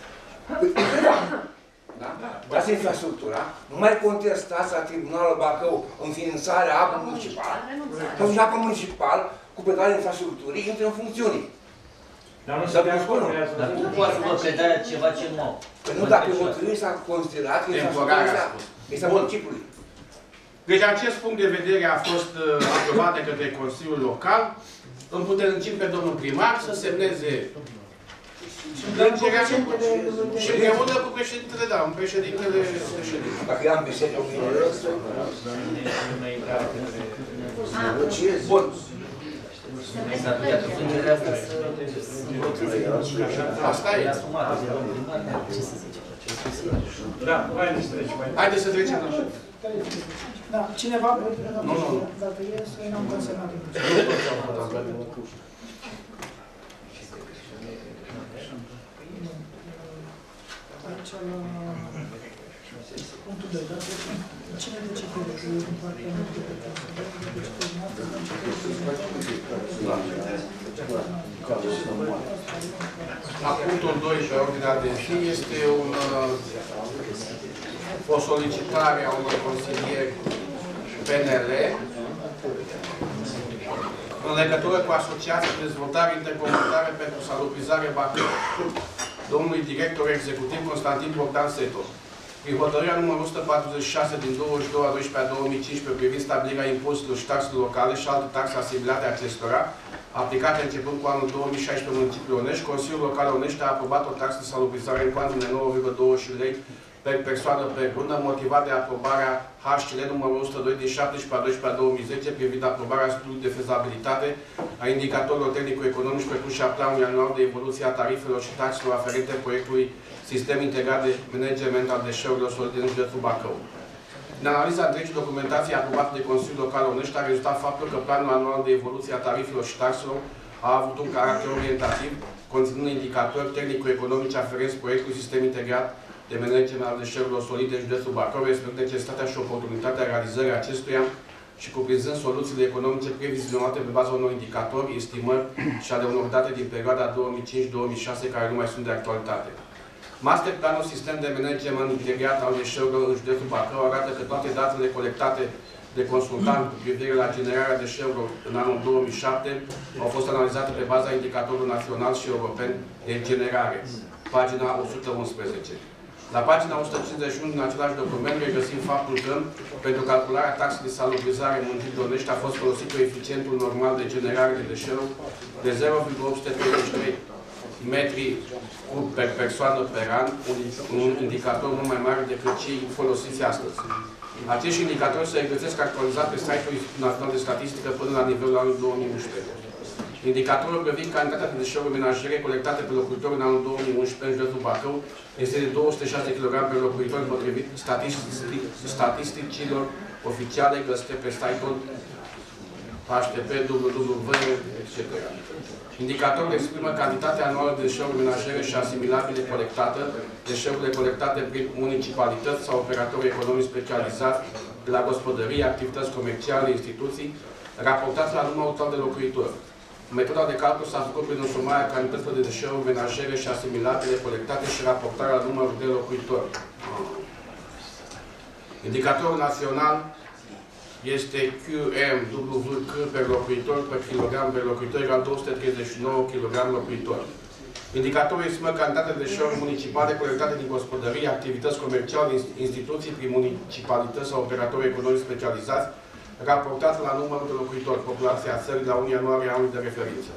Da? Dați infrastructura, nu mai contestați la Tribunalul Bacău înființarea apă municipală. Pentru apă municipal, cu plecarea infrastructurii, intră în funcțiune. Dar nu se de acord. Dar cum poate să vă predea ceva ce nu au? Păi nu, dacă hotărârii s-a considerat că infrastructura este a municipiului. Deci acest punct de vedere a fost uh, aprobat de către Consiliul Local. Împuternicim pe domnul primar să semneze plângerea și împreună cu președintele, da, un președintele președinte. Dacă i-am biserică, o mine răsă. Bun. S-ar putea că plângerea asta să... Asta e. Ce să zicem? Da, haideți să trecem mai. Haideți să trecem la șef. Da, cineva... Nu, nu. Dacă e, să n-am consemnat. Aici, la punctul doi, da? Cine de ce crede că în partea La punctul doi pe ordinea de zi este un, o solicitare a unor consilieri P N L în legătură cu Asociația de Dezvoltare Intercomunitară pentru Salubrizare Bacău, domnului director executiv Constantin Bogdan Seto. Prin hotărârea numărul o sută patruzeci și șase din douăzeci și doi a doisprezece a două mii cincisprezece privind stabilirea impozitelor și taxelor locale și alte taxe asimilate acestora, aplicate începând cu anul două mii șaisprezece în municipiul Onești, Consiliul Local Onești a aprobat o taxă de salubrizare în cuantum de nouă virgulă douăzeci lei pe persoană pe lună, motivat de aprobarea H C L numărul o sută doi din șaptesprezece a doisprezece a două mii zece privind aprobarea studiului de fezabilitate a indicatorilor tehnico-economici precum și a planului anual de evoluție a tarifelor și taxelor aferente proiectului Sistem Integrat de Management al Deșeurilor Solide în județul Bacău. În analiza întregii documentații aprobate de Consiliul Local Onești a rezultat faptul că planul anual de evoluție a tarifelor și taxelor a avut un caracter orientativ, conținând indicatori tehnico-economici aferenți proiectului Sistem Integrat de Management al Deșeurilor Solide în județul Bacău, respectiv necesitatea și oportunitatea realizării acestuia și cuprinzând soluțiile economice previzionate pe baza unor indicatori, estimări și ale unor date din perioada două mii cinci două mii șase care nu mai sunt de actualitate. Masterplanul Sistem de Management Integrat al Deșeurilor în județul Bacău arată că toate datele colectate de consultant cu privire la generarea deșeurilor în anul două mii șapte au fost analizate pe baza indicatorului național și european de generare, pagina o sută unsprezece. La pagina o sută cincizeci și unu din același document regăsim faptul că, pentru calcularea taxei de salubrizare în municipiul Onești a fost folosit coeficientul normal de generare de deșeuri de zero virgulă opt sute treizeci și trei metri cub per persoană per an, un indicator mult mai mare decât cei folosiți astăzi. Acești indicatori se regăsesc actualizat pe site-ul Institutului Național de Statistică până la nivelul anului două mii unsprezece. Indicatorul privind cantitatea de deșeuri menajere colectate pe locuitor în anul două mii unsprezece în județul Bacău este de două sute șase kilograme pe locuitor potrivit statisticilor oficiale găsite pe site-ul H T T P, W W W, et cetera. Indicatorul exprimă cantitatea anuală de deșeuri menajere și asimilabile colectată, deșeurile colectate prin municipalități sau operatori economici specializați de la gospodării, activități comerciale, instituții, raportați la numărul total de locuitori. Metoda de calcul s-a făcut prin însumarea cantităților de deșeuri menajere și asimilabile colectate și raportarea la numărul de locuitori. Indicatorul național este Q M W C per locuitor per kilogram per locuitor egal două sute treizeci și nouă kilograme locuitor. Indicatorul exprimă cantitatea de deșeuri municipale colectate din gospodării, activități comerciale, instituții prin municipalități sau operatori economici specializați, raportat la numărul de locuitori, populația țării la unu ianuarie anului de referință.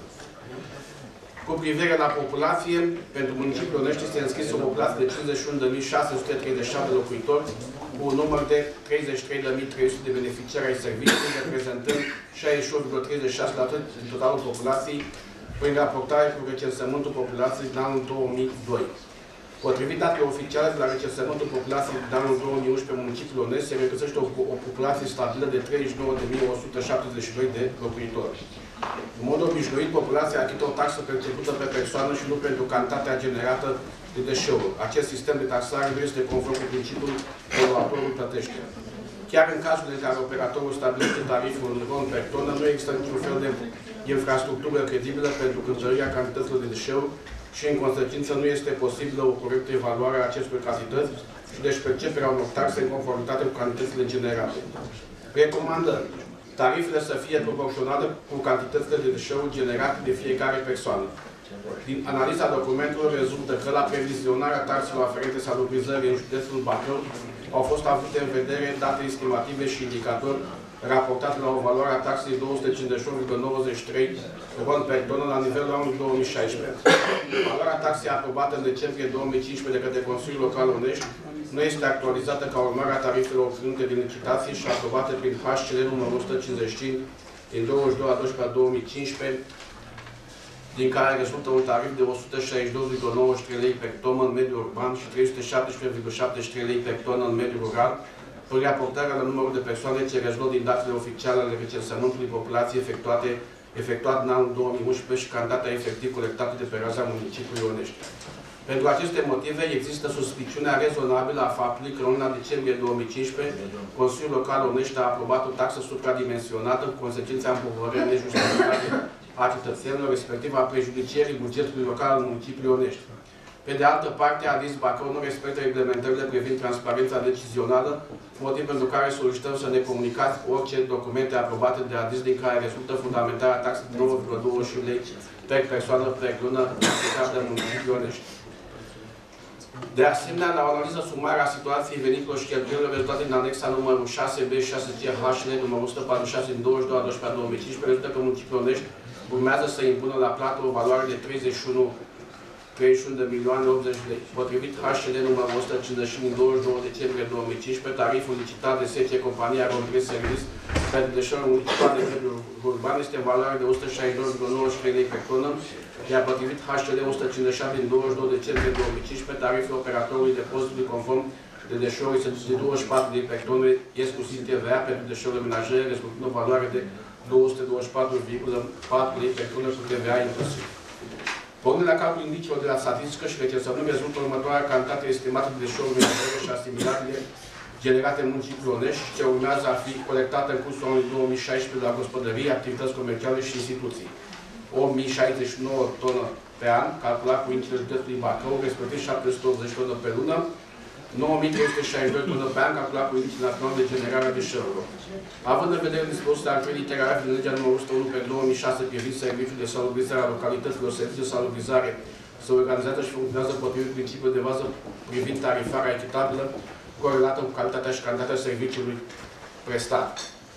Cu privire la populație, pentru municipiul Onești este înscris o populație de cincizeci și unu de mii șase sute treizeci și șapte de locuitori, cu un număr de treizeci și trei de mii trei sute de beneficiari ai serviciului, reprezentând șaizeci și opt virgulă treizeci și șase la sută din totalul populației, prin raportare cu recensământul populației din anul două mii doi. Potrivit datelor oficiale de la recensământul populației din anul două mii unsprezece, municipiul Onești se regăsește o, o populație stabilă de treizeci și nouă de mii o sută șaptezeci și doi de locuitori. În mod obișnuit, populația achită o taxă percepută pe persoană și nu pentru cantitatea generată de deșeuri. Acest sistem de taxare nu este conform cu principiul poluatorul plătește. Chiar în cazul în care operatorul stabilește tariful în ron per tonă, nu există niciun fel de infrastructură credibilă pentru cântărirea cantităților de deșeuri și, în consecință, nu este posibilă o corectă evaluare a acestor cantități și deci perceperea unor taxe în conformitate cu cantitățile generate. Recomandăm tarifele să fie proporționale cu cantitățile de deșeuri generate de fiecare persoană. Din analiza documentelor rezultă că la previzionarea taxelor aferente salubrizării în județul Bacău au fost avute în vedere date estimative și indicatori raportate la o valoare a taxei două sute cincizeci și opt virgulă nouăzeci și trei ron per tonă la nivelul anului două mii șaisprezece. Valoarea taxei aprobată în decembrie două mii cincisprezece de către Consiliul Local Onești nu este actualizată ca urmare a tarifelor obținute din licitație și aprobate prin H C L numărul o sută cincizeci și cinci din douăzeci și doi a doisprezece a două mii cincisprezece, din care rezultă un tarif de o sută șaizeci și doi virgulă nouăzeci și trei lei per tonă în mediul urban și trei sute șaptesprezece virgulă șaptezeci și trei lei per tonă în mediul rural, prin raportarea la numărul de persoane ce rezultă din datele oficiale ale recensământului populației efectuate, efectuat în anul două mii unsprezece și cantitatea efectiv colectată de pe raza municipiului Onești. Pentru aceste motive, există suspiciunea rezonabilă a faptului că în luna decembrie două mii cincisprezece, Consiliul Local Onești a aprobat o taxă supradimensionată cu consecința împovărării nejustificate a cetățenilor, respectiv a prejudicierii bugetului local al municipiului Onești. Pe de altă parte, A D I S Bacău nu respectă reglementările privind transparența decizională, motiv pentru care solicităm să ne comunicați orice documente aprobate de A D I S din care rezultă fundamentarea taxei de nouă virgulă douăzeci și unu lei per persoană per lună aplicată în municipiul Onești. De asemenea, la o analiză sumară a situației veniturilor și cheltuielilor rezultate din anexa numărul șase B șase C H L numărul o sută patruzeci și șase din douăzeci și doi a doisprezece a două mii cincisprezece, rezultă că municipiul Onești urmează să impună la plată o valoare de treizeci și unu treizeci și unu de milioane optzeci de lei. Potrivit H C L numărul o sută cincizeci și unu din douăzeci și doi decembrie două mii cincisprezece, tariful licitat de S E C E Compania România Service pentru deșeuri municipale de mediul urban este în valoare de o sută șaizeci și doi virgulă nouăzeci și trei lei pe tonă, iar potrivit H C L o sută cincizeci și șapte din douăzeci și doi decembrie două mii cincisprezece, tariful operatorului depozitului conform de deșeuri este de douăzeci și patru lei pe tonă, exclusiv T V A pentru deșeurile menajere, respectiv o valoare de două sute douăzeci și patru virgulă patru lei pe tonă cu T V A inclusiv. Pornind la calculul indicilor de la statistică și recensământ, rezultă următoarea cantitate estimată de deșeuri menajere și asimilabile generate în municipiul Onești, ce urmează a fi colectată în cursul anului două mii șaisprezece la gospodării, activități comerciale și instituții. o mie șaizeci și nouă tonă pe an, calculat cu indicele județului Bacău, respectiv șapte sute optzeci tonă pe lună, nouă mii trei sute șaizeci și doi tonă pe an, calculat cu indicele național de generare a deșeurilor. Având în vedere dispoziția actualei literare din legea numărul o sută unu pe două mii șase privind serviciul de salubrizare a localităților, serviciul de salubrizare se organizează și funcționează potrivit principiul de bază privind tarifarea echitabilă, corelată cu calitatea și cantitatea serviciului prestat.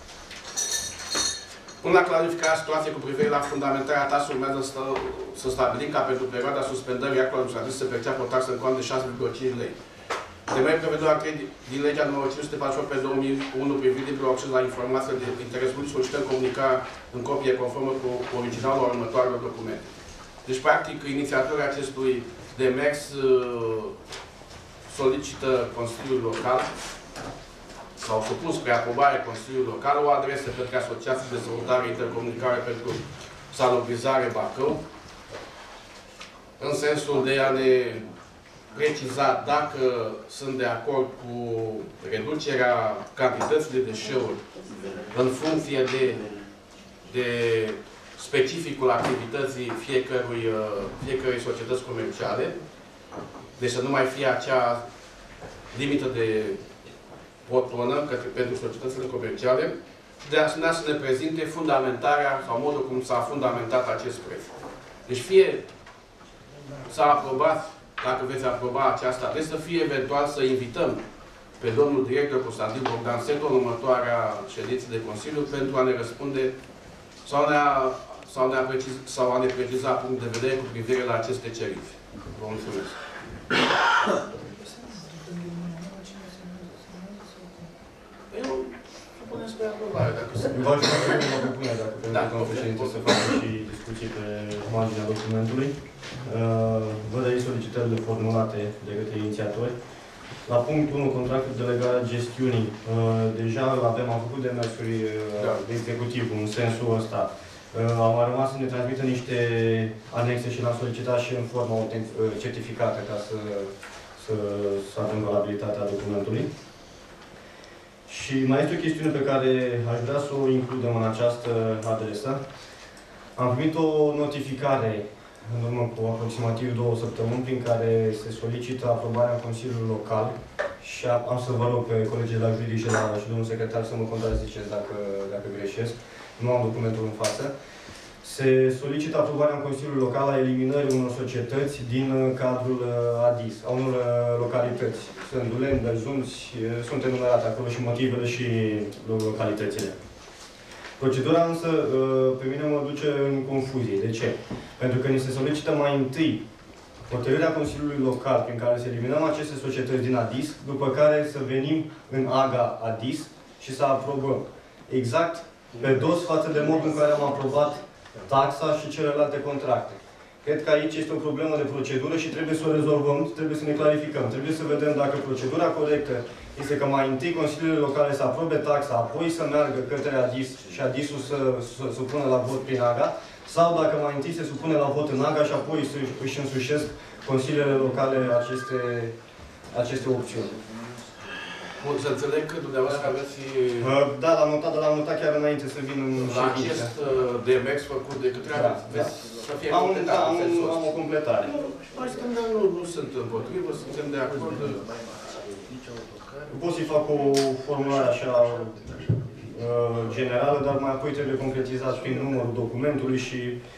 Până la clarificarea situației cu privire la fundamentarea taxei, urmează să, să stabilim ca pentru perioada suspendării actului administrativ să perceapă o taxă în cont de șase virgulă cinci lei. Temeiul prevederea din legea numărul cinci sute patruzeci și opt pe două mii unu privind liberul acces la informații de interes public, solicităm comunicarea în copie conformă cu originalul următoarelor documente. Deci, practic, inițiatorii acestui demers solicită Consiliul Local sau supun spre aprobare Consiliului Local o adresă către Asociația de Dezvoltare Intercomunicare pentru Salubrizare Bacău, în sensul de a ne preciza dacă sunt de acord cu reducerea cantității de deșeuri în funcție de, de specificul activității fiecărui, fiecărei societăți comerciale. Deci să nu mai fie acea limită de o tonă pentru societățile comerciale. De asemenea să ne prezinte fundamentarea sau modul cum s-a fundamentat acest preț. Deci fie s-a aprobat, dacă veți aproba această adresă, fie eventual să invităm pe domnul director Constantin Bogdan Seto în următoarea ședință de Consiliu pentru a ne răspunde sau, ne a, sau, ne a preciz, sau a ne preciza punct de vedere cu privire la aceste cerințe. Vă mulțumesc. Eu propunem spre aprobare, dacă se... V-aș vrea să propune, dacă pentru domnul președinte, să facem și discuții pe marginea documentului. Văd aici solicitările formulate de către inițiatori. La punctul unu, contractul de legare a gestiunii. Deja avem, am făcut demersuri de executiv în sensul ăsta. Am mai rămas să ne transmită niște anexe și le-am solicitat și în formă certificată ca să, să, să avem valabilitatea documentului. Și mai este o chestiune pe care aș vrea să o includem în această adresă. Am primit o notificare în urmă cu aproximativ două săptămâni prin care se solicită aprobarea în Consiliul Local și am să vă rog pe colegii de la juridici și, la, și domnul secretar să mă contraziceți dacă, dacă greșesc. Nu am documentul în față. Se solicită aprobarea în Consiliul Local a eliminării unor societăți din cadrul A D I S, a unor localități. Sunt Duleni, Berzunți, sunt enumerate acolo și motivele și localitățile. Procedura însă pe mine mă duce în confuzie. De ce? Pentru că ni se solicită mai întâi hotărârea Consiliului Local prin care să eliminăm aceste societăți din A D I S, după care să venim în A G A A D I S și să aprobăm. Exact pe dos față de modul în care am aprobat taxa și celelalte contracte. Cred că aici este o problemă de procedură și trebuie să o rezolvăm, trebuie să ne clarificăm. Trebuie să vedem dacă procedura corectă este că mai întâi Consiliile Locale să aprobe taxa, apoi să meargă către A D I S și A D I S-ul să, să supună la vot prin A G A, sau dacă mai întâi se supune la vot în A G A și apoi își însușesc Consiliile Locale aceste, aceste opțiuni. Bun, să înțeleg că dumneavoastră aveți... Da, l-am notat, dar l-am notat chiar înainte să vin în la acest demers făcut de către da, da. Să fie am, da, am, am o completare. Noi suntem, nu, nu sunt împotrivă, suntem de acord. Pot să-i fac o formulare așa generală, dar mai apoi trebuie concretizat prin numărul documentului și...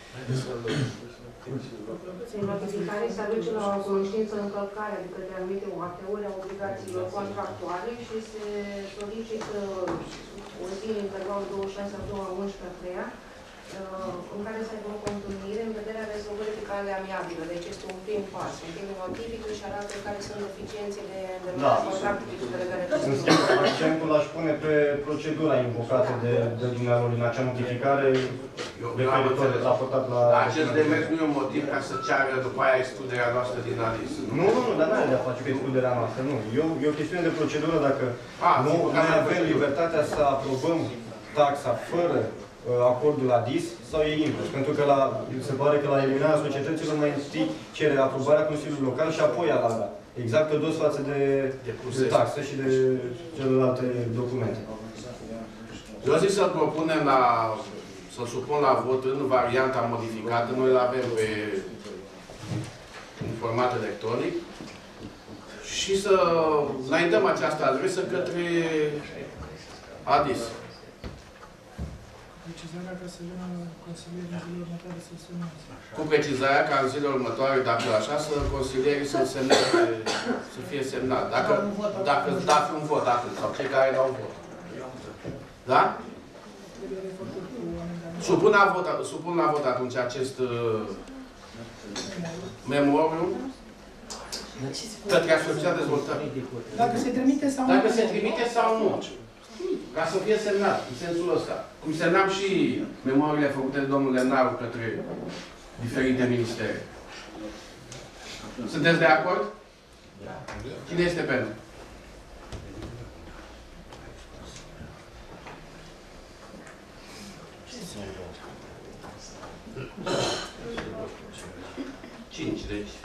În notificare se aduce la o cunoștință încălcare de către anumite O A T-uri a obligațiilor contractuale și se solicită o zi în intervalul douăzeci și șase a doua unsprezecea în care să aibă o întâlnire în vederea rezolvării pe cale amiabilă. Deci este un prim pas. În timp notifică și arată care sunt deficiențele de derulare contractului cu delegare de În schimb, accentul aș pune pe procedura invocată de, de dumneavoastră în acea notificare referitor raportat la... Acest demers nu e un motiv ca să ceară după aia excluderea noastră din analiz. Nu, nu, nu, dar nu are de a face cu excluderea noastră, nu. Eu, e o chestiune de procedură dacă A, nu noi avem libertatea să aprobăm taxa fără acordul la D I S sau e invers? Pentru că la, se pare că la eliminarea societăților mai întâi cere aprobarea Consiliului Local și apoi alaga. Exact pe dos față de, de taxe și de celelalte documente. Eu zic să-l propunem la, să-l supun la vot în varianta modificată. Noi îl avem pe în format electronic și să înaintăm această adresă către A D I S. Precizarea ca să vină consilierii în zilele următoare să semneze. Cu precizarea ca în zilele următoare, dacă așa, să consilierii să semneze, să fie semnat. Dacă, dacă, dacă un vot atât, sau cei care dau vot. Da? Supun la vot, supun la vot atunci acest uh, memoriu către Asociația Dezvoltării. Dacă se trimite sau nu. Dacă se trimite sau nu. Ca să fie semnat, în sensul ăsta. Cum semnam și memoriile făcute de domnul Lenaru către diferite ministere. Sunteți de acord? Cine este pentru? Cinci, deci.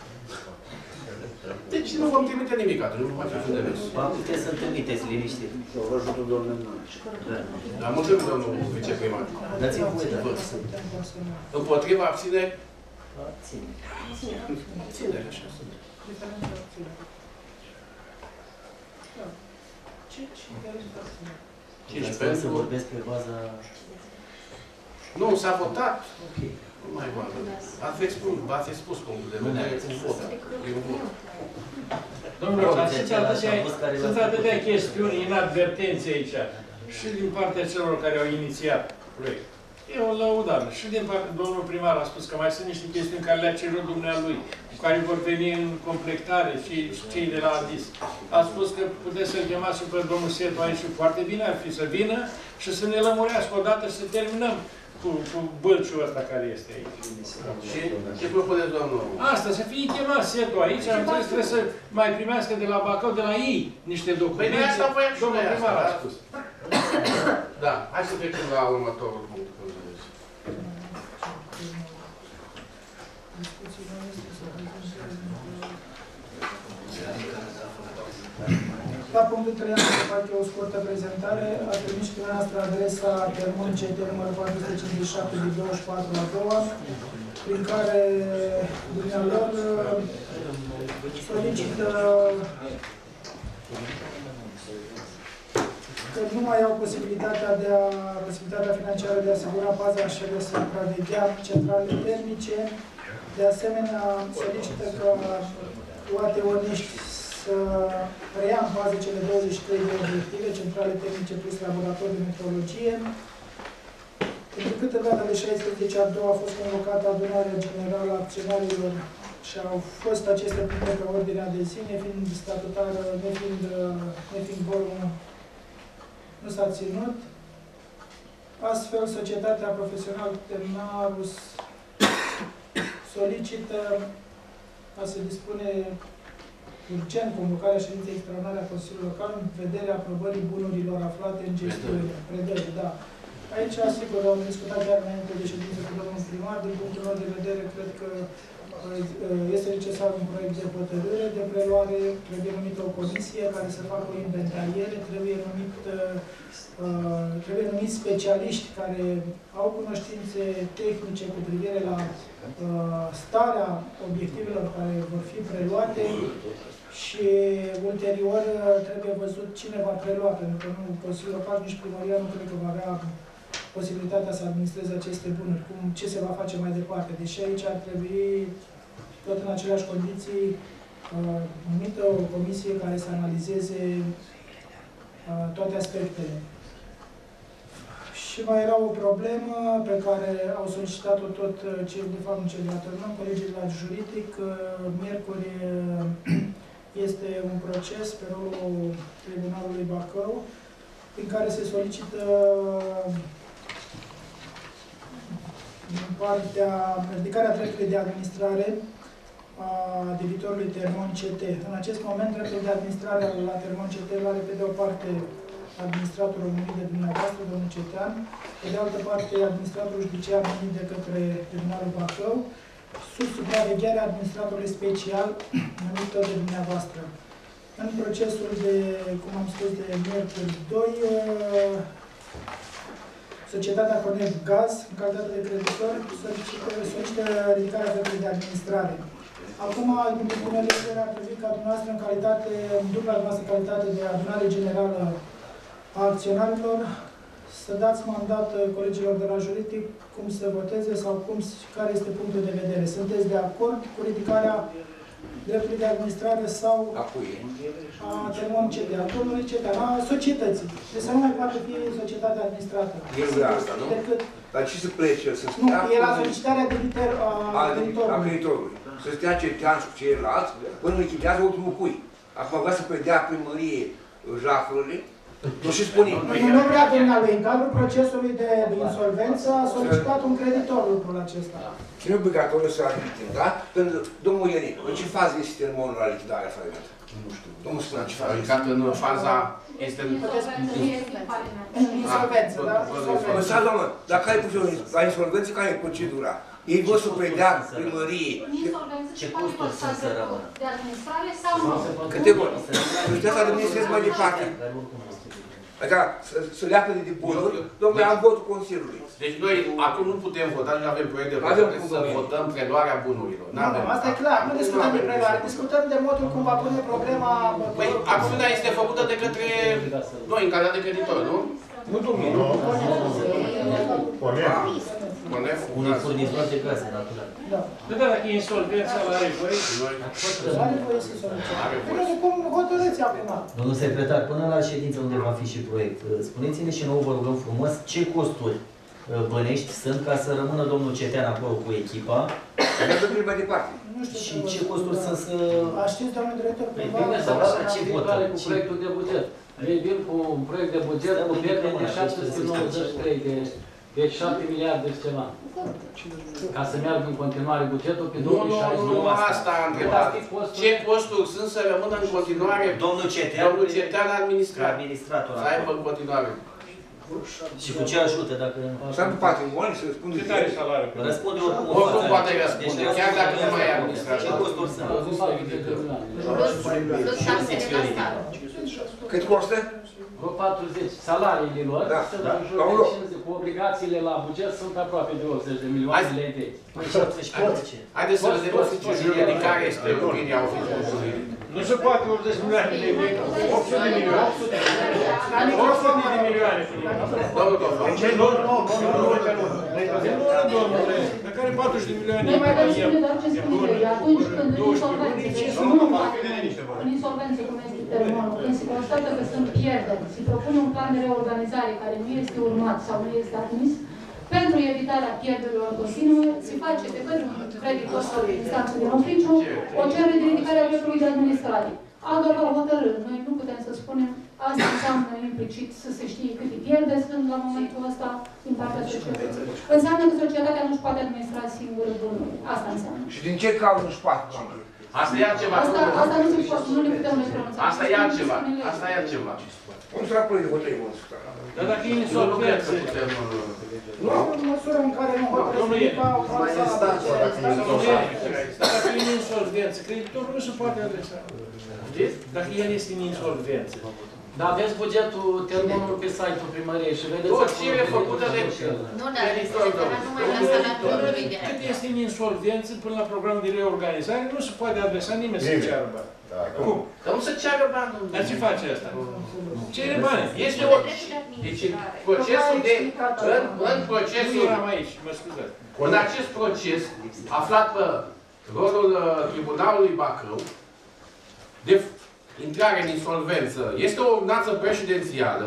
Deci nu vom trimite nimic atunci, nu face niciun de mers. Ba, puteți să-mi trimiteți, liniște. Vă ajută domnul Da, mulțumim, domnul viceprimar. Dați-mi voie, da. Împotriva, abține? Abține. Abține, așa sunt. Cinci pentru... să vorbesc pe baza... Nu, s-a votat. Ok. Nu mai vorbă. Ați expus, v-ați expus punctul de vedere cu vot. E un vot. Domnule, sunt atâtea chestiuni inadvertențe aici. Și din partea celor care au inițiat proiectul. E o lăudabilă. Și din partea domnul primar a spus că mai sunt niște chestiuni care le-a cerut dumnealui, cu care vor veni în completare și cei de la A D I S. A spus că puteți să-l chemați și pe domnul Setu aici și foarte bine ar fi să vină și să ne lămurească odată și să terminăm cu, cu bălciul ăsta care este aici. Și ce propuneți, domnul? Asta, să fie chemat Setu aici, am înțeles, trebuie să mai primească de la Bacău, de la ei, niște documente. Păi asta voiam și domnul noi primar asta, a spus. Da, hai să trecem la următorul punct. La punctul trei am să fac eu o scurtă prezentare. A trimis și dumneavoastră adresa Termun C T numărul patru sute cincizeci și șapte din douăzeci și patru a doua, prin care dumneavoastră solicită că nu mai au posibilitatea, de a, posibilitatea financiară de a asigura baza și de să supraveghea centrale termice. De asemenea, solicită că U A T Onești să preia în bază cele douăzeci și trei de obiective, centrale termice plus laborator de meteorologie. Pentru cât în data de șaisprezece a doua a fost convocată adunarea generală a acționarilor și au fost aceste puncte pe ordinea de zi, nefiind statutară, nefiind, nefiind vorum, nu s-a ținut. Astfel, societatea profesională Temnarus solicită a se dispune urgent convocarea ședinței extraordinare a Consiliului Local în vederea aprobării bunurilor aflate în gestiune. Predări, da. Aici, sigur, am discutat chiar înainte de ședință cu domnul primar. Din punctul meu de vedere, cred că este necesar un proiect de hotărâre de preluare, trebuie numită o comisie care să facă o inventariere, trebuie numit, uh, trebuie numit specialiști care au cunoștințe tehnice cu privire la uh, starea obiectivelor care vor fi preluate și ulterior trebuie văzut cine va prelua, pentru că nu Consiliul Local, nici primăria nu cred că va avea posibilitatea să administreze aceste bunuri, cum, ce se va face mai departe. Deși aici ar trebui, tot în aceleași condiții, uh, numită o comisie care să analizeze uh, toate aspectele. Și mai era o problemă pe care au solicitat-o tot cei, de fapt, cei de la Tărnău, colegii de la juridic. Miercuri este un proces pe rolul Tribunalului Bacău, prin care se solicită din partea ridicarea dreptului de administrare a debitorului Termon C T. În acest moment, dreptul de administrare la Termon C T îl are pe de o parte administratorul numit de dumneavoastră, domnul Cetean, pe de altă parte administratorul judiciar numit de către Tribunalul Bacău, sub supravegherea administratorului special numit tot de dumneavoastră. În procesul de, cum am spus, de miercuri doi, Societatea Conect Gaz, în calitate de creditor, solicită, solicită ridicarea dreptului de administrare. Acum, din punctul meu de vedere, ar trebui ca dumneavoastră, în calitate, în dubla noastră calitate de adunare generală a acționarilor, să dați mandat colegilor de la juridic cum să voteze sau cum, care este punctul de vedere. Sunteți de acord cu ridicarea dreptului de administrare sau a Termon C T, a domnului C T, a societății? Deci să nu mai poate fi societatea administrată. El vrea asta, nu? Decât... Dar ce să plece? Să nu, e la solicitarea creditor, a, a creditorului. A creditorului. Să stea Cetean și ceilalți până lichidează ultimul cui. Acum vrea să predea primărie jafurile. Nu și spune. Nu vrea dumnealui. În cadrul procesului de insolvență a solicitat un creditor lucrul acesta. Și nu e obligatoriu să la lichidăm, da? Pentru domnul Ionic, în ce fază este termonul la lichidarea falimentă? Nu știu. Domnul spune în ce fază este. În faza este în insolvență, da? Înseamnă, doamnă, dar care e procedura? La insolvență care e procedura? Ei vor să predea primărie. Ce costuri sunt să rămână? De administrare sau nu? Categoric. Să stea să administrezi mai departe. Adică să leapă de bunuri, domnule, am votul Consiliului. Deci noi acum nu putem vota, nu avem proiect de hotărâre să votăm preluarea bunurilor. Nu, asta e clar, nu discutăm de preluare, discutăm de modul cum va pune problema... Păi, acțiunea este făcută de către noi, în calitate de creditor, nu? Nu, domnule. Nu, un furnizor de gaze naturale. Nu, dar dacă e insolvența la are voie, are voie să solicite. Până cum hotărâți acum. Domnul secretar, până la ședință unde va fi și proiect, spuneți-ne și nouă, vă rugăm frumos, ce costuri bănești sunt ca să rămână domnul Cetean acolo cu echipa mai departe. și ce costuri sunt să... Știți, domnul director, bine să vă ce votare cu proiectul de buget. Ei vin cu un proiect de buget cu pierdere de șapte sute nouăzeci și trei de deci șapte miliarde de ceva. Ca să meargă în continuare bugetul pe două mii șaisprezece. Nu, nu, asta am întrebat. Ce costuri sunt să rămână în continuare domnul Cetean, domnul Cetean administrator. administrator. Să aibă în continuare. Și cu ce ajută dacă... Și am patrimoni să răspunde cât are salariul? Răspunde oricum. Oricum poate răspunde, chiar dacă nu mai e administrator. Ce costuri sunt? Cât costă? Vreo patruzeci. Salariile lor sunt în jur de cincizeci. Cu obligațiile la buget sunt aproape de optzeci de milioane de lei. Haideți să vedem oficiul juridic care este opinia oficiului juridic. Nu se poate optzeci de milioane de lei. opt sute de milioane. opt sute de milioane. Domnul Tofan. Nu, nu, nu, domnule. Dar care patruzeci de milioane? Nu mai dați spune doar ce scrie. Atunci când în insolvență, în insolvență, cum este termenul, când se constată că sunt pierderi, se propune un plan de reorganizare care nu este urmat sau nu este admis, pentru evitarea pierderilor continue, se face de către un creditor sau instanță din oficiu o cerere de ridicare a dreptului de administrare. A doua hotărâre. Noi nu putem să spunem, asta înseamnă implicit să se știe câte pierderi sunt la momentul ăsta din partea societății. Înseamnă că societatea nu-și poate administra singură bunurile. Asta înseamnă. Și din ce cauză nu-și poate? Asta e altceva. Asta, asta nu, se poate, nu ne putem noi pronunța. Asta e altceva. Asta e altceva. Cum să rapoi de hotărâi, mă, dar dacă e insolvență... Nu în măsură în care nu hotărăsc echipa o față dacă e în insolvență, creditorul nu se poate adresa. Dacă el este în insolvență. Dar aveți bugetul termenul pe site-ul primăriei și vedeți... O cere făcută de... Nu, dar nu mai lasă la drumului de cât este în insolvență până la programul de reorganizare, nu se poate adresa nimeni să ceară bani. Cum? Dar nu se ceară bani. Dar ce face asta? Cere bani. Este o... Deci, procesul de... În, în procesul... Nu eram aici, mă scuzați. În acest proces, aflat pe rolul uh, Tribunalului Bacău, de intrare în insolvență, este o ordonanță prezidențială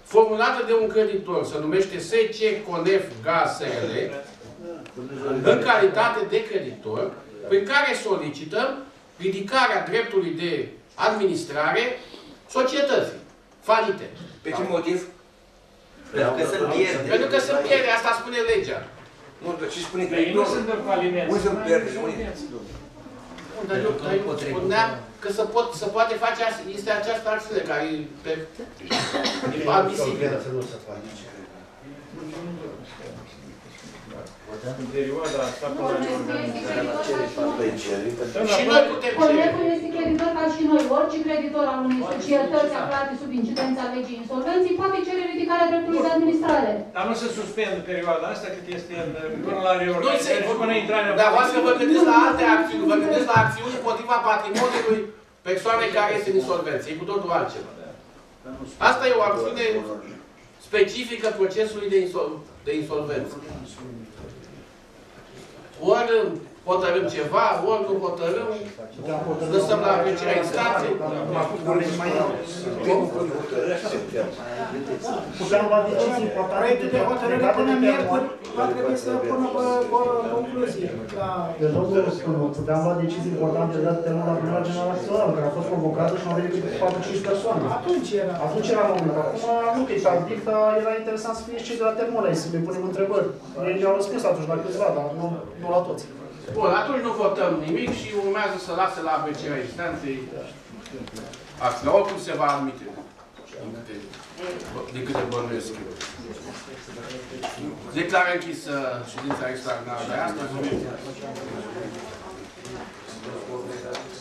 formulată de un creditor, se numește S C Conef Gaz S R L, în calitate de creditor, prin care solicităm ridicarea dreptului de administrare societății falite. Pe ce motiv? Pentru că se pierde. Pentru că se pierde, asta spune legea. Nu, dar ce spune Ei nu sunt în faliment. Unde se pierde? Dar eu, dar eu spuneam că se, pot, se poate face, este această acțiune care e pe admisibilă. În perioada asta până la Și noi putem cere. Coneful este creditor ca și noi. Orice creditor al unei societăți aflate sub incidența legii insolvenții poate cere ridicarea dreptului de administrare. Dar nu se suspendă perioada asta cât este până la reorganizare și până intrarea... Dar voastră să vă gândiți la alte acțiuni. Vă gândiți la acțiuni împotriva patrimoniului persoanei care este în insolvență. E cu totul altceva. Asta e o acțiune specifică procesului de, insol de insolvență. Ori hotărâm ceva, ori nu hotărâm, lăsăm la aprecierea instanței. Puteam lua decizii importante. Proiectul de hotărâre până miercuri va trebui să pună concluzii. De domnul spune, puteam lua decizii importante de dată termenul la primul general național, care a fost convocată și nu au venit decât patru cinci persoane. Atunci era. Atunci era momentul. Acum nu că e tardiv, dar era interesant să fie și de la termenul ăla, să le punem întrebări. Ei ne-au răspuns atunci la câțiva, dar nu, nu la toți. Bun, atunci nu votăm nimic și urmează să lase la aprecierea instanței acțiunea. Oricum se va admite din câte bănuiesc eu. Declară închisă ședința extraordinară de astăzi.